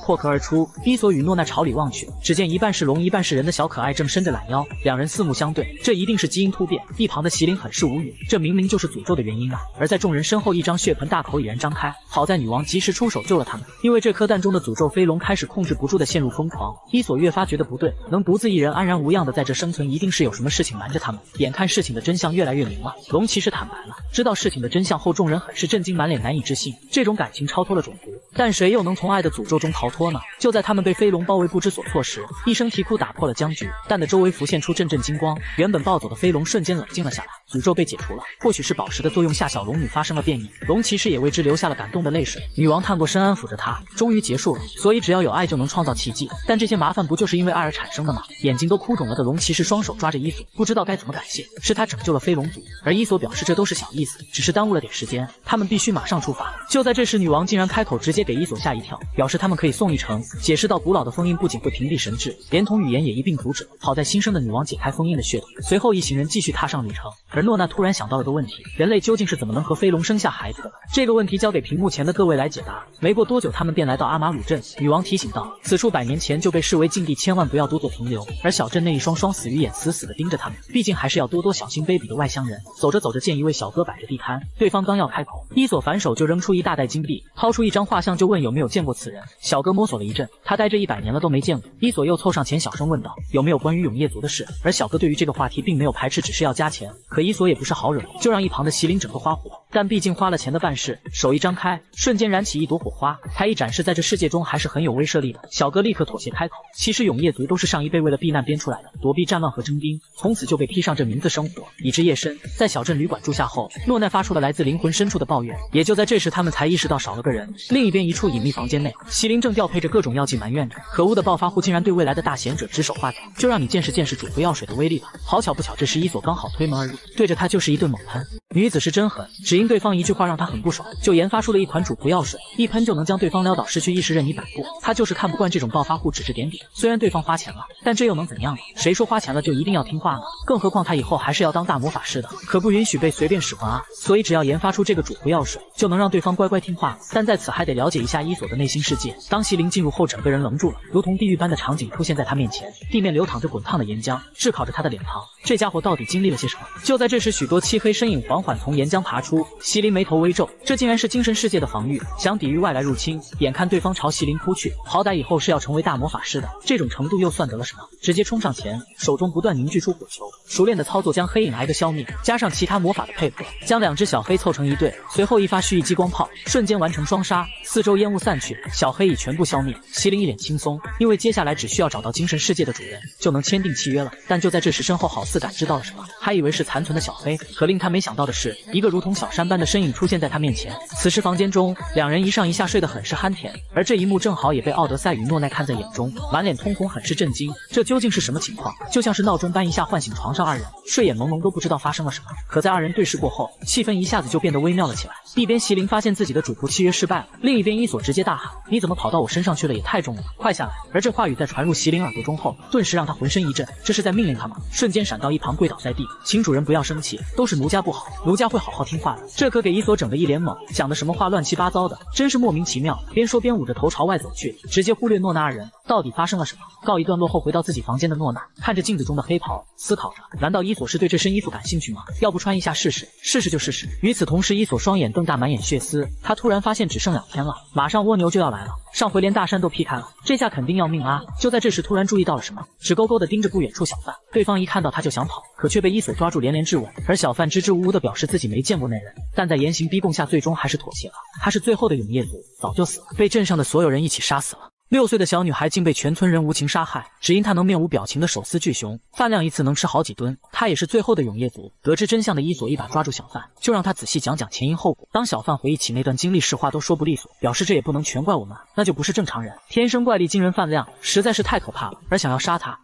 破壳而出。伊索与诺奈朝里望去，只见一半是龙一半是人的小可爱正伸着懒腰，两人四目相对，这一定是基因突变。一旁的麒麟很是无语，这明明就是诅咒的原因啊！而在众人身后，一张血盆大口已然张开，好在女王及时出手救了他们，因为这颗蛋中的诅咒飞龙开始控制不住的陷入疯狂。伊索越发觉得不对，能独自一人安然无恙的在这生存，一定是有什么事情瞒着他们。眼看事情的真相越来越明了，龙骑士坦白了。知道事情的真相后，众人很是震惊，满脸难以置信。这种感情超脱了种族，但谁又能从爱的诅咒中逃脱呢？就在他们被飞龙包围不知所措时，一声啼哭打破了僵局，蛋的周围浮现出阵阵金光，原本暴走的飞龙瞬间冷静了下来，诅咒被解除了。或许是宝石的作用下，小龙女发生了变异，龙骑士也为之流下了感动的泪水。女王叹过身，安抚着她，终于结束了。所以只要有爱就能创造奇迹，但这些麻烦不就是因为爱而产生的吗？眼睛都哭肿了的龙骑士双手抓着伊索，不知道该怎么感谢，是他拯救了飞龙族，而伊索表示这都是小意思，只是耽误了点时间，他们必须马上出发。就在这时，女王竟然开口，直接给伊索吓一跳，表示他们可以送一程，解释到古老的封印不仅会屏蔽神智，连同语言也一并阻止。好在新生的女王解开封印的血统，随后一行人继续踏上旅程。而诺娜突然想到了个问题，人类究竟是怎么能和飞龙生下孩子的？这个问题交给屏幕前的各位来解答。没过多久，他们便来到阿马鲁镇，女王提醒道，此处百年前就被视为禁地，千万不要多做停留。而小镇内一双双死鱼眼死死地盯着他们，毕竟还是要多多小心卑鄙的外乡人。走着走着，见一位小哥摆着地摊，对方刚要开口，伊索反手就扔出一大袋金币，掏出一张画像就问有没有见过此人。小哥摸索了一阵，他待这一百年了都没见过。伊索又凑上前小声问道，有没有关于永业族的事？而小哥对于这个话题并没有排斥，只是要加钱。可伊索也不是好惹，就让一旁的麒麟整个花火。但毕竟花了钱的办事，手一张开，瞬间燃起一朵火花，他一展示在这世界中还是很有威慑力的。小哥立刻妥协开口，其实永业族都是上一辈为了避难编出来的，躲避战乱和征兵，从此就被披上这名字生活，以至夜深。在小镇旅馆住下后，诺奈发出了来自灵魂深处的抱怨。也就在这时，他们才意识到少了个人。另一边一处隐秘房间内，麒麟正调配着各种药剂，埋怨着可恶的暴发户竟然对未来的大贤者指手画脚，就让你见识见识主服药水的威力吧。好巧不巧，这时伊索刚好推门而入，对着他就是一顿猛喷。女子是真狠，只因对方一句话让她很不爽，就研发出了一款主仆药水，一喷就能将对方撩倒，失去意识任你摆布。她就是看不惯这种暴发户指指点点，虽然对方花钱了，但这又能怎样呢？谁说花钱了就一定要听话呢？更何况他以后还是要当大魔法师的，可不允许被随便使唤啊！所以只要研发出这个主仆药水，就能让对方乖乖听话了。但在此还得了解一下伊索的内心世界。当麒麟进入后，整个人愣住了，如同地狱般的场景出现在他面前，地面流淌着滚烫的岩浆，炙烤着他的脸庞。这家伙到底经历了些什么？就在这时，许多漆黑身影缓缓从岩浆爬出，麒麟眉头微皱，这竟然是精神世界的防御，想抵御外来入侵。眼看对方朝麒麟扑去，好歹以后是要成为大魔法师的，这种程度又算得了什么？直接冲上前，手中不断凝聚出火球，熟练的操作将黑影挨个消灭，加上其他魔法的配合，将两只小黑凑成一对，随后一发蓄意激光炮，瞬间完成双杀，四周烟雾散去，小黑已全部消灭。麒麟一脸轻松，因为接下来只需要找到精神世界的主人，就能签订契约了。但就在这时，身后好似感知到了什么，还以为是残存的小黑，可令他没想到的是，一个如同小山般的身影出现在他面前。此时房间中，两人一上一下睡得很是酣甜，而这一幕正好也被奥德赛与诺奈看在眼中，满脸通红，很是震惊。这究竟是什么情况？就像是闹钟般一下唤醒床上二人，睡眼朦胧都不知道发生了什么。可在二人对视过后，气氛一下子就变得微妙了起来。一边麒麟发现自己的主仆契约失败了，另一边伊索直接大喊，你怎么跑到我身上去了？也太重了吧，快下来！而这话语在传入麒麟耳朵中后，顿时让他浑身一震，这是在命令他吗？瞬间闪到一旁跪倒在地，请主人不要生气，都是奴家不好，奴家会好好听话的。这可给伊索整得一脸懵，讲的什么话乱七八糟的，真是莫名其妙。边说边捂着头朝外走去，直接忽略诺娜二人。到底发生了什么？告一段落后，回到自己房间的诺娜看着镜子中的黑袍，思考着，难道伊索是对这身衣服感兴趣吗？要不穿一下试试？试试就试试。与此同时，伊索双眼瞪大，满眼血丝。他突然发现只剩两天了，马上蜗牛就要来了。上回连大山都劈开了，这下肯定要命啊！就在这时，突然注意到了什么，直勾勾地盯着不远处小贩。对方一看到他就想跑，可却被伊索抓住，连连质问。而小贩支支吾吾地表示自己没见过那人，但在严刑逼供下，最终还是妥协了。他是最后的永业族，早就死了，被镇上的所有人一起杀死了。六岁的小女孩竟被全村人无情杀害，只因她能面无表情地手撕巨熊，饭量一次能吃好几吨。她也是最后的永业族。得知真相的伊索一把抓住小贩，就让他仔细讲讲前因后果。当小贩回忆起那段经历时，话都说不利索，表示这也不能全怪我们，那就不是正常人，天生怪力惊人饭量，实在是太可怕了。而想要杀他，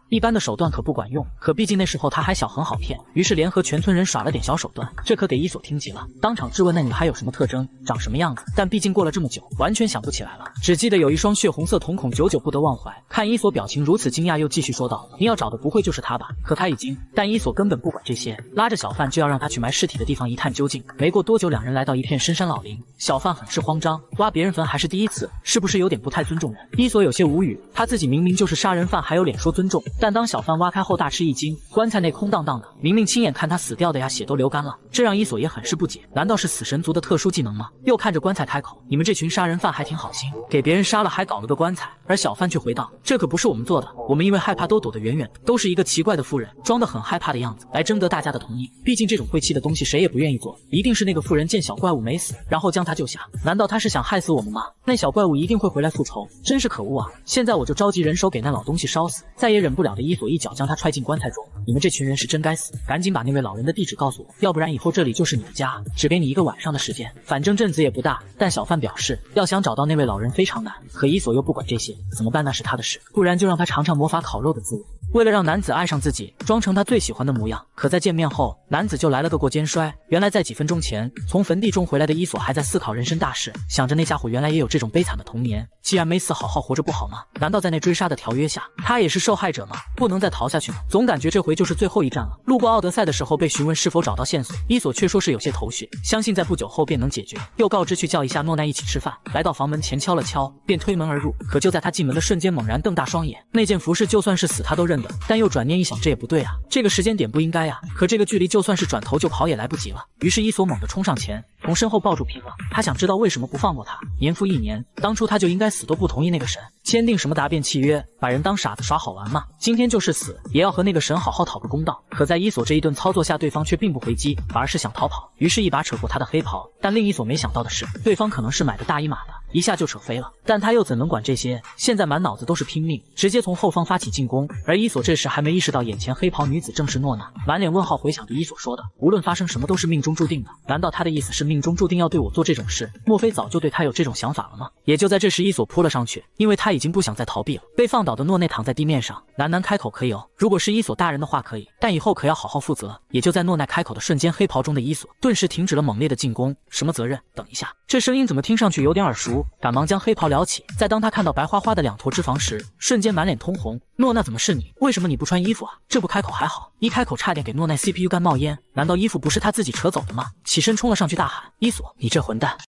一般的手段可不管用。可毕竟那时候他还小，很好骗，于是联合全村人耍了点小手段，这可给伊索听急了，当场质问那女孩有什么特征，长什么样子。但毕竟过了这么久，完全想不起来了，只记得有一双血红色瞳孔，久久不得忘怀。看伊索表情如此惊讶，又继续说道：“你要找的不会就是他吧？”可他已经……但伊索根本不管这些，拉着小贩就要让他去埋尸体的地方一探究竟。没过多久，两人来到一片深山老林，小贩很是慌张，挖别人坟还是第一次，是不是有点不太尊重人？伊索有些无语，他自己明明就是杀人犯，还有脸说尊重？但当小贩挖开后，大吃一惊，棺材内空荡荡的，明明亲眼看他死掉的呀，血都流干了，这让伊索也很是不解，难道是死神族的特殊技能吗？又看着棺材开口：“你们这群杀人犯还挺好心，给别人杀了还搞了个棺材。”而小贩却回道：“这可不是我们做的，我们因为害怕都躲得远远的。”都是一个奇怪的妇人，装得很害怕的样子，来征得大家的同意。毕竟这种晦气的东西谁也不愿意做，一定是那个妇人见小怪物没死，然后将他救下。难道他是想害死我们吗？那小怪物一定会回来复仇，真是可恶啊！现在我就召集人手给那老东西烧死。再也忍不了的伊索一脚将他踹进棺材中。你们这群人是真该死，赶紧把那位老人的地址告诉我，要不然以后这里就是你的家，只给你一个晚上的时间。反正镇子也不大，但小贩表示要想找到那位老人非常难。可伊索又不管这些，怎么办那是他的事，不然就让他尝尝魔法烤肉的滋味。为了让男子爱上自己，装成他最喜欢的模样。可在见面后，男子就来了个过肩摔。原来在几分钟前从坟地中回来的伊索还在思考人生大事，想着那家伙原来也有这种悲惨的童年，既然没死，好好活着不好吗？难道在那追杀的条约下，他也是受害者吗？不能再逃下去吗？总感觉这回就是最后一站了。路过奥德赛的时候被询问是否找到线索，伊索却说是有些头绪，相信在不久后便能解决，又告知去叫一下诺奈一起吃饭。来到房门前敲了敲，便推门而入。可就在他进门的瞬间，猛然瞪大双眼，那件服饰就算是死他都认得，但又转念一想，这也不对啊，这个时间点不应该啊。可这个距离就算是转头就跑也来不及了。于是伊索猛地冲上前，从身后抱住平了。他想知道为什么不放过他。年复一年，当初他就应该死都不同意那个神签订什么答辩契约，把人当傻子耍好玩吗？今天就是死也要和那个神好好讨个公道。可在伊索这一顿操作下，对方却并不回击，反而是想逃跑，于是一把扯过他的黑袍。但令伊索没想到的是，对方可能是买的大一码的，一下就扯飞了。但他又怎能管这些？现在满脑子都是拼命，直接从后方发起进攻。而伊索这时还没意识到眼前黑袍女子正是诺娜，满脸问号回想着伊索说的，无论发生什么都是命中注定的。难道他的意思是命中注定要对我做这种事？莫非早就对他有这种想法了吗？也就在这时，伊索扑了上去，因为他已经不想再逃避了。被放倒的诺内躺在地面上，喃喃开口：“可以哦，如果是伊索大人的话可以，但以后可要好好负责。”也就在诺奈开口的瞬间，黑袍中的伊索顿时停止了猛烈的进攻。什么责任？等一下，这声音怎么听上去有点耳熟？赶忙将黑袍撩起，再当他看到白花花的两坨脂肪时，瞬间满脸通红。诺娜，怎么是你？为什么你不穿衣服啊？这不开口还好，一开口差点给诺奈 C P U 干冒烟。难道衣服不是他自己扯走的吗？起身冲了上去，大喊：“伊索，你这混蛋！